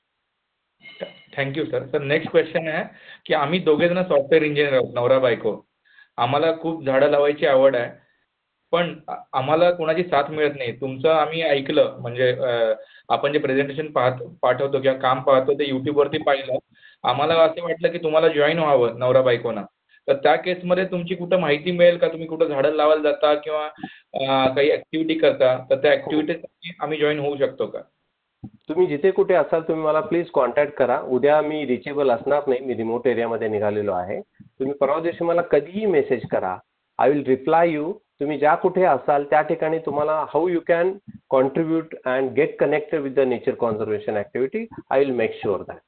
S4: Thank you sir. Sir next question आहे की आम्ही दोघे जण सॉफ्टवेअर इंजिनियर आहोत, नवरा बायको. आम्हाला खूप झाडं लावायची आवड आहे, पण आ- आम्हाला कोणाची साथ मिळत नाही. तुमचं आम्ही ऐकलं, म्हणजे अं, आपण जे प्रेझेंटेशन पाहत पाठवतो किंवा काम पाहतो ते युट्यूबवरती पाहिलं. आम्हाला असं वाटलं की तुम्हाला जॉईन व्हावं नवरा बायकोना. तर त्या केसमध्ये तुमची कुठं माहिती मिळेल का? तुम्ही कुठं झाडं लावायला जाता किंवा अं, काही ऍक्टिव्हिटी करता, तर त्या ऍक्टिव्हिटीसाठी आम्ही जॉईन होऊ शकतो का?
S3: तुम्ही जिथे कुठे असाल तुम्ही मला प्लीज कॉन्टॅक्ट करा. उद्या मी रिचेबल असणार नाही, मी रिमोट एरियामध्ये निघालेलो आहे. तुम्ही परवा दिवशी मला कधीही मेसेज करा, आय विल रिप्लाय यू. तुम्ही ज्या कुठे असाल त्या ठिकाणी तुम्हाला how you can contribute and get connected with the nature conservation activity, I will make sure that.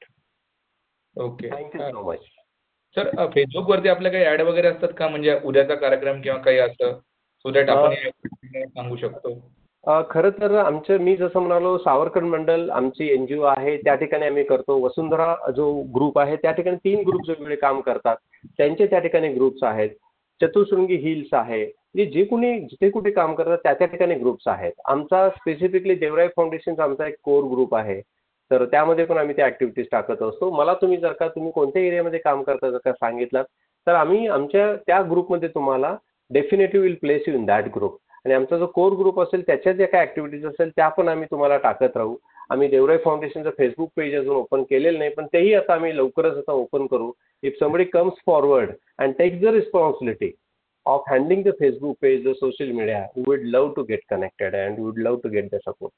S4: Okay.
S3: Thank you so much.
S4: Sir फेसबुकवरती आपल्या काही ऍड वगैरे असतात का, म्हणजे उद्याचा कार्यक्रम किंवा काही असं, सो दॅट आपण हे सांगू शकतो?
S3: अ, खरं तर आमचं, मी जसं म्हणालो, सावरकर मंडल आमची एन जी ओ आहे, त्या ठिकाणी आम्ही करतो. वसुंधरा जो ग्रुप आहे त्या ठिकाणी तीन ग्रुप वेगवेगळे काम करतात, त्यांचे त्या ठिकाणी ग्रुप्स आहेत. चतुशृंगी हिल्स आहे, जे जे कोणी जिथे कुठे काम करतात त्या त्या ठिकाणी ग्रुप्स आहेत. आमचा स्पेसिफिकली देवराय फाउंडेशनचा आमचा एक कोर ग्रुप आहे, तर त्यामध्ये पण आम्ही त्या ॲक्टिव्हिटीज टाकत असतो. मला तुम्ही जर का तुम्ही कोणत्या एरियामध्ये काम करता जर का सांगितलं तर आम्ही आमच्या त्या ग्रुपमध्ये तुम्हाला definitely will place you in that group. आणि आमचा जो कोर ग्रुप असेल त्याच्या ज्या काही ॲक्टिव्हिटीज असेल त्या पण आम्ही तुम्हाला टाकत राहू. आम्ही देवराय फाउंडेशनचं फेसबुक पेज अजून ओपन केलेलं नाही, पण तेही आता आम्ही लवकरच आता ओपन करू. If somebody comes forward and takes the responsibility of handling the Facebook page, the social media, we would love to get connected and we would love to get the support.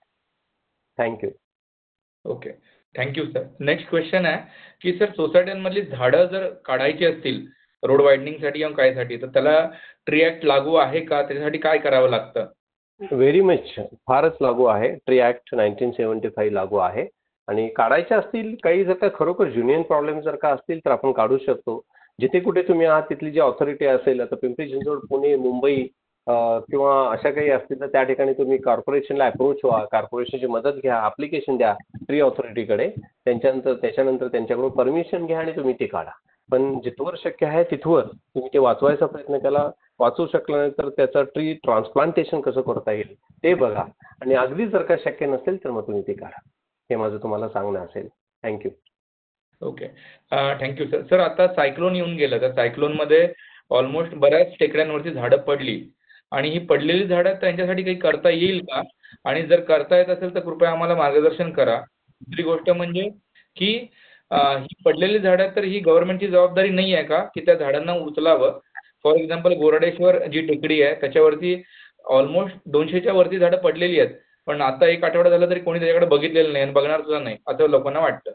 S3: Thank you.
S4: Okay, thank you sir. Next question आहे की sir सोसायट्यांमधली झाडं जर काढायची असतील road वायडनिंगसाठी किंवा कायसाठी, तर त्याला tree act लागू आहे का? त्याच्यासाठी काय करावं लागतं?
S3: व्हेरी मच, फारच लागू आहे. Tree act nineteen seventy five लागू आहे आणि काढायचे असतील काही, जर का खरोखर ज्युनियन प्रॉब्लेम जर का असतील तर आपण काढू शकतो. जिथे कुठे तुम्ही आहात तिथली जी ऑथॉरिटी असेल, आता पिंपरी चिंचवड, पुणे, मुंबई अ, किंवा अशा काही असतील तर त्या ठिकाणी तुम्ही कॉर्पोरेशनला अप्रोच व्हा, कॉर्पोरेशनची मदत घ्या, ॲप्लिकेशन द्या ट्री ऑथॉरिटीकडे. त्यांच्यानंतर त्याच्यानंतर त्यांच्याकडून परमिशन घ्या आणि तुम्ही ते काढा. पण जिथवर शक्य आहे तिथवर तुम्ही ते वाचवायचा प्रयत्न केला. वाचू शकल्यानंतर त्याचा ट्री ट्रान्सप्लांटेशन कसं करता येईल ते बघा, आणि अगदी जर का शक्य नसेल तर मग तुम्ही ते करा. हे माझं तुम्हाला सांगणं असेल. Thank you.
S4: Okay, thank you sir. Sir आता सायक्लोन येऊन गेलं, तर सायक्लोनमध्ये ऑलमोस्ट बऱ्याच टेकड्यांवरती झाडं पडली, आणि ही पडलेली झाडं त्यांच्यासाठी काही करता येईल का? आणि जर करता येत असेल तर कृपया आम्हाला मार्गदर्शन करा. दुसरी गोष्ट म्हणजे की अं, ही पडलेली झाडं, तर ही गव्हर्नमेंटची जबाबदारी नाही आहे का की त्या झाडांना उचलावं? फॉर एक्झाम्पल गोरडेश्वर जी टेकडी आहे त्याच्यावरती ऑलमोस्ट दोनशेच्या वरती झाडं पडलेली आहेत, पण आता एक आठवडा झाला तरी कोणी त्याच्याकडे बघितलेलं नाही आणि बघणार सुद्धा नाही, असं लोकांना वाटतं.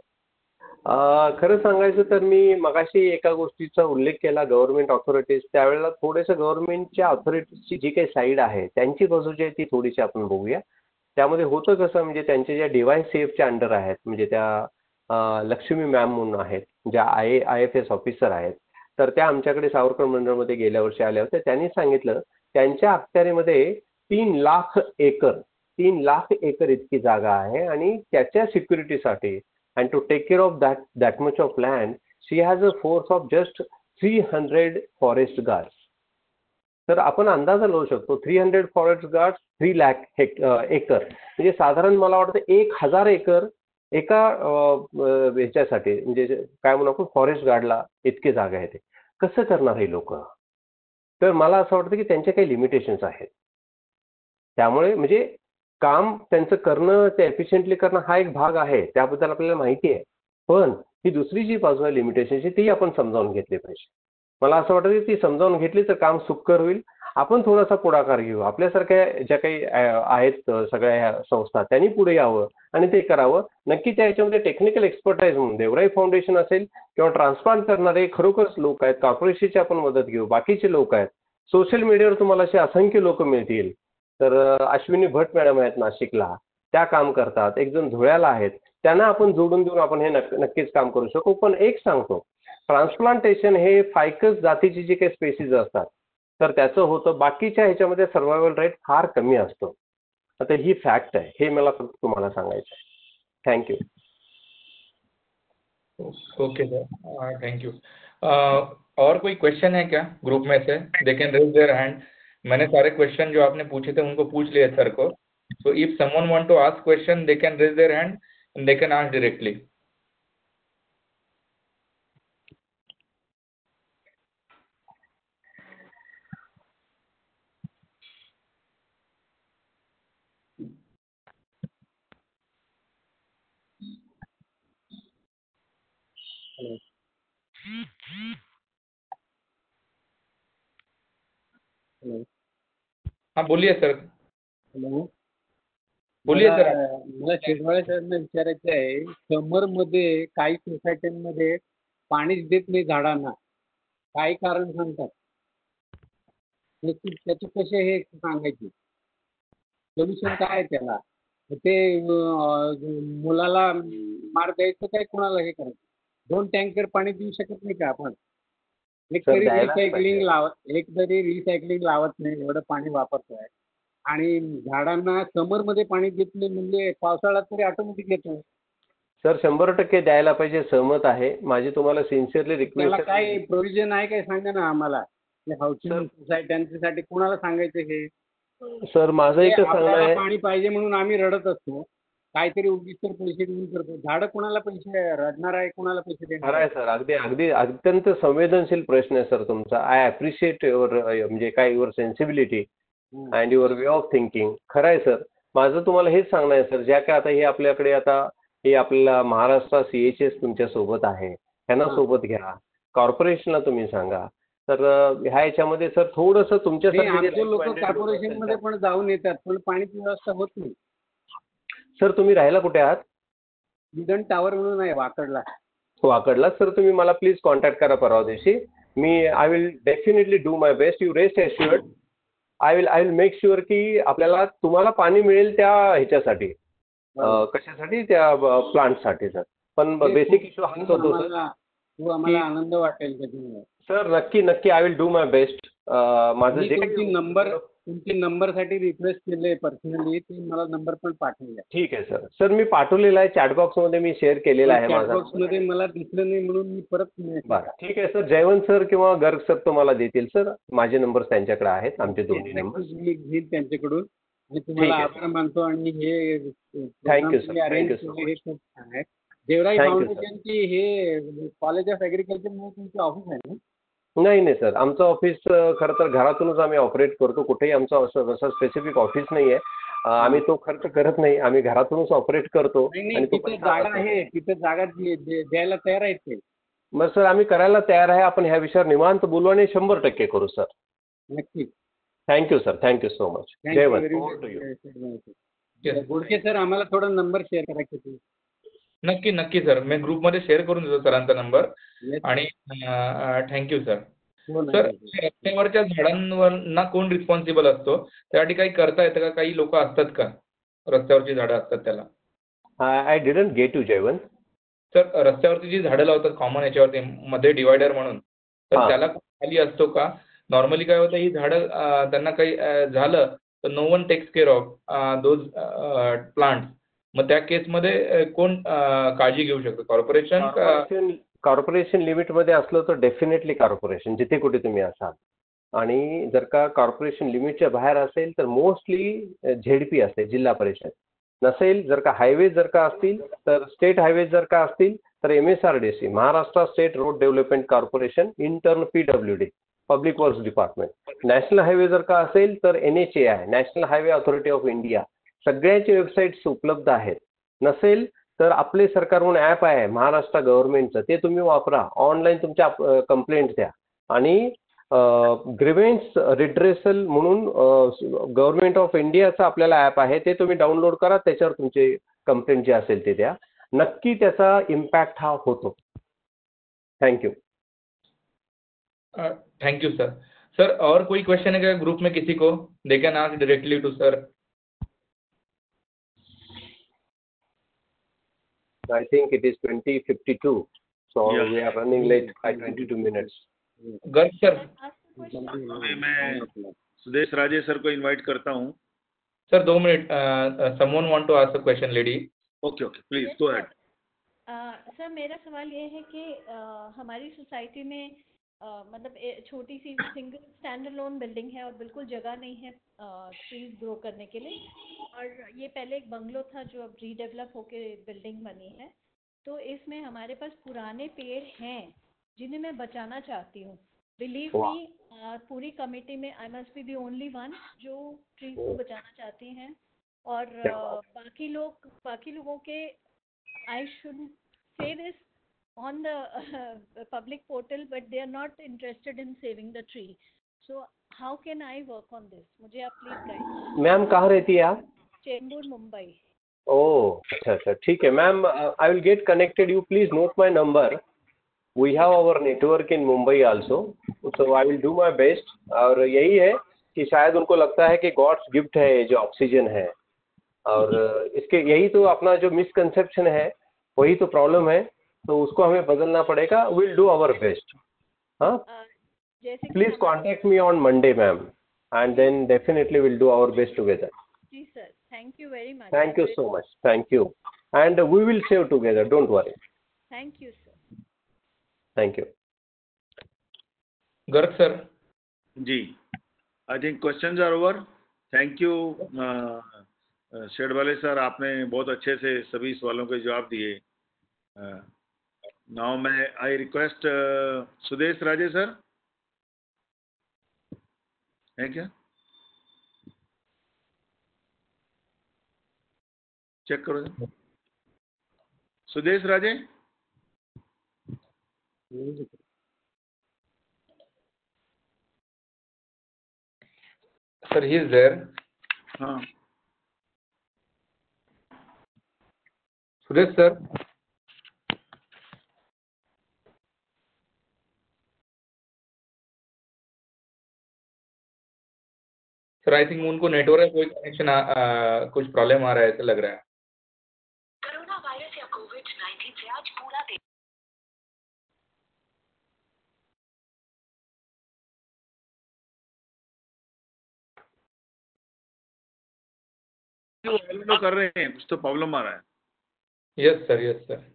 S3: अ, खरं सांगायचं तर मी मगाशी एका गोष्टीचा उल्लेख केला, गव्हर्नमेंट ऑथॉरिटीज. त्यावेळेला थोडंसं गव्हर्नमेंटच्या ऑथॉरिटीजची जी काही साईड आहे त्यांची बाजू जी आहे ती थोडीशी आपण बघूया. त्यामध्ये होतं कसं, म्हणजे त्यांचे ज्या डिवाय सेफच्या अंडर आहेत, म्हणजे त्या अ, लक्ष्मी मॅम म्हणून आहेत, ज्या I I F S officer आहेत, तर त्या आमच्याकडे सावरकर मंडळमध्ये गेल्या वर्षी आल्या होत्या. त्यांनी सांगितलं त्यांच्या अखत्यारीमध्ये तीन लाख एकर तीन लाख एकर इतकी जागा आहे आणि त्याच्या सिक्युरिटीसाठी and to take care of that that much of land, she has a force of just three hundred forest guards. तर आपण अंदाजा लावू शकतो three hundred forest guard three lakh hectare म्हणजे साधारण मला वाटतं एक हजार एकर एका ह्याच्यासाठी म्हणजे काय म्हणू आपण फॉरेस्ट गार्डला इतके जागा आहे ते कसं करणार हे लोक. तर मला असं वाटतं की त्यांचे काही लिमिटेशन्स आहेत. त्यामुळे म्हणजे काम त्यांचं करणं ते एफिशियंटली करणं हा एक भाग आहे, त्याबद्दल आपल्याला माहिती आहे. पण ही दुसरी जी बाजू आहे लिमिटेशनची ती आपण समजावून घेतली पाहिजे. मला असं वाटतं की ती समजावून घेतली तर काम सुकर होईल. आपण थोडासा पुढाकार घेऊ. आपल्यासारख्या ज्या काही आहेत सगळ्या ह्या संस्था त्यांनी पुढे यावं आणि ते करावं. नक्की त्या ह्याच्यामध्ये टेक्निकल एक्सपर्टाईज म्हणून देवराई फाउंडेशन असेल किंवा ट्रान्सप्लांट करणारे खरोखरच लोक आहेत, कॉर्पोरेशनची आपण मदत घेऊ. बाकीचे लोक आहेत, सोशल मीडियावर तुम्हाला असे असंख्य लोक मिळतील. तर अश्विनी भट मॅडम आहेत नाशिकला, त्या काम करतात. एक जण धुळ्याला आहेत, त्यांना आपण जोडून देऊन आपण हे नक्क नक्कीच काम करू शकू. पण एक सांगतो, ट्रान्सप्लांटेशन हे फायकस जातीची जी काही स्पेसीज असतात तर त्याचं होतं. बाकीच्या ह्याच्यामध्ये सर्व्हायवल रेट फार कमी असतो. आता ही फॅक्ट आहे, हे मला फक्त तुम्हाला सांगायचं आहे. Thank you.
S4: Okay sir, thank you. और कोई क्वेश्चन है क्या ग्रुप में से? They can raise their hand. मैंने सारे क्वेश्चन जो आपने पूछे थे उनको पूछ लिया सर को. So if someone want to ask question they can raise their hand and they can ask directly.
S8: Hello.
S4: हाँ बोलिए सर.
S8: हॅलो.
S4: बोलिए
S8: मला
S4: सर.
S8: मला शेडवाळे साहेबांना विचारायचं आहे, समरमध्ये काही सोसायट्यांमध्ये पाणीच देत नाही झाडांना, काही कारण सांगतात. त्याची त्याची कसे हे सांगायची सोल्युशन काय आहे त्याला? ते अं, मुलाला मार द्यायचं काय कोणाला हे करायचं? दोन टँकर पाणी देऊ शकत नाही का आपण? एक
S3: सर
S8: तरी
S3: द्यायलाच
S8: रिसायकलिंग
S3: पाहिजे.
S8: लावत एक तरी रिसायकलिंग लावत नाही, एवढं पाणी वापरतोय. आणि झाडांना समरमध्ये पाणी देत नाही म्हणजे पावसाळ्यात तरी ऑटोमॅटिक येतो.
S3: सर शंभर टक्के द्यायला पाहिजे, सहमत आहे. माझी तुम्हाला सिन्सिअरली
S8: त्याला
S3: रिक्वेस्ट
S8: काय प्रोव्हिजन आहे काय सांगा ना आम्हाला. हाऊसिंग सोसायट्यांसाठी कोणाला सांगायचं हे?
S3: सर माझं
S8: ते
S3: एकच सांगणं
S8: आपल्याला
S3: आहे.
S8: पाणी पाहिजे म्हणून आम्ही रडत असतो. काहीतरी उगीच तर पैसे देऊन करतो. झाडं कोणाला पैसे रडणार आहे, कोणाला पैसे
S3: खरं
S8: देणार
S3: आहे
S8: आहे?
S3: सर, अगदी अगदी अत्यंत संवेदनशील प्रश्न आहे सर तुमचा. आय अप्रिशिएट युअर म्हणजे काय your sensibility
S8: hmm.
S3: And your way of thinking. खरं आहे सर. माझं तुम्हाला हेच सांगणं आहे सर, ज्या काय आता हे आपल्याकडे आता हे आपल्याला महाराष्ट्र सी एच एस तुमच्या सोबत आहे, ह्यांना
S8: हां.
S3: सोबत घ्या. कॉर्पोरेशनला तुम्ही सांगा. तर अं, ह्या ह्याच्यामध्ये सर थोडंसं
S8: नाही,
S3: तुमच्यासाठी
S8: आमचे लोक कॉर्पोरेशनमध्ये पण जाऊन येतात, पण पाण्याची व्यवस्था होत नाही.
S3: सर तुम्ही राहायला कुठे आहात?
S8: विदन टॉवर म्हणून आहे वाकडला.
S3: वाकडला. सर तुम्ही मला प्लीज कॉन्टॅक्ट करा परवा दिवशी. मी I will definitely do my best. You rest assured. I will I will make sure की आपल्याला तुम्हाला पाणी मिळेल त्या ह्याच्यासाठी अं, कशासाठी त्या प्लांटसाठी सर. पण
S8: ते
S3: बेसिक
S8: खूप-
S3: इश्यू हाच
S8: खूप
S3: होतो सर.
S8: आम्हाला खूप आम्हाला आनंद वाटेल त्याच्यामुळे.
S3: सर नक्की नक्की I will do my best. माझं
S8: मी
S3: जे
S8: तुमची
S3: काही
S8: नंबर तुमची नंबरसाठी रिक्वेस्ट केले पर्सनली, ते मला नंबर पण पाठवले.
S3: ठीक आहे सर. सर मी पाठवलेला आहे चॅटबॉक्समध्ये, मी शेअर केलेला आहे माझा.
S8: मध्ये मला दिसलं नाही म्हणून मी परत message
S3: बरं ठीक आहे सर. जयवंत सर किंवा गर्ग सर तुम्हाला देतील सर. माझे नंबर त्यांच्याकडे आहेत, आमचे दोन्ही नंबर.
S8: नक्कीच मी घेईन त्यांच्याकडून. मी तुम्हाला
S3: ठीक आहे.
S8: आभार मानतो आणि हे
S3: Thank you, sir.
S8: program
S3: Thank you
S8: arrange
S3: so
S8: केले हे खूप छान आहे. देवराई
S3: Thank you, sir.
S8: फाउंडेशनची हे कॉलेज ऑफ ॲग्रिकल्चर म्हणून तुमचं ऑफिस आहे ना?
S3: नाही नाही सर, आमचं ऑफिस खरं तर घरातूनच आम्ही ऑपरेट करतो. कुठेही आमचं असं असं स्पेसिफिक ऑफिस नाही आहे. आम्ही तो खर्च करत नाही, आम्ही घरातूनच ऑपरेट करतो.
S8: नाही नाही,
S3: आणि तो
S8: तिथे
S3: पैसा
S8: जागा
S3: वाचवतो.
S8: आहे, तिथे जागा दे- दे- द्यायला तयार आहेत ते.
S3: मग सर आम्ही करायला तयार आहे. आपण ह्या विषयावर निवांत बोलू आणि शंभर टक्के करू सर.
S8: नक्की.
S3: Thank you sir. Thank you so much.
S8: Thank you
S3: Jaywant.
S8: very
S3: Over
S8: much.
S3: to you.
S4: Yes.
S8: Godke sir आम्हाला थोडा नंबर शेअर करायचे ते.
S4: नक्की नक्की सर, मी ग्रुपमध्ये शेअर करून देतो सरांचा नंबर.
S8: Yes.
S4: आणि थँक्यू सर.
S8: हो ना.
S4: सर रस्त्यावरच्या झाडांवर ना कोण रिस्पॉन्सिबल असतो? त्यासाठी काही करता येतं का? काही लोक असतात का रस्त्यावरची झाडं असतात त्याला?
S3: I didn't get you Jaywant.
S4: Sir रस्त्यावरती जी झाडं लावतात कॉमन याच्यावरती मध्ये डिवायडर म्हणून, तर
S3: हां.
S4: त्याला खाली असतो का? नॉर्मली काय होतं, ही झाडं अं, त्यांना काही अं, झालं तर no one takes care of those plants. मग त्या केसमध्ये अ, कोण अ, काळजी घेऊ शकतो, कॉर्पोरेशन का?
S3: कॉर्पोरेशन कॉर्पोरेशन लिमिटमध्ये असलं तर डेफिनेटली कॉर्पोरेशन, जिथे कुठे तुम्ही असाल. आणि जर का कॉर्पोरेशन लिमिटच्या बाहेर असेल तर मोस्टली झेडपी असते, जिल्हा परिषद. नसेल, जर का हायवे जर का असतील तर स्टेट हायवे जर का असतील तर M S R D C, Maharashtra state road development corporation, इंटर्न P W D, public works department. National highway जर का असेल तर N H A I, national highway authority of India. सगळ्यांचे वेबसाईट्स उपलब्ध आहेत. नसेल तर आपले सरकार म्हणून ॲप आहे महाराष्ट्र गव्हर्नमेंटचं, ते तुम्ही वापरा. ऑनलाईन तुमच्या कंप्लेंट द्या. आणि ग्रीव्हन्स रिड्रेसल म्हणून गव्हर्नमेंट ऑफ इंडियाचं आपल्याला ॲप आहे, ते तुम्ही डाउनलोड करा. त्याच्यावर तुमचे कंप्लेंट जे असेल ते द्या. नक्की त्याचा इम्पॅक्ट हा होतो. Thank you.
S4: Thank you sir. Sir और कोई क्वेश्चन है क्या ग्रुप में किसी को? They can ask directly to sir.
S3: I think it is twenty fifty-two, so
S2: Yeah.
S3: we are running late by twenty-two minutes.
S4: Garg sir.
S2: अभी मैं सुदेश राजे सर को इनवाइट करता हूँ.
S4: सर दो minute. Someone want to ask a question, lady.
S2: Okay okay, please go ahead.
S9: Sir मेरा सवाल ये है कि uh, हमारी सोसाइटी में uh, मतलब ए- छोटी सी सिंगल स्टैंड अलोन बिल्डिंग है और बिल्कुल जगह नहीं है ट्रीज ग्रो करने के लिए. और ये पहले एक बंगलो था जो अब रीडेवलप होके बिल्डिंग बनी है. तो इसमें हमारे पास पुराने पेड़ हैं जिन्हें मैं बचाना चाहती हूँ. बिलीव
S3: वाह.
S9: मी, पूरी कमेटी में I must be the only one जो ट्रीज को बचाना चाहती हैं. और
S3: क्या
S9: uh, बाकी लोग बाकी लोगों के I should say this on the uh, public portal, but they are not interested in saving the tree. So how can I work on this? मुझे आप प्लीज गाइड.
S3: मैम कहाँ रहती है आप?
S9: चेंबूर, मुंबई.
S3: ओह, अच्छा अच्छा, ठीक है ma'am. I will get connected. You please note my number. We have our network in Mumbai also, so I will do my best. और यही है कि शायद उनको लगता है कि गॉड्स गिफ्ट है ये जो ऑक्सीजन है, और इसके यही तो अपना जो मिसकंसेप्शन है, वही तो प्रॉब्लम है. तो उसको हमें बदलना पड़ेगा. Will do our best. हाँ,
S9: जैसे कि
S3: प्लीज
S9: हमारे-
S3: contact me on Monday ma'am, and then definitely will do our best together.
S9: जी sir, thank you very much.
S3: Thank you so much. Thank you. And we will save together. Don't worry.
S9: Thank you sir.
S3: Thank you.
S4: Garg sir.
S2: जी, I think questions are over. Thank you Shedwale sir, आपने बहुत अच्छे से सभी सवालों के जवाब दिए. नाउ मैं I request Sudesh Raje sir, है क्या? चेक करो जरा. Sudesh Raje.
S4: Sir he is there.
S2: हाँ,
S4: Suresh sir. Sir I think उनको नेटवर्क कोई कनेक्शन कुछ प्रॉब्लम आ रहा है ऐसा लग रहा है.
S10: कोरोना वायरस या कोविड नाइन्टीन से आज पूरा देश
S2: जो कर रहे हैं कुछ तो प्रॉब्लम आ रहा है.
S4: Yes sir, yes sir.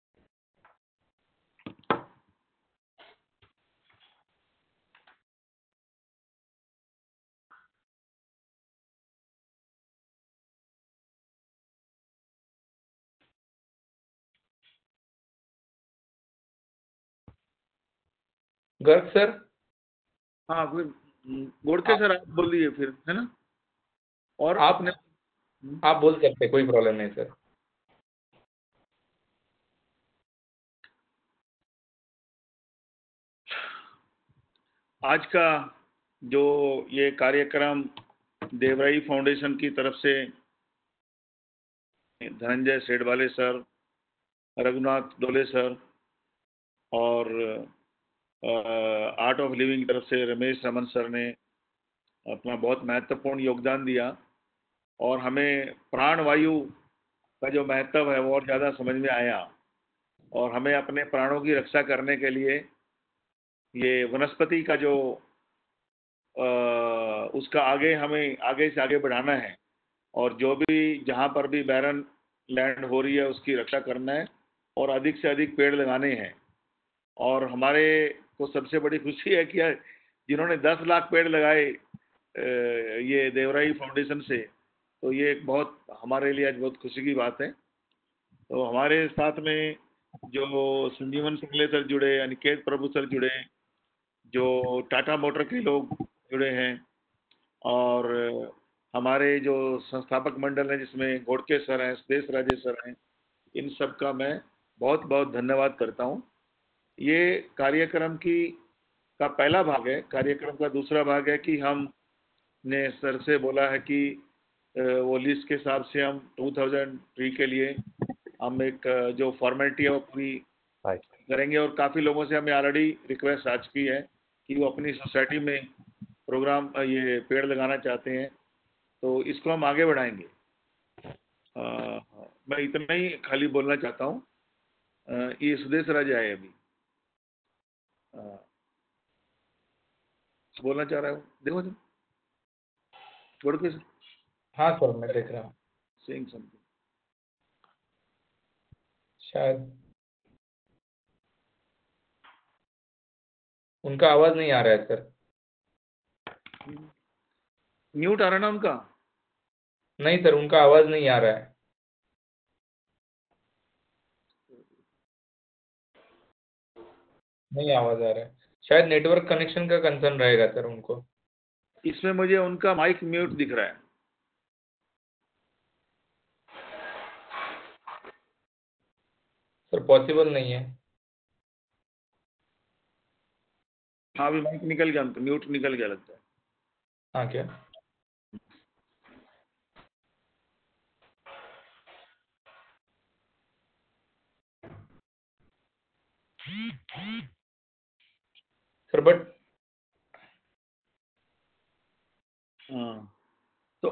S4: Garg sir.
S2: हाँ, फिर गोड़के सर आप बोल दीजिए फिर, है ना? और
S4: आपने आप बोल सकते हैं, कोई प्रॉब्लम नहीं सर.
S2: आज का जो ये कार्यक्रम देवराई फाउंडेशन की तरफ से धनंजय सेठवाले सर, रघुनाथ डोले सर और आर्ट ऑफ लिविंग की तरफ से रमेश रमन सर ने अपना बहुत महत्वपूर्ण योगदान दिया और हमें प्राणवायु का जो महत्व है वो और ज़्यादा समझ में आया और हमें अपने प्राणों की रक्षा करने के लिए ये वनस्पति का जो आ, उसका आगे हमें आगे से आगे बढ़ाना है और जो भी जहाँ पर भी बैरन लैंड हो रही है उसकी रक्षा करना है और अधिक से अधिक पेड़ लगाने हैं। और हमारे को सबसे बड़ी खुशी है कि जिन्होंने दस लाख पेड़ लगाए ये देवराई फाउंडेशन से, तो ये एक बहुत हमारे लिए आज बहुत खुशी की बात है। तो हमारे साथ में जो संजीवन सिंगले सर जुड़े, अनिकेत प्रभु सर जुड़े, जो टाटा मोटर के लोग जुड़े हैं, और हमारे जो संस्थापक मंडल है जिसमें घोड़के सर हैं, सुदेश राजेश सर हैं, इन सब का मैं बहुत बहुत धन्यवाद करता हूँ। ये कार्यक्रम की का पहला भाग है। कार्यक्रम का दूसरा भाग है कि हमने सर से बोला है कि वो लिस्ट के हिसाब से हम दो हज़ार तीन के लिए हम एक जो फॉर्मेलिटी है वो पूरी करेंगे। और काफ़ी लोगों से हमें ऑलरेडी रिक्वेस्ट आ चुकी है कि वो अपनी सोसाइटी में प्रोग्राम ये पेड़ लगाना चाहते हैं, तो इसको हम आगे बढ़ाएंगे। आ, मैं इतना ही खाली बोलना चाहता हूँ। ये सुदेश राज आए अभी आ, बोलना चाह रहा है, देखो तुम छोड़ के।
S4: हाँ सर मैं देख रहा हूँ।
S2: सेइंग समथिंग
S4: शायद उनका आवाज नहीं आ रहा है सर।
S2: म्यूट आ रहा है ना उनका?
S4: नहीं सर उनका आवाज नहीं आ रहा है। नहीं आवाज आ रहा है, शायद नेटवर्क कनेक्शन का कंसर्न रहेगा सर उनको।
S2: इसमें मुझे उनका माइक म्यूट दिख रहा है।
S4: सर पॉसिबल नहीं है।
S2: हाँ अभी माइक निकल गया, उनका म्यूट निकल गया लगता है।
S4: हाँ क्या? सर बट
S2: हाँ तो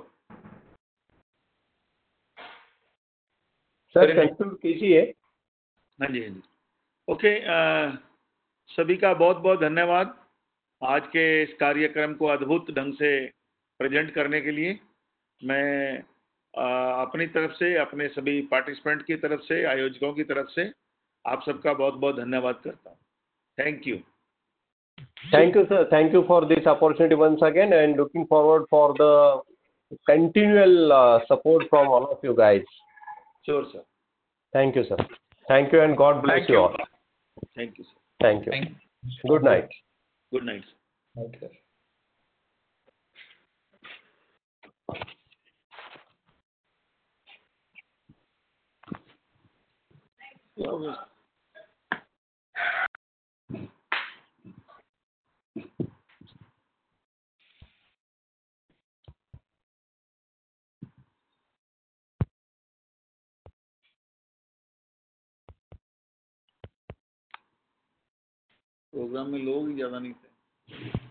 S3: सर कंक्लूड कीजिए।
S2: हाँ जी हाँ जी ओके। आ, सभी का बहुत बहुत धन्यवाद आज के इस कार्यक्रम को अद्भुत ढंग से प्रेजेंट करने के लिए। मैं आ, अपनी तरफ से, अपने सभी पार्टिसिपेंट की तरफ से, आयोजकों की तरफ से आप सबका बहुत बहुत धन्यवाद करता हूँ। Thank you.
S3: Thank you, sir. Thank you for this opportunity once again, and looking forward for the continual uh, support from all of you guys.
S2: Sure, sir.
S3: Thank you, sir. Thank you, and God bless
S2: Thank
S3: you
S2: you.
S3: all.
S2: Thank you, sir.
S3: Thank you.
S4: Thank you.
S3: Good night.
S2: Good night.
S4: Okay.
S2: Yeah, programme में लोग ही ज़्यादा नहीं थे।